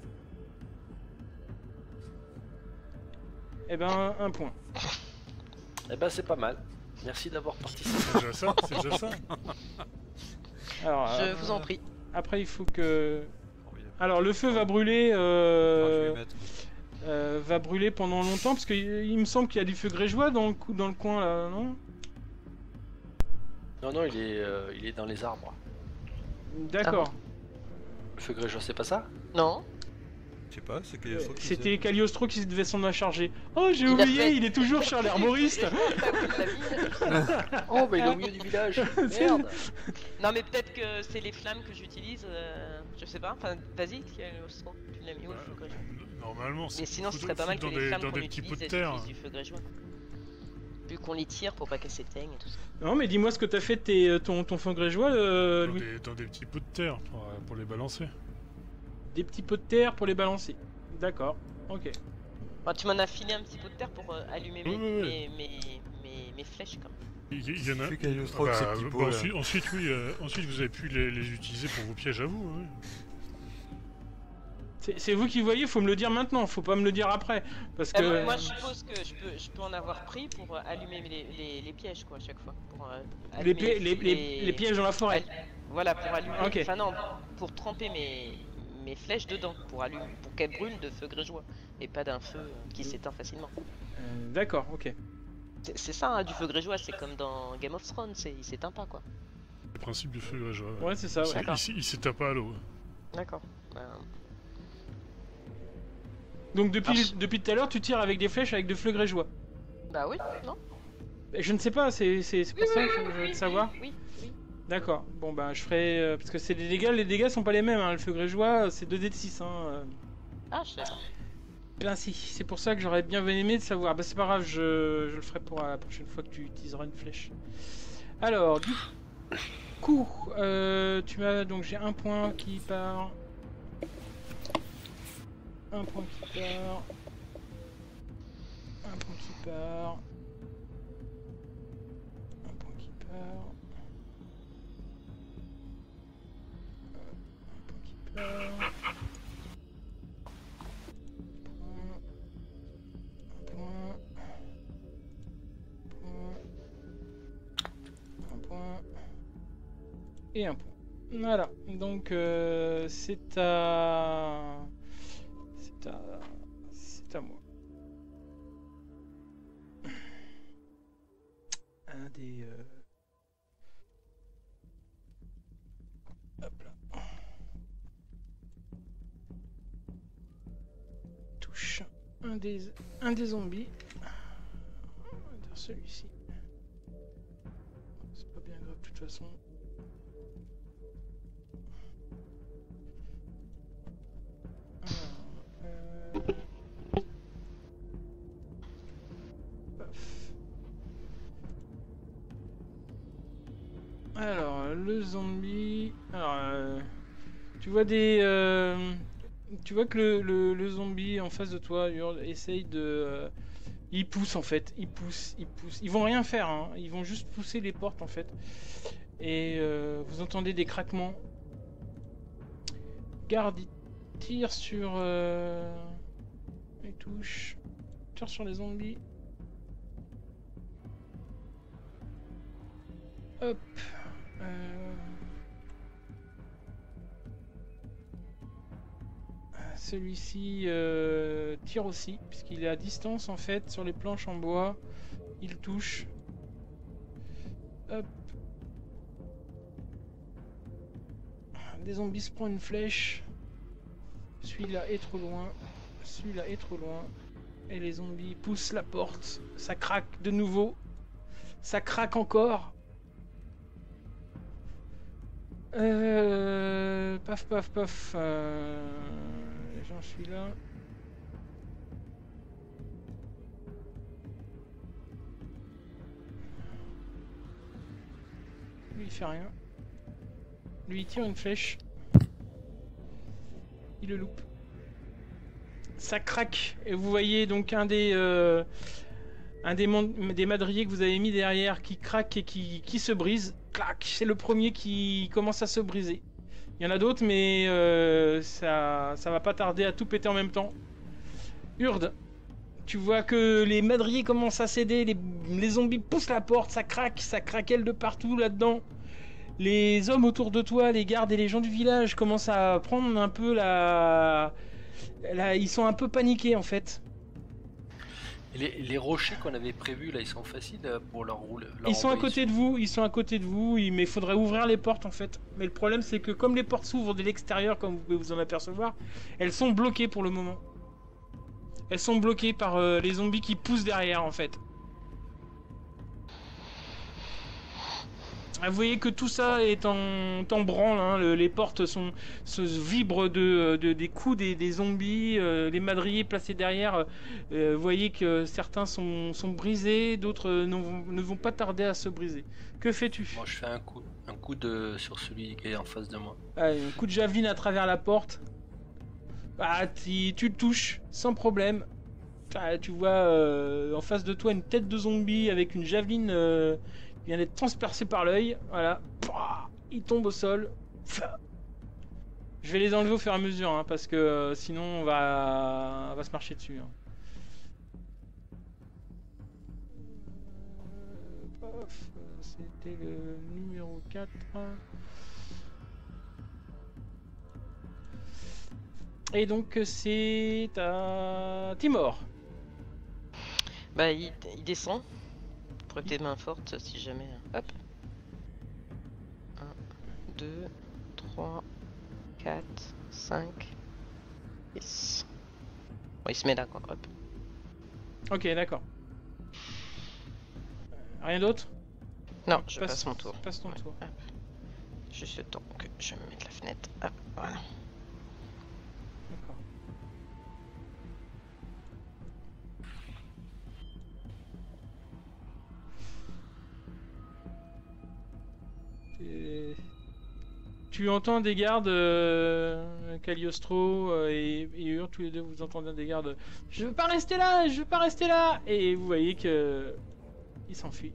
Eh ben un point. Eh ben c'est pas mal. Merci d'avoir participé. C'est déjà ça, c'est déjà ça. Alors Je euh, vous en prie. après il faut que Formidable. alors le feu va brûler Ah, je euh, vais y mettre. euh, va brûler pendant longtemps parce qu'il il me semble qu'il y a du feu grégeois dans le cou- dans le coin là, non? Non, non, il est, euh, il est dans les arbres. D'accord. Le feu grégeois, c'est pas ça? Non. Je sais pas, c'est quel truc qui C'était Cagliostro qui devait s'en charger. Oh j'ai Il a oublié, fait- il est toujours chez l'herboriste. Oh, bah il est au milieu du village. Merde. Non, mais peut-être que c'est les flammes que j'utilise. euh, Je sais pas. Enfin, vas-y, Cagliostro, tu l'as mis où le feu grégeois? Normalement, c'est Mais sinon, ce foutre- serait pas mal que foutre dans les des, flammes dans qu'on des petits pots utilise, de elles terre. utilisent du feu grégeois. Vu qu'on les tire pour pas qu'elles s'éteignent et tout ça. Non mais dis-moi ce que t'as fait de tes, ton, ton feu grégeois, euh, Dans Louis. des, dans des petits pots de terre pour, euh, pour les balancer. Des petits pots de terre pour les balancer. D'accord, ok. Enfin, tu m'en as filé un petit pot de terre pour euh, allumer mes, Oui, oui, oui. mes, mes, mes mes, mes flèches quand même. Il y, il y en a. Plus Caillou Ah Stroke, bah, ces petits bah, pots, là. ensuite, ensuite, oui, euh, ensuite vous avez pu les, les utiliser pour vos pièges à vous. Hein. C'est c'est vous qui voyez, faut me le dire maintenant, faut pas me le dire après. Parce que. Euh, moi, moi, je suppose que je peux, je peux en avoir pris pour euh, allumer les, les, les pièges quoi à chaque fois. Pour, euh, les, allumer pi- les, les- les pièges dans la forêt. Al- Voilà, pour allumer. Ok. Enfin non, pour tremper mes, mes flèches dedans, pour allumer, pour qu'elles brûlent de feu grégeois et pas d'un feu euh, qui s'éteint facilement. Euh, D'accord, ok. C'est c'est ça, hein, du feu grégeois, c'est comme dans Game of Thrones, c'est- il s'éteint pas quoi. Le principe du feu, ouais, je vois. Ouais, c'est ça, ouais. Il, s- il s'éteint pas à l'eau. D'accord. Euh, Donc depuis, Ah. depuis tout à l'heure, tu tires avec des flèches avec de feu grégeois. Bah oui, non? Je ne sais pas, c'est c'est- c'est pour ça que je veux oui, savoir. Oui, oui. D'accord, bon bah je ferai... euh, parce que c'est des dégâts, les dégâts sont pas les mêmes, hein. Le feu grégeois c'est deux dés de six. Hein. euh. Ah, je sais pas. Ben si, c'est pour ça que j'aurais bien aimé de savoir. Bah c'est pas grave, je, je le ferai pour la prochaine fois que tu utiliseras une flèche. Alors, du coup, euh, tu m'as... Donc j'ai un point qui part... Un point qui part... Un point qui part... Un point qui part... Un point qui part... Un point... Un point... Et un point. Voilà, donc euh, c'est à... C'est à... C'est à moi. Un des... euh, Hop là. Touche un des, un des zombies. On va dire celui-ci. C'est pas bien grave de toute façon. Alors, euh... Paf. Alors, le zombie... Alors, euh, tu vois des... euh, Tu vois que le, le- le zombie en face de toi hurle, essaye de... euh, Il pousse en fait, il pousse, il pousse. Ils vont rien faire, hein. Ils vont juste pousser les portes en fait. Et euh, vous entendez des craquements. Garde, il tire sur... euh, Les touches. Tire sur les zombies. Hop. Euh, Celui-ci euh, tire aussi, puisqu'il est à distance en fait sur les planches en bois. Il touche. Hop. Des zombies se prend une flèche. Celui-là est trop loin. Celui-là est trop loin. Et les zombies poussent la porte. Ça craque de nouveau. Ça craque encore. Euh... Paf, paf, paf. Euh... J'en suis là. Lui, il fait rien. Lui, il tire une flèche. Il le loupe. Ça craque. Et vous voyez donc un des... euh, Un des, des madriers que vous avez mis derrière qui craque et qui, qui se brise. Clac, c'est le premier qui commence à se briser. Il y en a d'autres, mais euh, ça, ça va pas tarder à tout péter en même temps. Urde, tu vois que les madriers commencent à céder, les, les zombies poussent la porte, ça craque, ça craquelle de partout là-dedans. Les hommes autour de toi, les gardes et les gens du village commencent à prendre un peu la... la ils sont un peu paniqués en fait. Et les, les rochers qu'on avait prévus là, ils sont faciles euh, pour leur rouler. leur Ils sont à envoyer côté de vous, ils sont à côté de vous, il- mais il faudrait ouvrir les portes en fait. Mais le problème c'est que comme les portes s'ouvrent de l'extérieur, comme vous pouvez vous en apercevoir, elles sont bloquées pour le moment. Elles sont bloquées par euh, les zombies qui poussent derrière en fait. Ah, vous voyez que tout ça est en, en branle, hein. Le- les portes sont, se vibrent de, de- des coups des, des zombies, euh, les madriers placés derrière, euh, vous voyez que certains sont, sont brisés, d'autres euh, ne vont, ne vont pas tarder à se briser. Que fais-tu? Moi, je fais un coup, un coup de sur celui qui est en face de moi. Allez, un coup de javeline à travers la porte. Ah, tu, tu le touches, sans problème. Ah, tu vois euh, en face de toi une tête de zombie avec une javeline euh, qui vient d'être transpercée par l'œil. Voilà. Pouah, il tombe au sol. Pouah. Je vais les enlever au fur et à mesure hein, parce que euh, sinon on va, on va se marcher dessus. Hein. Euh, pof, c'était le numéro quatre. Et donc c'est à Timor. Bah, il, il descend. Pour tes mains fortes si jamais. Hop. un, deux, trois, quatre, cinq, six. Bon, il se met là quoi. Hop. Ok, d'accord. Rien d'autre? Non, je passe, passe mon tour. Passe ton ouais. tour. Hop. Juste le temps que je vais me mettre la fenêtre. Hop, voilà. D'accord. Et... Tu entends des gardes, euh, Cagliostro euh, et, et Ur, tous les deux vous entendez des gardes. Je veux pas rester là, je veux pas rester là. Et vous voyez que il s'enfuit.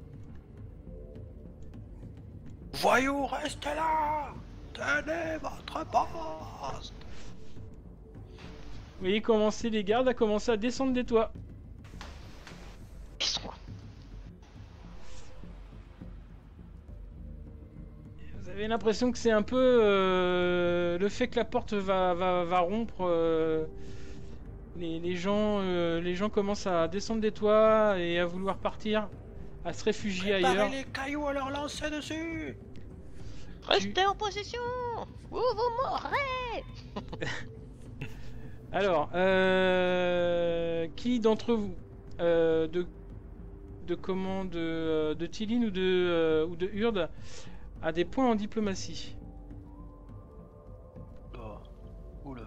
Voyons, restez là. Tenez votre poste. Vous voyez commencer les gardes à commencer à descendre des toits. Ils sont quoi? Vous avez l'impression que c'est un peu euh, le fait que la porte va, va, va rompre. Euh, les, les, gens, euh, les gens commencent à descendre des toits et à vouloir partir, à se réfugier Préparez ailleurs. les cailloux à leur lancer dessus. Restez en position ou vous mourrez. Alors, euh, qui d'entre vous, euh, de, de comment, de, de Tilline ou de, euh, ou de Urd, a des points en diplomatie? Oh. Oula.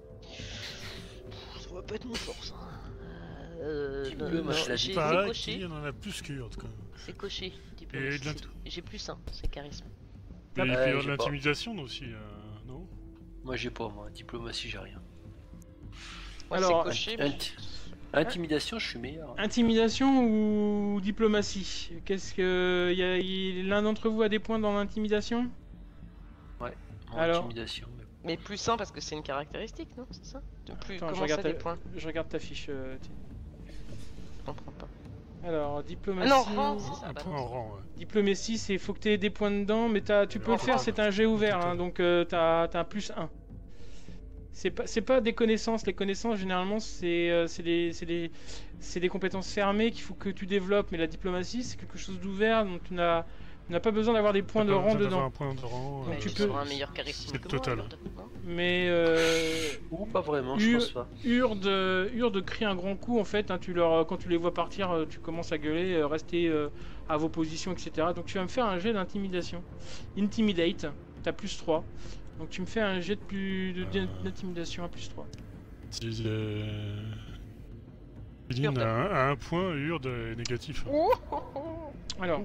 Ça va pas être mon force. Hein. Euh, Petit non, bleu, moi, non, je l'ai j'ai dit. c'est Pareil, coché. il y en a plus que Hurd, quand même. C'est coché. Et Diplomatie, de l'int- c'est tout. J'ai plus un, c'est charisme. Et puis Ouais, il y a de j'ai pas. l'intimidation aussi, euh, non? Moi j'ai pas, moi. Diplomatie, j'ai rien. Ouais, Alors, c'est coché. Int- mais- Intimidation, je suis meilleur. Intimidation ou diplomatie? Qu'est-ce que y a, y- l'un d'entre vous a des points dans l'intimidation? Moi, Alors. intimidation. mais- Mais plus un parce que c'est une caractéristique, non? C'est ça? De plus Attends, je comment regarde ça des ta- points? Je regarde ta fiche. euh, Tilline. Je comprends pas. Alors, Ah diplomatie. non, rang, c'est ça. Un bah point non. en rang, ouais. Diplomatie, c'est faut que tu aies des points dedans, mais t'as- tu peux le faire, c'est un jet ouvert, hein, donc euh, t'as as un plus un. C'est pas, c'est pas des connaissances, les connaissances généralement c'est euh, c'est des, c'est des, c'est des compétences fermées qu'il faut que tu développes, mais la diplomatie c'est quelque chose d'ouvert, donc tu n'as tu n'as pas besoin d'avoir des points T'as de pas rang besoin d'avoir dedans. un point de rang. Donc Mais euh, tu tu peux- auras un meilleur charisme c'est que total. moi, Lord, non? Mais euh, Ou pas vraiment, je Ur- pense pas. Urde, Urde crie un grand coup en fait, hein, tu leur, quand tu les vois partir, euh, tu commences à gueuler, euh, rester euh, à vos positions, et cetera. Donc tu vas me faire un jet d'intimidation. Intimidate, t'as plus trois. Donc tu me fais un jet de plus de- Euh. d'intimidation à plus trois. Si, euh... Céline Hurd. a un, a un point, Hurd est négatif. Alors,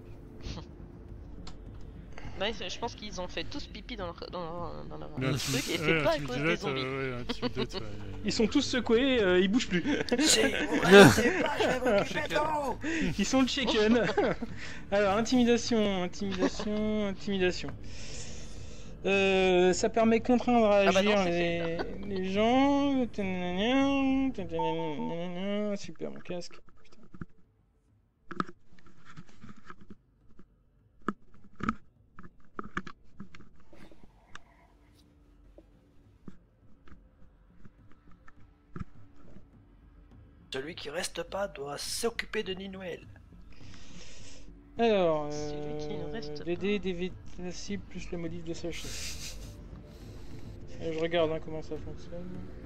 Ouais, je pense qu'ils ont fait tous pipi dans leur, dans, dans leur Mais truc et intimidate, c'est pas à cause des intimidate, zombies. euh, ouais, intimidate, ouais. ils sont tous secoués, euh, ils bougent plus. Si vous restez pas, je vais m'occuper d'eux. Ils sont chicken. Alors, intimidation, intimidation, intimidation. Euh, ça permet de contraindre à Ah bah non, agir c'est les, fait, les gens. Tananana, tananana, super, mon casque. Putain. Celui qui reste pas doit s'occuper de Ninwell. Alors, Celui qui ne reste D D, D V cible plus le modif de sa chasse. Euh, Je regarde hein, comment ça fonctionne.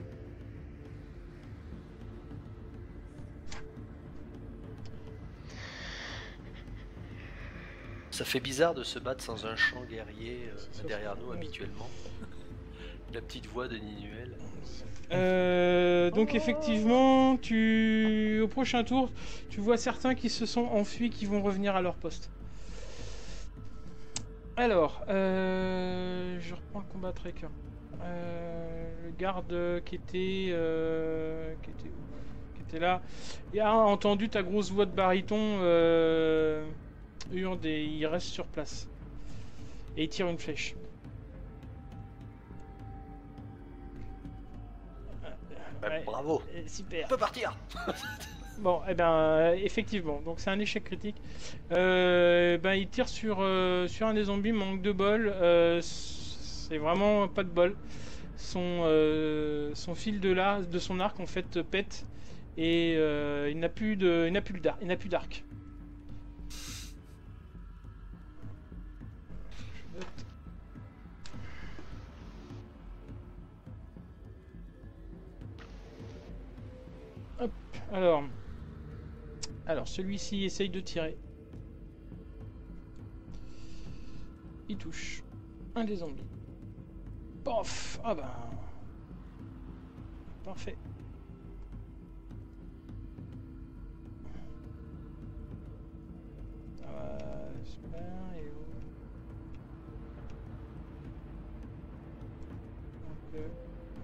Ça fait bizarre de se battre sans un champ guerrier euh, Ça derrière fait- nous habituellement. La petite voix de Ninuel. Euh, donc effectivement, tu au prochain tour, tu vois certains qui se sont enfuis, qui vont revenir à leur poste. Alors, euh, je reprends le combat tracker. Euh, le garde qui était, euh, qui était, où qui était là, et a entendu ta grosse voix de baryton euh, hurde et il reste sur place. Et il tire une flèche. Bah, Ouais, bravo. euh, super. On peut partir. Bon, et eh ben euh, effectivement, donc c'est un échec critique. Euh, ben il tire sur euh, sur un des zombies, manque de bol. Euh, c'est vraiment pas de bol. Son euh, son fil de la de son arc en fait pète et euh, il n'a plus de il n'a plus d'arc, il n'a plus d'arc. Hop, alors. Alors, celui-ci essaye de tirer. Il touche. Un des zombies. Pof. Ah ben... Parfait. Ah, super. Et où Donc, euh,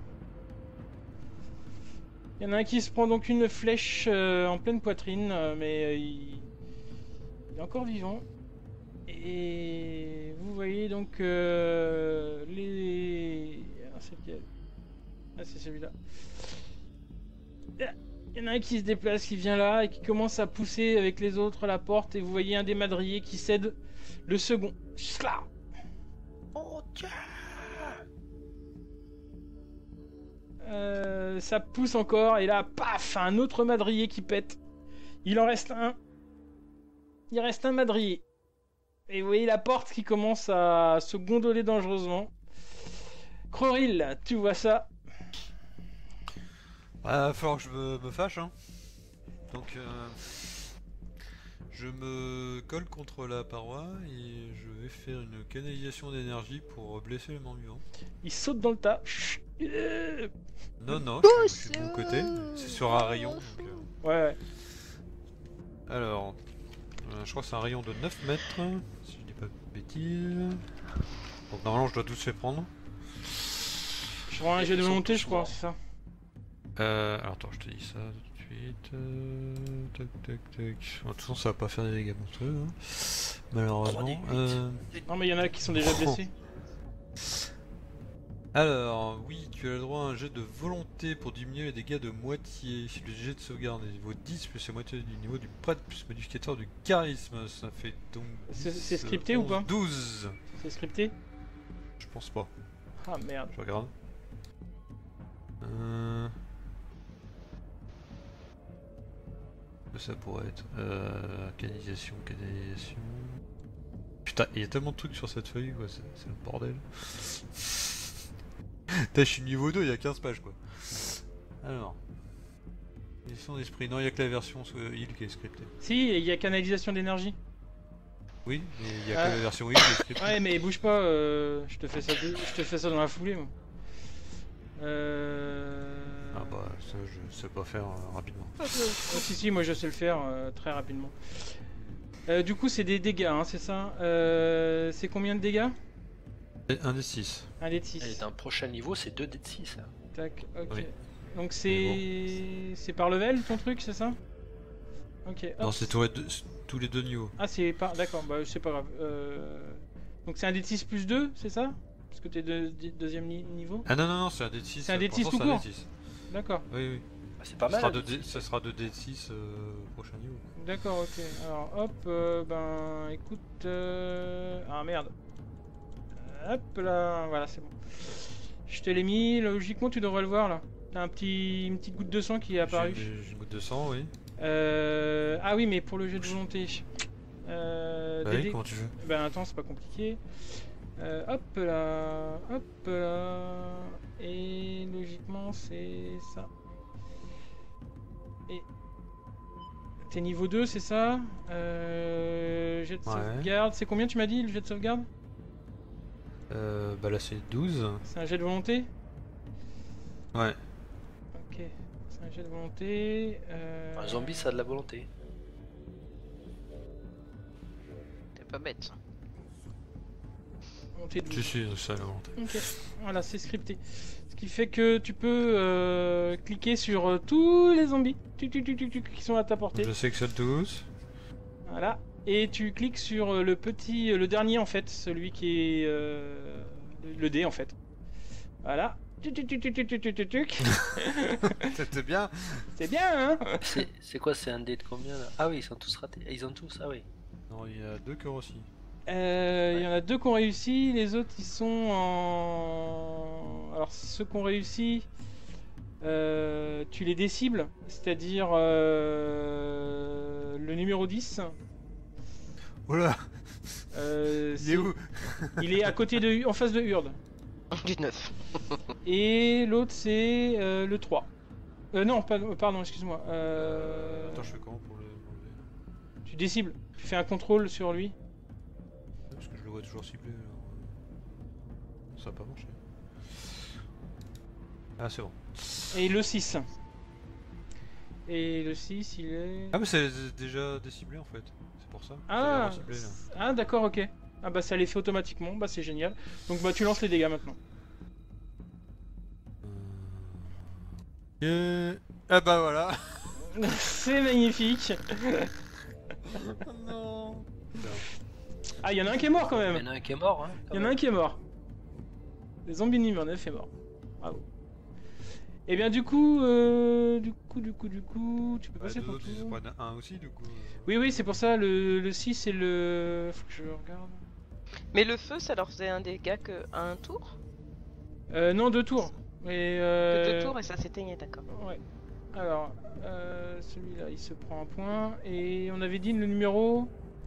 Il y en a un qui se prend donc une flèche euh, en pleine poitrine, euh, mais euh, il... il est encore vivant. Et vous voyez donc euh, les... Ah, c'est lequel? Ah, c'est celui-là. Il y en a un qui se déplace, qui vient là et qui commence à pousser avec les autres à la porte. Et vous voyez un des madriers qui cède le second. Schla. Oh tiens. Euh, ça pousse encore et là, paf, un autre madrier qui pète. Il en reste un. Il reste un madrier. Et vous voyez la porte qui commence à se gondoler dangereusement. Croril, tu vois ça? Bah, va falloir que je me, me fâche, hein. Donc, euh, je me colle contre la paroi et je vais faire une canalisation d'énergie pour blesser le mort-vivant. Il saute dans le tas. Non, non, je, je suis de mon côté. C'est sur un rayon. Donc, euh... Ouais, ouais. Alors, euh, je crois que c'est un rayon de neuf mètres, si je dis pas de bêtises. Donc, normalement, je dois tous les prendre. Je prends un jet de volonté, je crois, c'est ça. Euh, alors attends, je te dis ça tout de suite. Euh, tac, tac, tac. De toute façon, ça va pas faire des dégâts monstrueux, hein. Malheureusement. Euh... Non, mais il y en a qui sont déjà blessés. Alors, oui, tu as le droit à un jet de volonté pour diminuer les dégâts de moitié. Le jet de sauvegarde est niveau dix, plus la moitié du niveau du prêtre, plus modificateur du charisme. Ça fait donc. C'est c'est scripté ou pas? douze. C'est scripté? Je pense pas. Ah merde. Je regarde. Euh... Ça pourrait être euh, canalisation, canalisation. Putain, il y a tellement de trucs sur cette feuille, quoi, c'est le bordel. Putain, je suis niveau deux, il y a quinze pages, quoi. Alors. Canalisation d'esprit, non, il y a que la version euh, heal qui est scriptée. Si, il y a canalisation d'énergie. Oui, mais il y a Ah. que la version heal qui est scriptée. Ouais, mais bouge pas, euh, je te fais ça, de- je te fais ça dans la foulée, moi. Euh... Ah bah, ça, je sais pas faire euh, rapidement. Ah, si, si, moi je sais le faire euh, très rapidement. Euh, du coup, c'est des dégâts, hein, c'est ça? euh, C'est combien de dégâts? un des six. Un dé de six. Et d'un prochain niveau, c'est deux dés de six. Hein. Tac, ok. Oui. Donc c'est c'est par level ton truc, c'est ça? Ok. Hop. Non, c'est tous les deux, tous les deux niveaux. Ah, c'est par. D'accord, bah c'est pas grave. Euh... Donc c'est un dé de six plus deux, c'est ça? Parce que t'es de... de- deuxième ni- niveau? Ah non, non, non, c'est un dé de six. C'est un dé de pour six l'instant, tout c'est un court. dé de six. D'accord, Oui, oui. Bah, c'est pas Ça mal. sera hein, de dés D- de ça six. sera de D six euh, prochain niveau. d'accord, ok. Alors hop, euh, ben écoute. euh, Ah merde. Hop là, voilà, c'est bon. Je te l'ai mis, logiquement tu devrais le voir là. T'as un petit... une petite goutte de sang qui est apparue. J'ai j'ai une goutte de sang, oui. Euh... Ah oui, mais pour le jet de volonté. Euh... Bah des oui, dés- comment tu veux? Ben attends, c'est pas compliqué. Euh, hop là, hop là. Et logiquement c'est ça. Et... T'es niveau deux, c'est ça? euh... Jet de Ouais. sauvegarde, c'est combien tu m'as dit le jet de sauvegarde? Euh, bah là c'est douze. C'est un jet de volonté? Ouais. Ok, c'est un jet de volonté. Euh... Un zombie, ça a de la volonté. T'es pas bête. Ça. Montée de Si, si, ça l'a inventé. Ok, voilà, c'est scripté. Ce qui fait que tu peux euh, cliquer sur euh, tous les zombies tu, tu, tu, tu, tu, qui sont à ta portée. Je sélectionne tous. Voilà. Et tu cliques sur euh, le petit, euh, le dernier en fait, celui qui est euh, le, le dé en fait. Voilà. Tu, tu, tu, tu, tu, tu, tu, tu, tu. C'était bien. C'est bien, hein? C'est c'est quoi, c'est un dé de combien là? Ah oui, ils sont tous ratés. Ils ont tous, ah oui. Non, il y a deux cœurs aussi. Euh, Il y en a deux qui ont réussi, les autres ils sont en... Alors ceux qui ont réussi, euh, tu les décibles, c'est-à-dire euh, le numéro dix. Oula, Euh, il est où? Il est à côté de, en face de Hurde. Du neuf. Et l'autre c'est euh, le trois. Euh, non, pas- pardon, excuse-moi. Euh, Attends, je fais comment pour le l'enlever? Tu décibles, tu fais un contrôle sur lui. Parce que je le vois toujours ciblé. Alors... euh, Ça va pas marcher. Ah, c'est bon. Et le six. Et le six il est... Ah, mais c'est déjà déciblé en fait. C'est pour ça. Ah, C'est reciblé, là. ah d'accord, ok. Ah bah ça les fait automatiquement, bah c'est génial. Donc bah tu lances les dégâts maintenant. Euh... Ah bah voilà. C'est magnifique. Oh non. Ah, il y en a un qui est mort quand Il y même. en a un qui est mort, hein. quand Il y en a même. un qui est mort. Le zombie numéro neuf est mort. Bravo. Et bien du coup, euh, du coup, du coup, du coup, tu peux Bah, passer deux ton autres, ils tour. en prennent un aussi du coup. Oui, oui, c'est pour ça, le, le six et le... Faut que je regarde. Mais le feu, ça leur faisait un dégât que à un tour? Euh, non, deux tours. Mais Que euh... deux tours et ça s'éteignait, d'accord. Ouais. Alors, euh, celui-là, il se prend un point. Et on avait dit le numéro...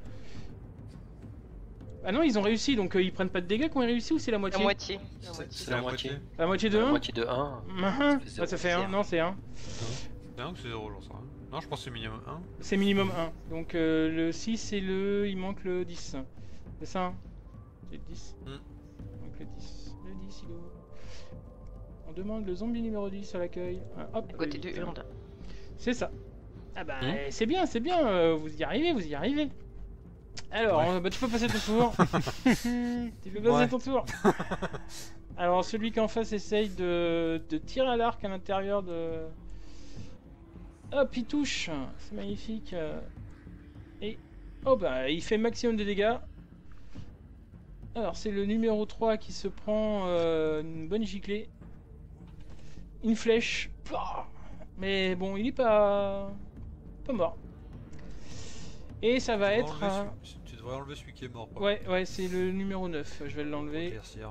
Ah non, ils ont réussi, donc euh, ils prennent pas de dégâts quand ils réussi ou c'est la La moitié? moitié. La C'est moitié. c'est la moitié. La moitié de La un. moitié de un. Ah, fait ah, ça fait un, zéro. non c'est un. C'est un ou c'est zéro, j'en sais rien. Non, je pense que c'est minimum un. C'est minimum un. Donc euh, le six et le... il manque le dix. C'est ça hein? C'est le dix. Hmm. Donc le dix. Le dix il est où? On demande le zombie numéro dix à l'accueil. Ah, hop, À côté le de huit. Hurde. C'est ça. Ah bah Hmm. eh, c'est bien, c'est bien, euh, vous y arrivez, vous y arrivez. Alors, Ouais. euh, bah, tu peux passer ton tour. Tu peux passer Ouais. ton tour. Alors celui qui est en face essaye de, de tirer à l'arc à l'intérieur de... Hop, il touche. C'est magnifique. euh. Et... Oh bah, il fait maximum de dégâts. Alors c'est le numéro trois qui se prend euh, une bonne giclée. Une flèche. Pouah. Mais bon, il est pas... pas mort. Et ça va Tu devrais être... enlever un- celui- Tu devrais enlever celui qui est mort. par Ouais, ouais, c'est le numéro neuf. Je vais l'enlever. Éclaircir.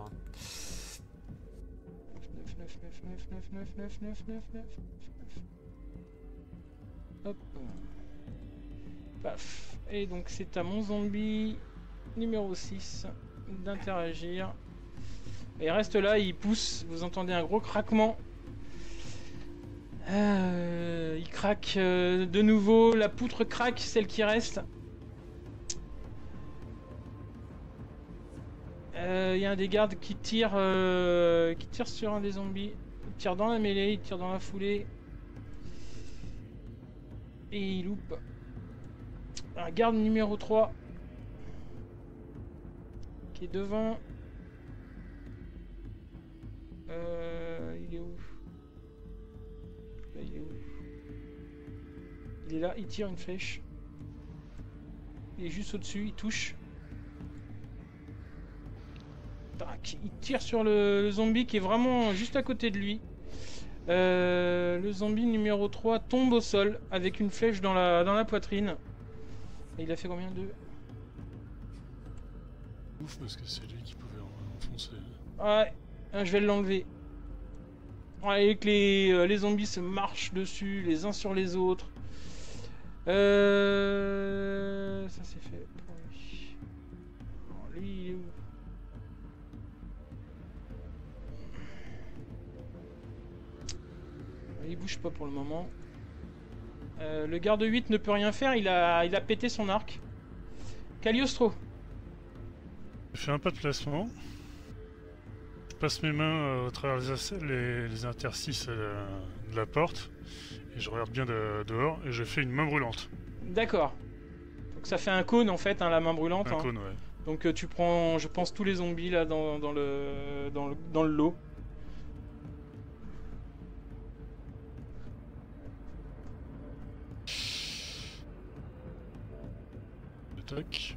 neuf, neuf, neuf, neuf, neuf, neuf, neuf, neuf, neuf, neuf. Hop. Paf. Et donc c'est à mon zombie numéro six d'interagir. Et il reste là, il pousse. Vous entendez un gros craquement. Euh, il craque euh, de nouveau. La poutre craque, celle qui reste. Il y a un des gardes qui tire, euh, qui tire sur un des zombies. Il tire dans la mêlée, il tire dans la foulée. Et il loupe. Un garde numéro trois. Qui est devant. Euh, il est où? Là, il est où? Il est là, il tire une flèche. Il est juste au-dessus, il touche. Tac, il tire sur le, le zombie qui est vraiment juste à côté de lui. Euh, le zombie numéro trois tombe au sol avec une flèche dans la, dans la poitrine. Et il a fait combien de... Ouf, parce que c'est lui qui pouvait en- enfoncer. Ouais, je vais l'enlever. Ouais, et que les, euh, les zombies se marchent dessus les uns sur les autres. Euh... Ça c'est fait pour lui. Alors, lui, il est où? Il bouge pas pour le moment. Euh, le garde huit ne peut rien faire, il a, il a pété son arc. Cagliostro. Je fais un pas de placement. Je passe mes mains euh, au travers les, as- les, les interstices euh, de la porte. Et je regarde bien de- dehors et je fais une main brûlante. D'accord. Donc ça fait un cône en fait, hein, la main brûlante. Un hein. cône, ouais. Donc euh, tu prends, je pense, tous les zombies là dans, dans, le, dans, le, dans le lot. Attaque.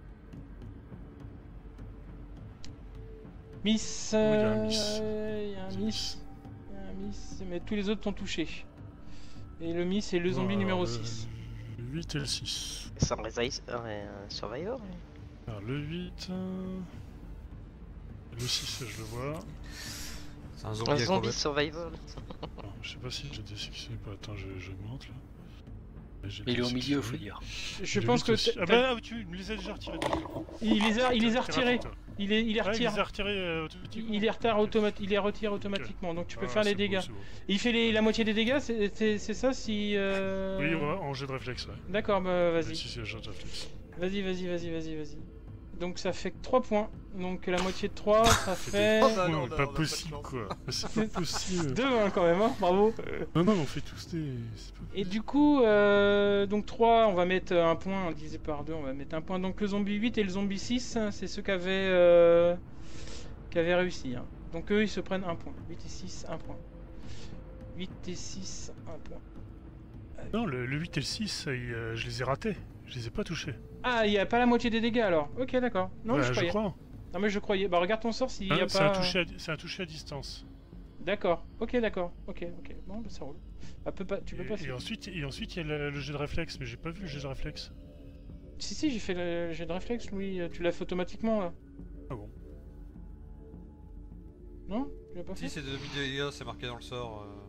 Miss. Oui, il y a un miss. euh, Il y a un miss. Il y a un miss, mais tous les autres sont touchés. Et le miss est le zombie Alors, numéro le- six. Le huit et le six. Sunrise euh, Survivor. Alors le huit. euh, Le six, je le vois. C'est un zombie Un à zombie crevette. Survivor. Alors, je sais pas si j'ai désélectionné pas. Attends, je, je monte là. Ouais, j'ai Il est au désélectionné. milieu, faut dire. Je Le pense huit que aussi. t'as- Ah bah ah, tu me les as déjà retirés. d'accord. il les a, il les a T'es retirés. rapide, toi. Il est, il les Ah, il retire. les a retirés euh, automatiquement. Il les retire automat- il les retire automatiquement, donc tu peux Ah, faire les c'est beau, dégâts. c'est beau. Il fait les, la moitié des dégâts, c'est c'est- c'est ça si. euh, Oui, ouais, en jet de réflexe, ouais. D'accord, bah vas-y. Si, c'est un jet de réflexe. Vas-y, vas-y, vas-y, vas-y, vas-y. Donc ça fait que trois points. Donc la moitié de trois, ça fait. Oh, bah, non, Non, on a- mais on pas a pas de possible chance. quoi. C'est pas possible. deux hein, quand même, hein, bravo. Non, non, on fait tous des. c'est pas- Et du coup, euh, donc trois, on va mettre un point, divisé par deux, on va mettre un point. Donc le zombie huit et le zombie six, hein, c'est ceux qui avaient, euh, qui avaient réussi. Hein. Donc eux, ils se prennent un point. huit et six, un point. huit et six, un point. Non, le, le huit et le six, il, euh, je les ai ratés. Je les ai pas touchés. Ah, il n'y a pas la moitié des dégâts alors. Ok, d'accord. Non, Bah, je je croyais. crois. Non, mais je croyais. Bah, regarde ton sort s'il n'y Hein, a c'est pas. un touché à di- c'est un touché à distance. D'accord. Ok, d'accord. Ok, ok. Bon, bah, ça roule. Ah, peut pas... Tu peux Et, pas. et ensuite, et ensuite, il y a le, le jet de réflexe, mais j'ai pas vu le jet de réflexe. Si, si, j'ai fait le jet de réflexe, Louis. Tu l'as fait automatiquement là. Ah bon. Non Tu l'as pas fait Si, c'est de demi-dégâts, c'est marqué dans le sort. euh.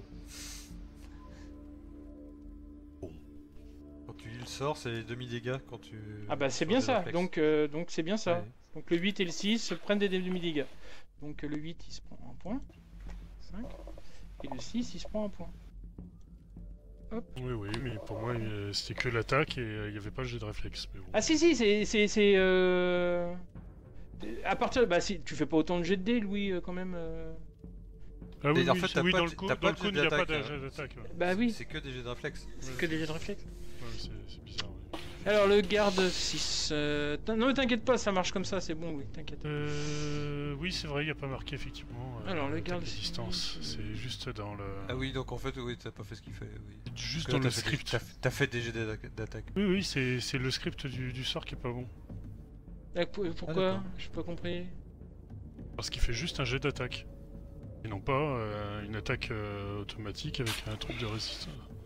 Quand tu lis le sort, c'est les demi-dégâts quand tu. Ah bah c'est sur bien les ça, réflexes. donc euh, donc c'est bien ça. Ouais. Donc le huit et le six se prennent des demi-dégâts. Donc euh, le huit il se prend un point. cinq. Et le six il se prend un point. Oui, oui, mais pour moi, euh, c'était que l'attaque et euh, il n'y avait pas le jet de réflexe. Mais bon. Ah si si c'est c'est c'est euh... à partir bah si tu fais pas autant de jets de dés Louis euh, quand même. euh. Ah oui, Et en oui, fait, t'as oui, pas dans de- le coup, t'as dans pas le de coup, jet il n'y a pas d'attaque, de hein. jet d'attaque. Ouais. Bah oui, C'est que des jets de réflexe. c'est que des jets de réflexe. Ouais, c'est c'est bizarre. Ouais. Alors le garde six. euh, t'in- Non mais t'inquiète pas, ça marche comme ça, c'est bon Louis, t'inquiète. Euh, oui, c'est vrai, il n'y a pas marqué effectivement. euh, Alors, le attaque garde à distance, six. c'est juste dans le. Ah oui, donc en fait, oui, t'as pas fait ce qu'il fait. Oui. Juste Parce que dans là, le t'as fait des- script. T'as fait- t'as fait des jets d'attaque- d'attaque. Oui, oui, c'est c'est le script du, du sort qui est pas bon. Ah, pour- pourquoi d'accord. J'ai pas compris. Parce qu'il fait juste un jet d'attaque. Et non pas euh, une attaque euh, automatique avec un truc de résistance.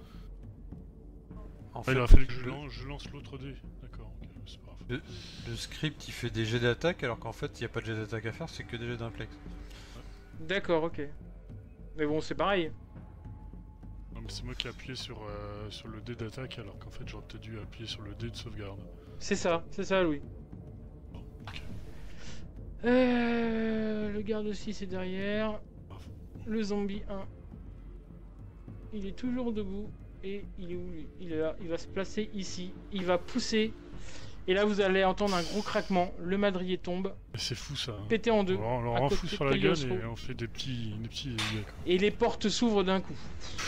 En Ah, fait, il aurait fallu que je le, lance, je lance l'autre dé. D'accord, ok, c'est pas grave. le- le script il fait des jets d'attaque alors qu'en fait il n'y a pas de jet d'attaque à faire, c'est que des jets d'implex. D'accord, ok. Mais bon c'est pareil. Non, mais c'est moi qui ai appuyé sur, euh, sur le dé d'attaque alors qu'en fait j'aurais peut-être dû appuyer sur le dé de sauvegarde. C'est ça, c'est ça Louis. Bon, ok. Euh, le garde six est derrière. Bravo. Le zombie un. Il est toujours debout. Et il est où lui? Il est là. Il va se placer ici. Il va pousser. Et là vous allez entendre un gros craquement. Le madrier tombe. Mais c'est fou ça. Hein. Pété en deux. On leur- on leur à rend côté fou de sur la gueule Cagliostro. et on fait des petits, des petits dégâts, quoi. Et les portes s'ouvrent d'un coup.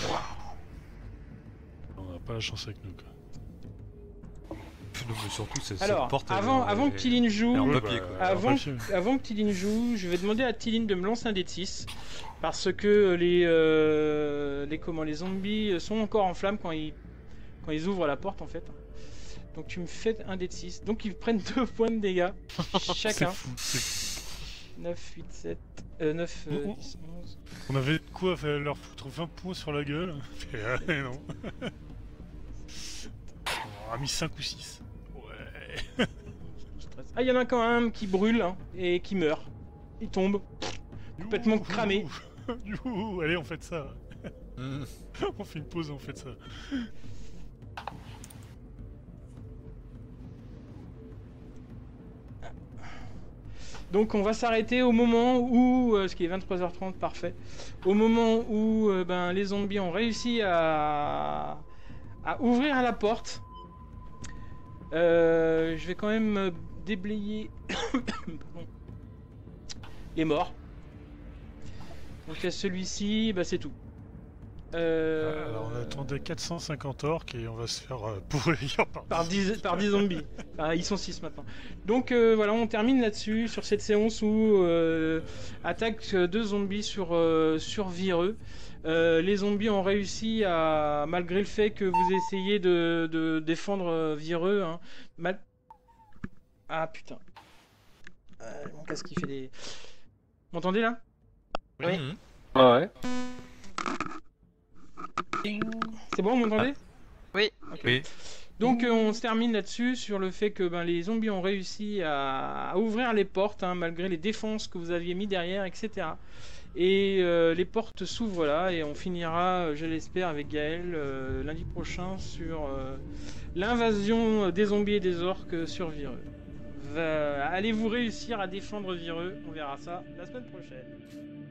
On n'a pas la chance avec nous quoi. Non, mais surtout, c'est Alors, cette porte. elle avant, est- avant que Tiline elle est joue, en Oui, papier, bah, quoi. en Avant, papier. avant que Tiline joue, je vais demander à Tiline de me lancer un dé de six. Parce que les, euh, les, comment, les zombies sont encore en flammes quand ils, quand ils ouvrent la porte en fait. Donc tu me fais un dé de six. Donc ils prennent deux points de dégâts C'est chacun. fou. c'est- neuf, huit, sept, euh, neuf, euh, Oh, oh. dix, onze. On avait de quoi faire leur foutre vingt points sur la gueule. Et, euh, non. On a mis cinq ou six. Ouais. Ah, il y en a quand même qui brûle hein, et qui meurt. Il tombe. Complètement Youhou. cramé. Youhou. Allez, on fait ça. Hmm. On fait une pause, on fait ça. Donc on va s'arrêter au moment où, euh, ce qui est vingt-trois heures trente, parfait, au moment où euh, ben, les zombies ont réussi à, à ouvrir la porte. Euh, je vais quand même euh, déblayer Pardon. les morts. Donc il y a celui-ci, bah, c'est tout. Euh, Alors on attendait quatre cent cinquante orques et on va se faire euh, pourrir par, par dix, par dix zombies. Enfin, ils sont six maintenant. Donc euh, voilà, on termine là-dessus, sur cette séance où euh, attaque deux zombies sur, euh, sur Vireux. Euh, les zombies ont réussi à, malgré le fait que vous essayez de, de défendre euh, Vireux, hein, mal... Ah putain. Euh, mon casque il fait des... Vous m'entendez là? Oui. Mhm. Ouais, ouais. C'est bon, vous m'entendez? Oui. Ok. Oui. Donc euh, on se termine là-dessus sur le fait que ben, les zombies ont réussi à, à ouvrir les portes hein, malgré les défenses que vous aviez mis derrière, et cetera. Et euh, les portes s'ouvrent là et on finira, je l'espère, avec Gaël euh, lundi prochain sur euh, l'invasion des zombies et des orques sur Vireux. Va... Allez-vous réussir à défendre Vireux? On verra ça la semaine prochaine.